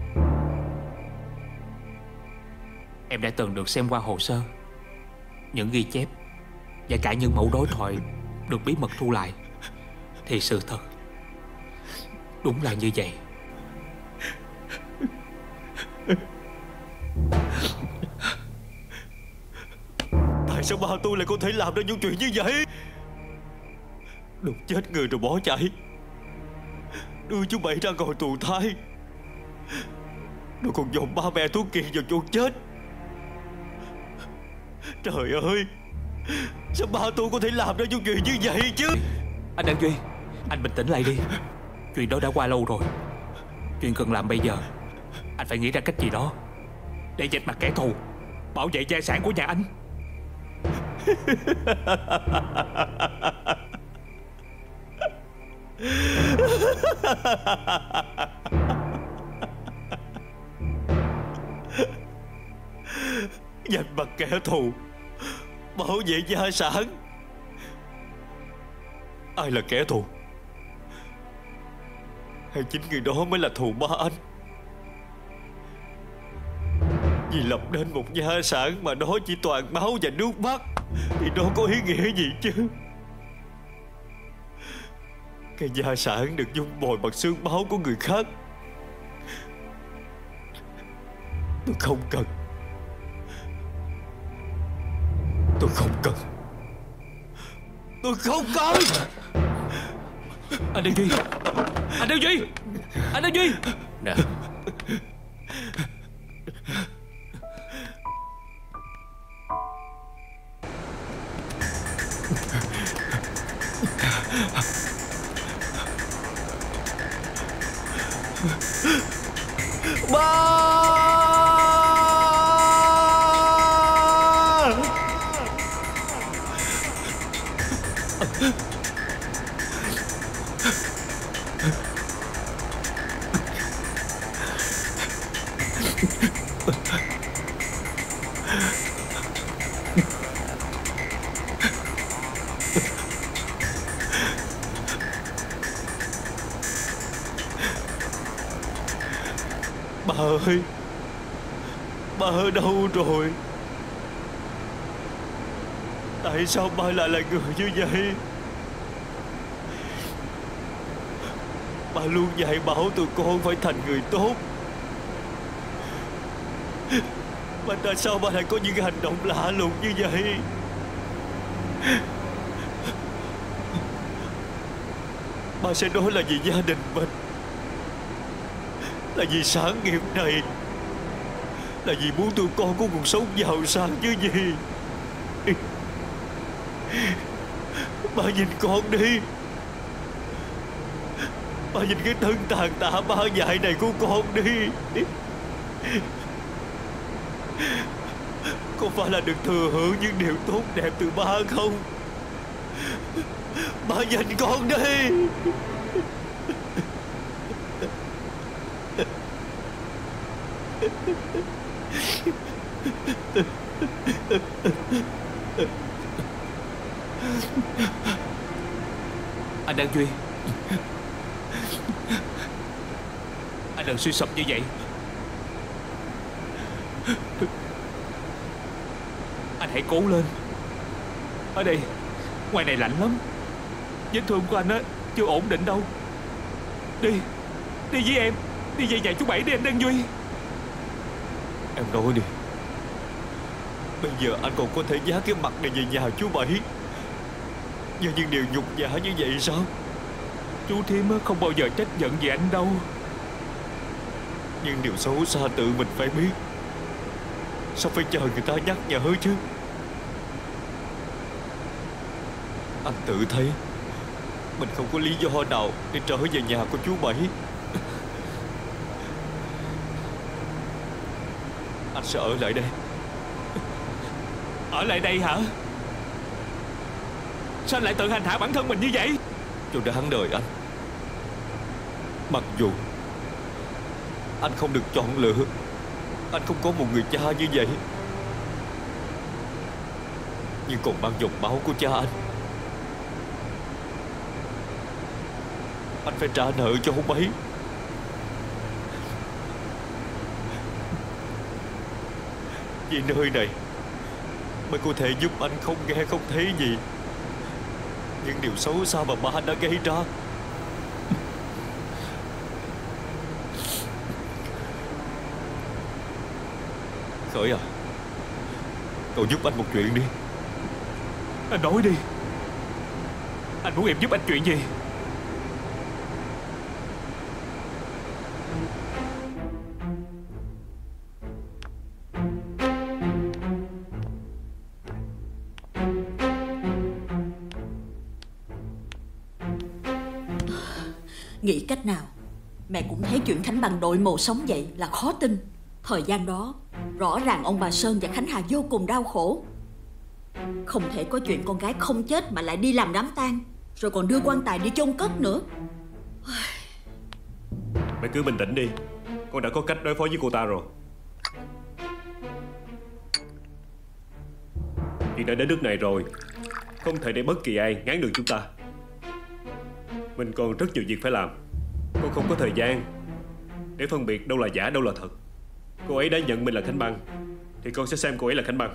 Em đã từng được xem qua hồ sơ, những ghi chép và cả những mẫu đối thoại được bí mật thu lại. Thì sự thật đúng là như vậy. Tại sao ba tôi lại có thể làm ra những chuyện như vậy? Đụng chết người rồi bỏ chạy, đưa chú Bảy ra ngồi tù thai, rồi còn dồn ba mẹ Tuấn Kiệt vào chỗ chết. Trời ơi, sao ba tôi có thể làm ra những chuyện như vậy chứ? Anh Đăng Duy, anh bình tĩnh lại đi. Chuyện đó đã qua lâu rồi. Chuyện cần làm bây giờ, anh phải nghĩ ra cách gì đó để vạch mặt kẻ thù, bảo vệ gia sản của nhà anh. Dành mặt kẻ thù, bảo vệ gia sản. Ai là kẻ thù? Hay chính người đó mới là thù ba anh? Vì lập nên một gia sản mà nó chỉ toàn máu và nước mắt thì nó có ý nghĩa gì chứ? Cái gia sản được dung bồi bằng xương máu của người khác tôi không cần. Tôi không cần. Tôi không cần. Anh Đăng Duy! Anh Đăng Duy! Anh Đăng Duy! Nè, ba. Ba ơi, ba ở đâu rồi? Tại sao ba lại là người như vậy? Ba luôn dạy bảo tụi con phải thành người tốt, mà tại sao ba lại có những hành động lạ lùng như vậy? Ba sẽ nói là vì gia đình mình, là vì sản nghiệp này, là vì muốn tụi con có cuộc sống giàu sang chứ gì. Ba nhìn con đi. Ba nhìn cái thân tàn tạ ba dại này của con đi. Có phải là được thừa hưởng những điều tốt đẹp từ ba không? Ba nhìn con đi. Anh Đăng Duy, anh đừng suy sụp như vậy. Anh hãy cố lên. Ở đây, ngoài này lạnh lắm. Vết thương của anh á chưa ổn định đâu. Đi, đi với em. Đi về nhà chú Bảy đi anh Đăng Duy. Em nói đi. Bây giờ anh còn có thể giá cái mặt này về nhà chú Bảy như những điều nhục nhã như vậy sao? Chú Thiêm không bao giờ trách giận về anh đâu. Nhưng điều xấu xa tự mình phải biết. Sao phải chờ người ta nhắc nhở chứ? Anh tự thấy mình không có lý do nào để trở về nhà của chú Bảy. Anh sẽ ở lại đây. Ở lại đây hả? Sao anh lại tự hành hạ bản thân mình như vậy? Cho đáng đời anh. Mặc dù anh không được chọn lựa, anh không có một người cha như vậy, nhưng còn mang dòng máu của cha anh. Anh phải trả nợ cho ông ấy. Vì nơi này mới có thể giúp anh không nghe không thấy gì những điều xấu xa mà ba đã gây ra. Khởi à, cậu giúp anh một chuyện đi. Anh nói đi. Anh muốn em giúp anh chuyện gì? Nghĩ cách nào mẹ cũng thấy chuyện Khánh bằng đội mồ sống vậy là khó tin. Thời gian đó rõ ràng ông bà Sơn và Khánh Hà vô cùng đau khổ. Không thể có chuyện con gái không chết mà lại đi làm đám tang, rồi còn đưa quan tài đi chôn cất nữa. Mẹ cứ bình tĩnh đi. Con đã có cách đối phó với cô ta rồi. Chuyện đã đến nước này rồi, không thể để bất kỳ ai ngáng đường chúng ta. Mình còn rất nhiều việc phải làm. Con không có thời gian để phân biệt đâu là giả đâu là thật. Cô ấy đã nhận mình là Khánh Băng thì con sẽ xem cô ấy là Khánh Băng.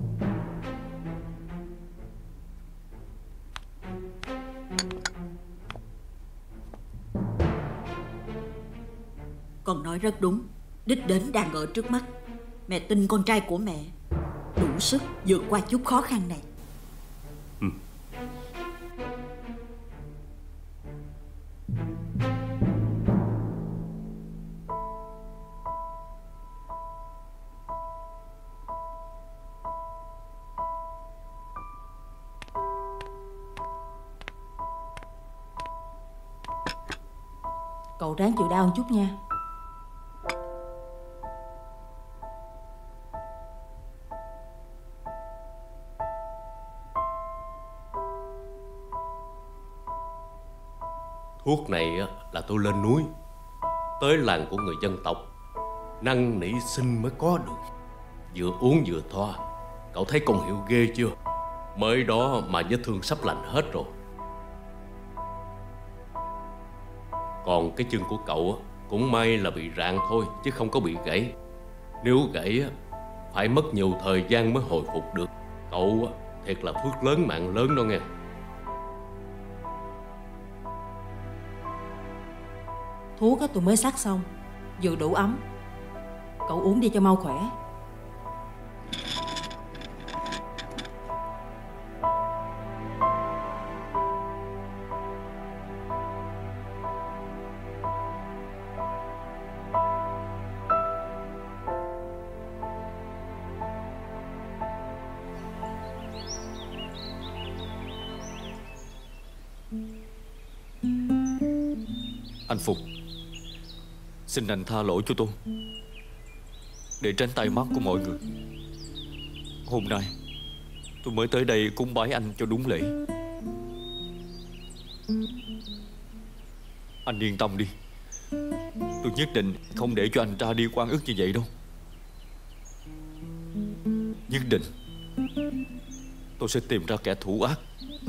Con nói rất đúng. Đích đến đang ở trước mắt. Mẹ tin con trai của mẹ đủ sức vượt qua chút khó khăn này. Ừ. Cậu ráng chịu đau một chút nha. Thuốc này là tôi lên núi tới làng của người dân tộc, năn nỉ xin mới có được. Vừa uống vừa thoa. Cậu thấy con Hiệu ghê chưa? Mới đó mà vết thương sắp lành hết rồi. Còn cái chân của cậu cũng may là bị rạn thôi, chứ không có bị gãy. Nếu gãy phải mất nhiều thời gian mới hồi phục được. Cậu thiệt là phước lớn mạng lớn đó nghe. Thuốc á tôi mới sắc xong, vừa đủ ấm. Cậu uống đi cho mau khỏe. Anh Phục, xin anh tha lỗi cho tôi, để tránh tay mắt của mọi người. Hôm nay tôi mới tới đây cúng bái anh cho đúng lễ. Anh yên tâm đi, tôi nhất định không để cho anh ra đi oan ức như vậy đâu. Nhất định tôi sẽ tìm ra kẻ thủ ác.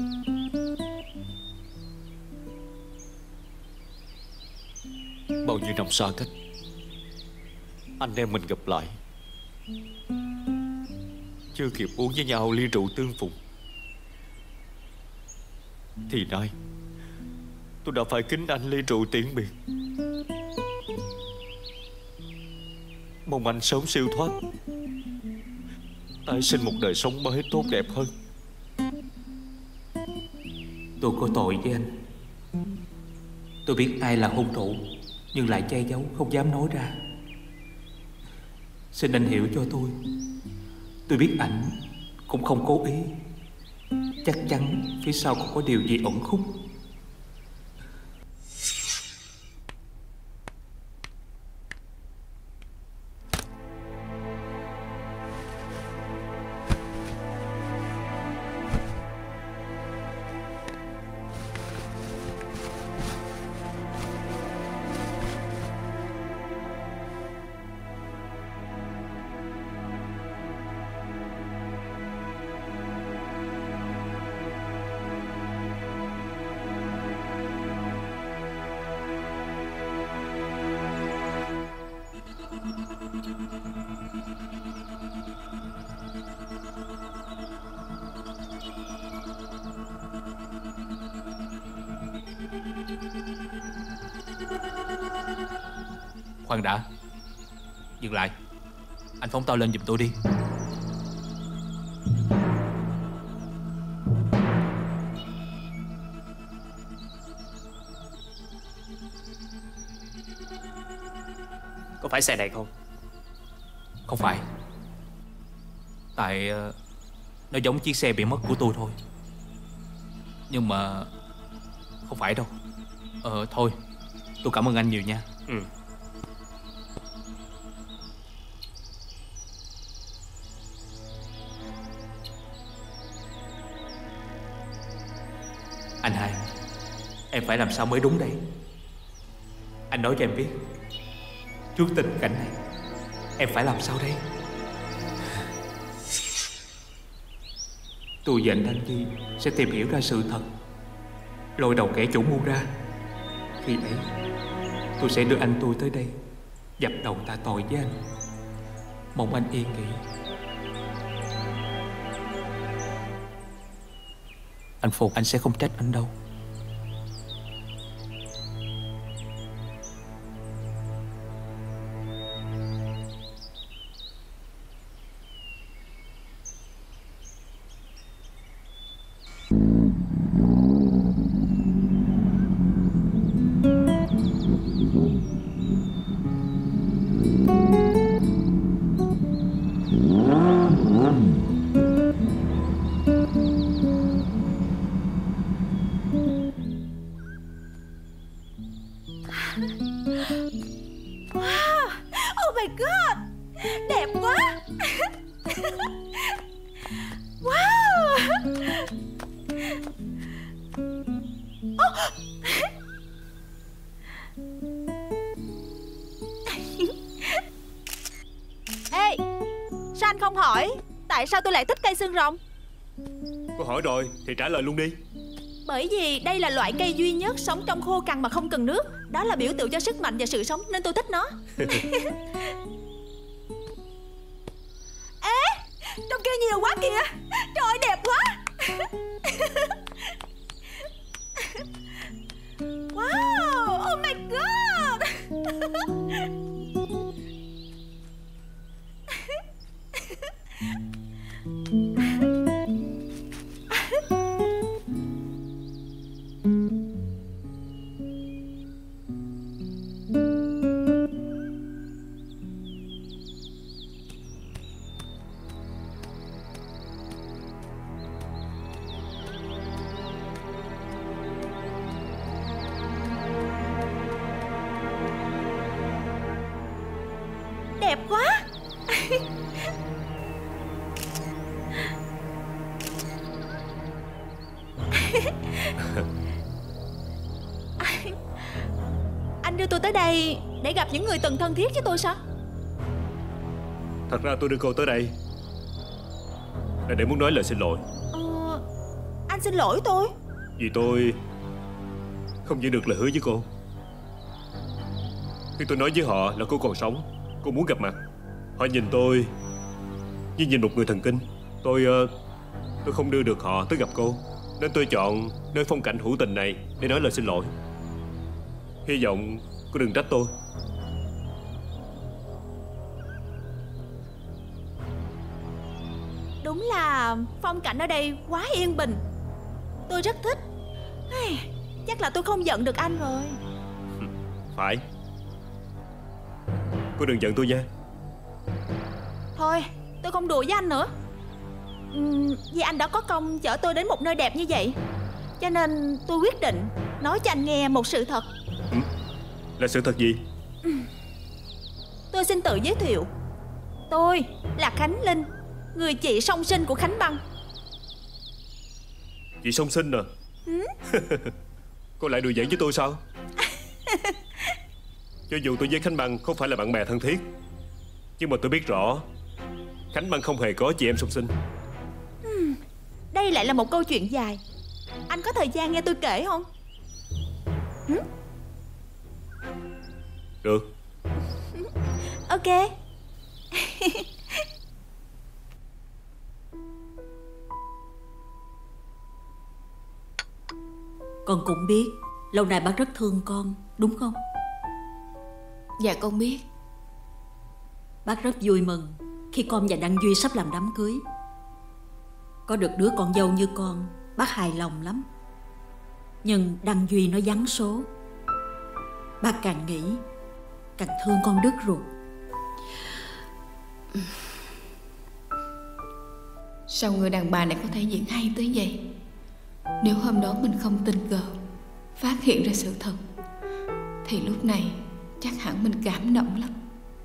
Bao nhiêu năm xa cách, anh em mình gặp lại, chưa kịp uống với nhau ly rượu tương phùng, thì nay tôi đã phải kính anh ly rượu tiễn biệt. Mong anh sớm siêu thoát, tái sinh một đời sống mới tốt đẹp hơn. Tôi có tội với anh. Tôi biết ai là hung thủ, nhưng lại che giấu không dám nói ra. Xin anh hiểu cho tôi. Tôi biết ảnh cũng không cố ý. Chắc chắn phía sau cũng có điều gì ẩn khúc. Khoan đã, dừng lại. Anh phóng tao lên giùm tôi đi. Có phải xe này không? Không phải. Tại uh, nó giống chiếc xe bị mất của tôi thôi. Nhưng mà không phải đâu. Ờ thôi, tôi cảm ơn anh nhiều nha. Ừ. Anh hai, em phải làm sao mới đúng đây? Anh nói cho em biết, trước tình cảnh này em phải làm sao đây? Tôi và anh Đăng Duy sẽ tìm hiểu ra sự thật, lôi đầu kẻ chủ mưu ra. Khi ấy tôi sẽ đưa anh tôi tới đây dập đầu tạ tội với anh. Mong anh yên nghỉ. Anh Phục, anh sẽ không trách anh đâu. Wow, oh my god, đẹp quá. Wow. Oh. Ê, sao anh không hỏi tại sao tôi lại thích cây xương rồng? Cô hỏi rồi thì trả lời luôn đi. Bởi vì đây là loại cây duy nhất sống trong khô cằn mà không cần nước. Đó là biểu tượng cho sức mạnh và sự sống nên tôi thích nó. Ê, trong kia nhiều quá kìa. Trời ơi, đẹp quá. Wow, oh my god. Đẹp quá. Anh đưa tôi tới đây để gặp những người từng thân thiết với tôi sao? Thật ra tôi đưa cô tới đây là để muốn nói lời xin lỗi. Ờ, anh xin lỗi tôi. Vì tôi không giữ được lời hứa với cô. Khi tôi nói với họ là cô còn sống, cô muốn gặp mặt, họ nhìn tôi như nhìn một người thần kinh. Tôi uh, tôi không đưa được họ tới gặp cô, nên tôi chọn nơi phong cảnh hữu tình này để nói lời xin lỗi. Hy vọng cô đừng trách tôi. Đúng là phong cảnh ở đây quá yên bình. Tôi rất thích. Chắc là tôi không giận được anh rồi. Phải. Cô đừng giận tôi nha. Thôi, tôi không đùa với anh nữa. uhm, Vì anh đã có công chở tôi đến một nơi đẹp như vậy, cho nên tôi quyết định nói cho anh nghe một sự thật. ừ? Là sự thật gì? Tôi xin tự giới thiệu. Tôi là Khánh Linh, người chị song sinh của Khánh Băng. Chị song sinh à? ừ? Cô lại đùa giỡn với tôi sao? Cho dù tôi với Khánh Băng không phải là bạn bè thân thiết, nhưng mà tôi biết rõ Khánh Băng không hề có chị em song sinh. uhm, Đây lại là một câu chuyện dài. Anh có thời gian nghe tôi kể không? ừ? Được. Ok. Con cũng biết lâu nay bác rất thương con, đúng không? Dạ con biết. Bác rất vui mừng khi con và Đăng Duy sắp làm đám cưới. Có được đứa con dâu như con, bác hài lòng lắm. Nhưng Đăng Duy nó vắng số. Bác càng nghĩ càng thương con đứt ruột. Sao người đàn bà này có thể diễn hay tới vậy? Nếu hôm đó mình không tình cờ phát hiện ra sự thật, thì lúc này chắc hẳn mình cảm động lắm.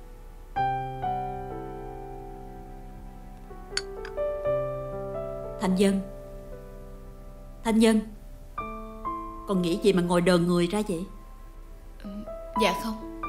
Thanh Dân, Thanh Dân, con nghĩ gì mà ngồi đờ người ra vậy? Dạ không.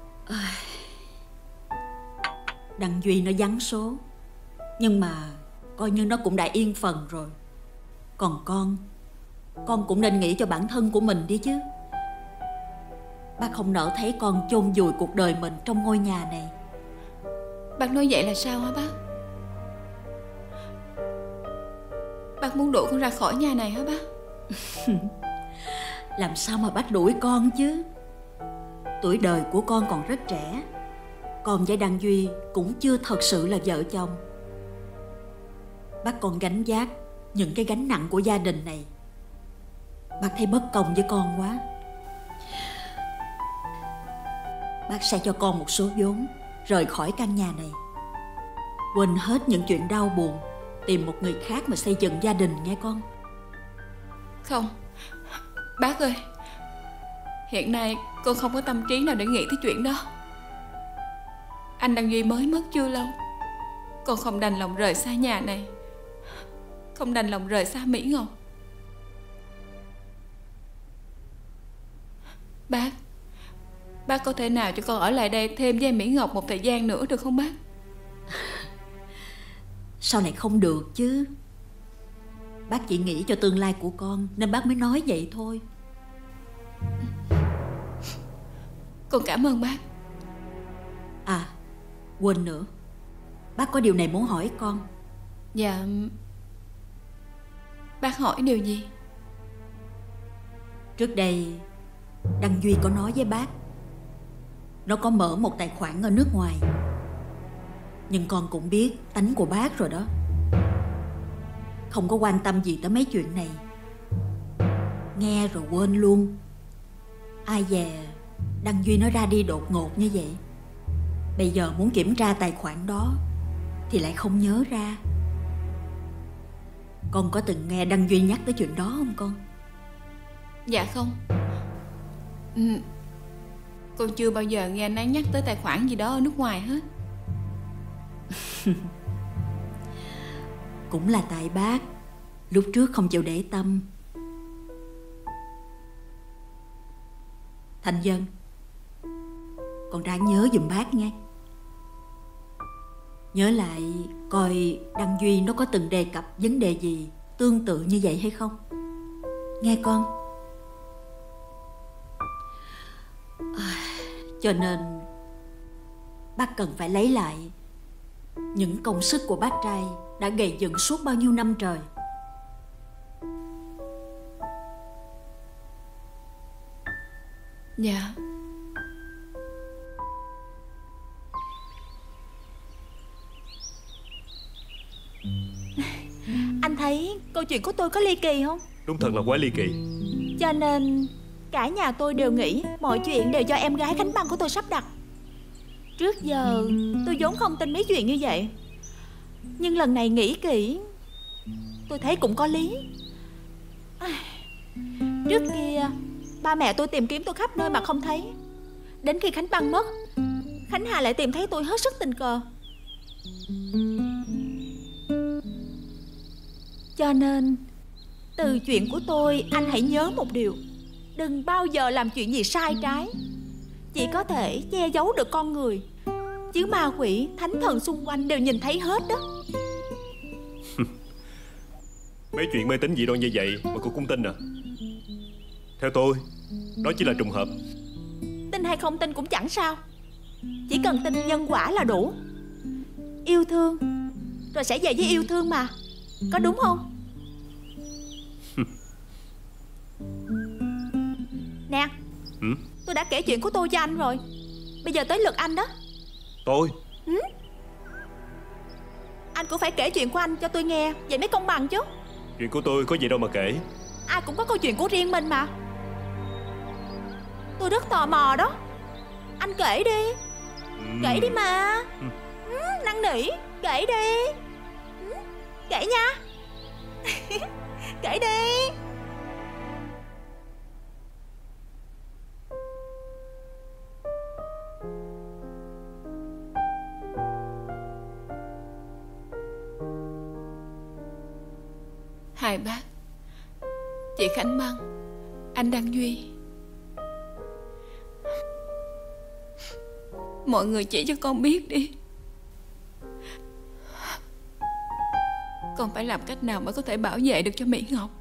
Đăng Duy nó vắng số, nhưng mà coi như nó cũng đã yên phần rồi. Còn con, con cũng nên nghĩ cho bản thân của mình đi chứ. Bác không nỡ thấy con chôn vùi cuộc đời mình trong ngôi nhà này. Bác nói vậy là sao hả bác? Bác muốn đuổi con ra khỏi nhà này hả bác? Làm sao mà bác đuổi con chứ? Tuổi đời của con còn rất trẻ. Con với Đăng Duy cũng chưa thật sự là vợ chồng. Bác còn gánh vác những cái gánh nặng của gia đình này. Bác thấy bất công với con quá. Bác sẽ cho con một số vốn rời khỏi căn nhà này, quên hết những chuyện đau buồn, tìm một người khác mà xây dựng gia đình nghe con. Không, bác ơi, hiện nay con không có tâm trí nào để nghĩ tới chuyện đó. Anh Đăng Duy mới mất chưa lâu. Con không đành lòng rời xa nhà này, không đành lòng rời xa Mỹ Ngọc. Bác, bác có thể nào cho con ở lại đây thêm với Mỹ Ngọc một thời gian nữa được không bác? Sao lại không được chứ? Bác chỉ nghĩ cho tương lai của con nên bác mới nói vậy thôi. Con cảm ơn bác. À, quên nữa, bác có điều này muốn hỏi con. Dạ, bác hỏi điều gì? Trước đây Đăng Duy có nói với bác nó có mở một tài khoản ở nước ngoài. Nhưng con cũng biết tánh của bác rồi đó, không có quan tâm gì tới mấy chuyện này, nghe rồi quên luôn. Ai dè Đăng Duy nó ra đi đột ngột như vậy. Bây giờ muốn kiểm tra tài khoản đó thì lại không nhớ ra. Con có từng nghe Đăng Duy nhắc tới chuyện đó không con? Dạ không. Ừ, con chưa bao giờ nghe anh ấy nhắc tới tài khoản gì đó ở nước ngoài hết. Cũng là tại bác lúc trước không chịu để tâm. Thành Dân, con ráng nhớ giùm bác nghe. Nhớ lại coi Đăng Duy nó có từng đề cập vấn đề gì tương tự như vậy hay không, nghe con. À, cho nên bác cần phải lấy lại những công sức của bác trai đã gầy dựng suốt bao nhiêu năm trời. Dạ. Anh thấy câu chuyện của tôi có ly kỳ không? Đúng thật là quá ly kỳ. Cho nên cả nhà tôi đều nghĩ mọi chuyện đều do em gái Khánh Băng của tôi sắp đặt. Trước giờ tôi vốn không tin mấy chuyện như vậy, nhưng lần này nghĩ kỹ tôi thấy cũng có lý. Trước kia ba mẹ tôi tìm kiếm tôi khắp nơi mà không thấy. Đến khi Khánh Băng mất, Khánh Hà lại tìm thấy tôi hết sức tình cờ. Cho nên từ chuyện của tôi anh hãy nhớ một điều: đừng bao giờ làm chuyện gì sai trái. Chỉ có thể che giấu được con người, chứ ma quỷ thánh thần xung quanh đều nhìn thấy hết đó. Mấy chuyện mê tín dị đoan như vậy mà cô cũng tin à? Theo tôi, đó chỉ là trùng hợp. Tin hay không tin cũng chẳng sao, chỉ cần tin nhân quả là đủ. Yêu thương rồi sẽ về với yêu thương mà, có đúng không? Nè, ừ? Tôi đã kể chuyện của tôi cho anh rồi, bây giờ tới lượt anh đó. Tôi? Ừ? Anh cũng phải kể chuyện của anh cho tôi nghe, vậy mới công bằng chứ. Chuyện của tôi có gì đâu mà kể. Ai cũng có câu chuyện của riêng mình mà. Tôi rất tò mò đó. Anh kể đi. ừ. Kể đi mà. ừ. Ừ, năn nỉ, kể đi. ừ. Kể nha. Kể đi. Hai bác, chị Khánh Băng, anh Đăng Duy, mọi người chỉ cho con biết đi. Con phải làm cách nào mới có thể bảo vệ được cho Mỹ Ngọc,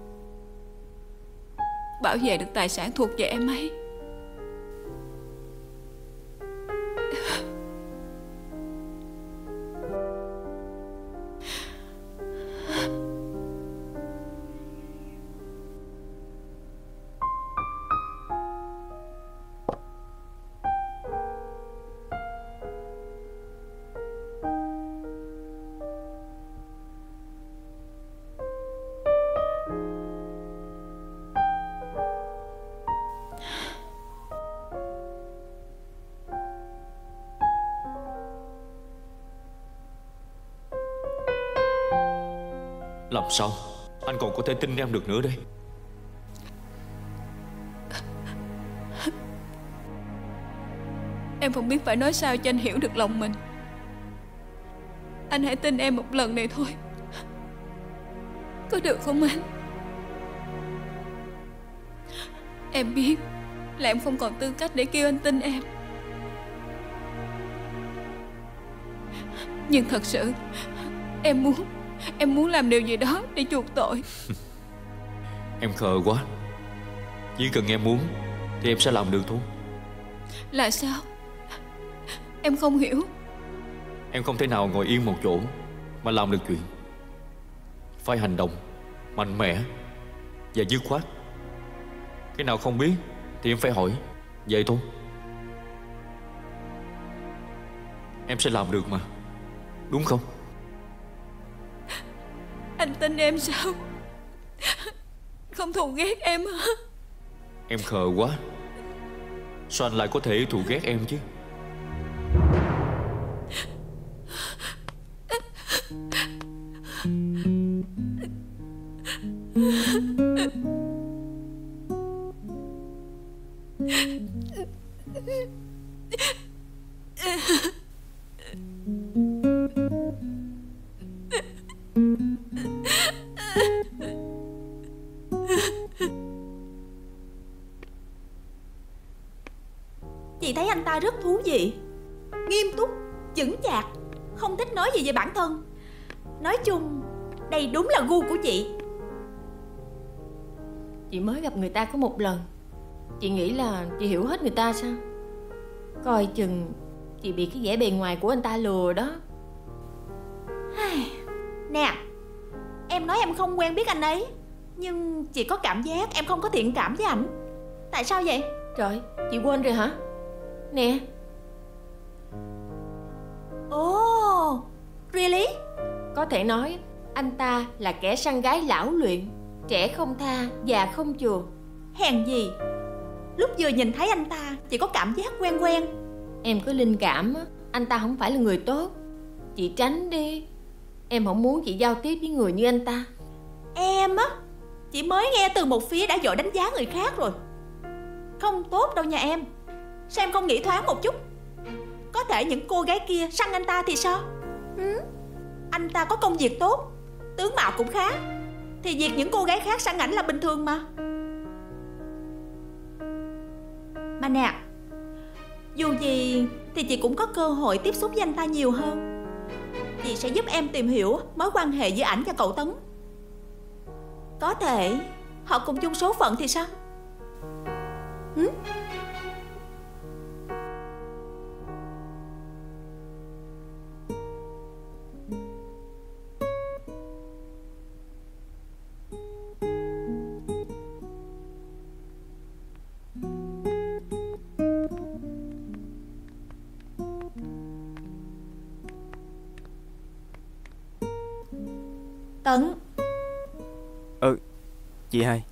bảo vệ được tài sản thuộc về em ấy. Làm sao anh còn có thể tin em được nữa đây? Em không biết phải nói sao cho anh hiểu được lòng mình. Anh hãy tin em một lần này thôi, có được không anh? Em biết là em không còn tư cách để kêu anh tin em, nhưng thật sự em muốn Em muốn làm điều gì đó để chuộc tội. Em khờ quá. Chỉ cần em muốn thì em sẽ làm được thôi. Là sao? Em không hiểu. Em không thể nào ngồi yên một chỗ mà làm được chuyện. Phải hành động mạnh mẽ và dứt khoát. Cái nào không biết thì em phải hỏi. Vậy thôi. Em sẽ làm được mà, đúng không? Anh tin em sao? Không thù ghét em hả? Em khờ quá. Sao anh lại có thể thù ghét em chứ? Chị thấy anh ta rất thú vị, nghiêm túc, chững chạc, không thích nói gì về bản thân. Nói chung đây đúng là gu của chị. Chị mới gặp người ta có một lần, chị nghĩ là chị hiểu hết người ta sao? Coi chừng chị bị cái vẻ bề ngoài của anh ta lừa đó. Nè, em nói em không quen biết anh ấy, nhưng chị có cảm giác em không có thiện cảm với ảnh. Tại sao vậy? Trời, chị quên rồi hả? Nè. Ồ, oh, really? Có thể nói anh ta là kẻ săn gái lão luyện, trẻ không tha, già không chừa. Hèn gì lúc vừa nhìn thấy anh ta chị có cảm giác quen quen. Em có linh cảm anh ta không phải là người tốt. Chị tránh đi. Em không muốn chị giao tiếp với người như anh ta. Em á, chị mới nghe từ một phía đã vội đánh giá người khác rồi. Không tốt đâu nha em. Sao em không nghĩ thoáng một chút? Có thể những cô gái kia săn anh ta thì sao? Ừ? Anh ta có công việc tốt, tướng mạo cũng khá, thì việc những cô gái khác săn ảnh là bình thường mà. Mà nè, dù gì thì chị cũng có cơ hội tiếp xúc với anh ta nhiều hơn. Chị sẽ giúp em tìm hiểu mối quan hệ giữa ảnh và cậu Tấn. Có thể họ cùng chung số phận thì sao? Ừ? Tấn. Ừ, chị hai.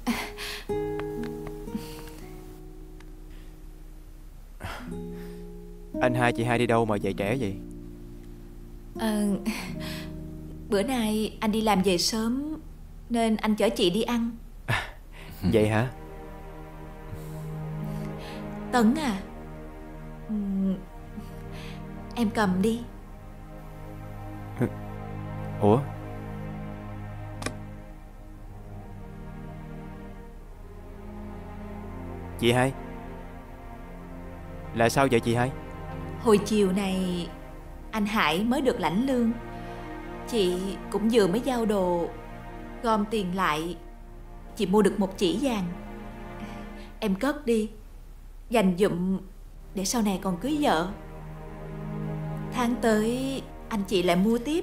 Anh hai chị hai đi đâu mà về trễ vậy? À, bữa nay anh đi làm về sớm nên anh chở chị đi ăn. À, vậy hả? Tấn à, em cầm đi. Ủa? Chị hai, là sao vậy chị hai? Hồi chiều này anh Hải mới được lãnh lương. Chị cũng vừa mới giao đồ, gom tiền lại, chị mua được một chỉ vàng. Em cất đi, dành dụm để sau này còn cưới vợ. Tháng tới anh chị lại mua tiếp.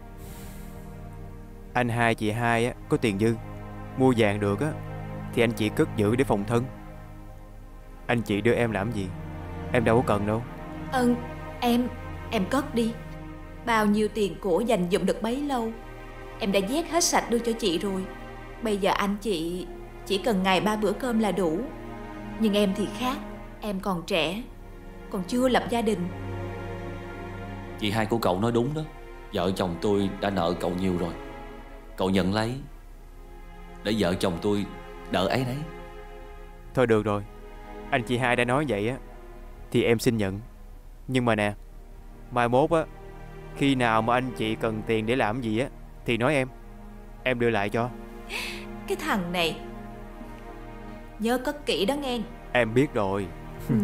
Anh hai chị hai á, có tiền dư, mua vàng được á thì anh chị cất giữ để phòng thân. Anh chị đưa em làm gì? Em đâu có cần đâu. Ừ, em, em cất đi. Bao nhiêu tiền của dành dụm được bấy lâu, em đã vét hết sạch đưa cho chị rồi. Bây giờ anh chị chỉ cần ngày ba bữa cơm là đủ. Nhưng em thì khác, em còn trẻ, còn chưa lập gia đình. Chị hai của cậu nói đúng đó. Vợ chồng tôi đã nợ cậu nhiều rồi. Cậu nhận lấy để vợ chồng tôi đỡ ấy đấy. Thôi được rồi, anh chị hai đã nói vậy á thì em xin nhận. Nhưng mà nè, mai mốt á, khi nào mà anh chị cần tiền để làm gì á thì nói em, em đưa lại cho. Cái thằng này nhớ cất kỹ đó nghe. Em biết rồi. Ừ.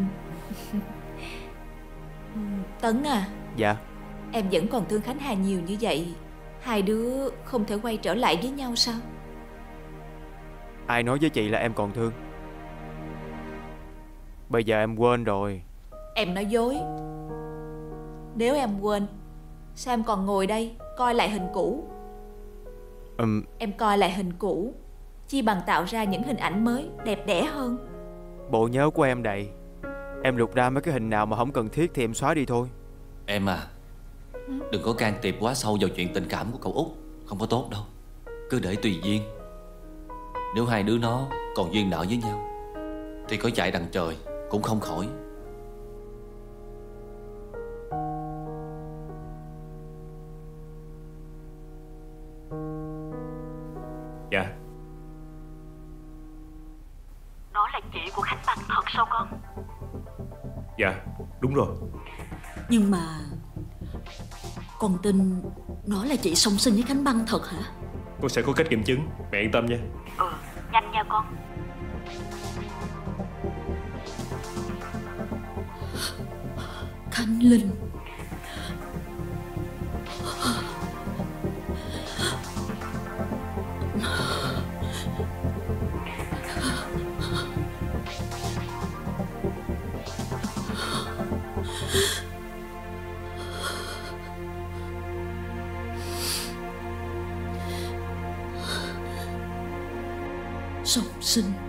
Tấn à. Dạ. Em vẫn còn thương Khánh Hà nhiều như vậy, hai đứa không thể quay trở lại với nhau sao? Ai nói với chị là em còn thương? Bây giờ em quên rồi. Em nói dối. Nếu em quên, sao em còn ngồi đây coi lại hình cũ? um... Em coi lại hình cũ chi bằng tạo ra những hình ảnh mới đẹp đẽ hơn. Bộ nhớ của em đầy. Em lục ra mấy cái hình nào mà không cần thiết thì em xóa đi thôi. Em à, đừng có can thiệp quá sâu vào chuyện tình cảm của cậu Út. Không có tốt đâu. Cứ để tùy duyên. Nếu hai đứa nó còn duyên nợ với nhau thì có chạy đằng trời cũng không khỏi. Dạ. Nó là chị của Khánh Băng thật sao con? Dạ, đúng rồi. Nhưng mà con tin nó là chị song sinh với Khánh Băng thật hả? Con sẽ có cách kiểm chứng, mẹ yên tâm nha. Ừ, nhanh nha con. Khánh Linh. Song sinh.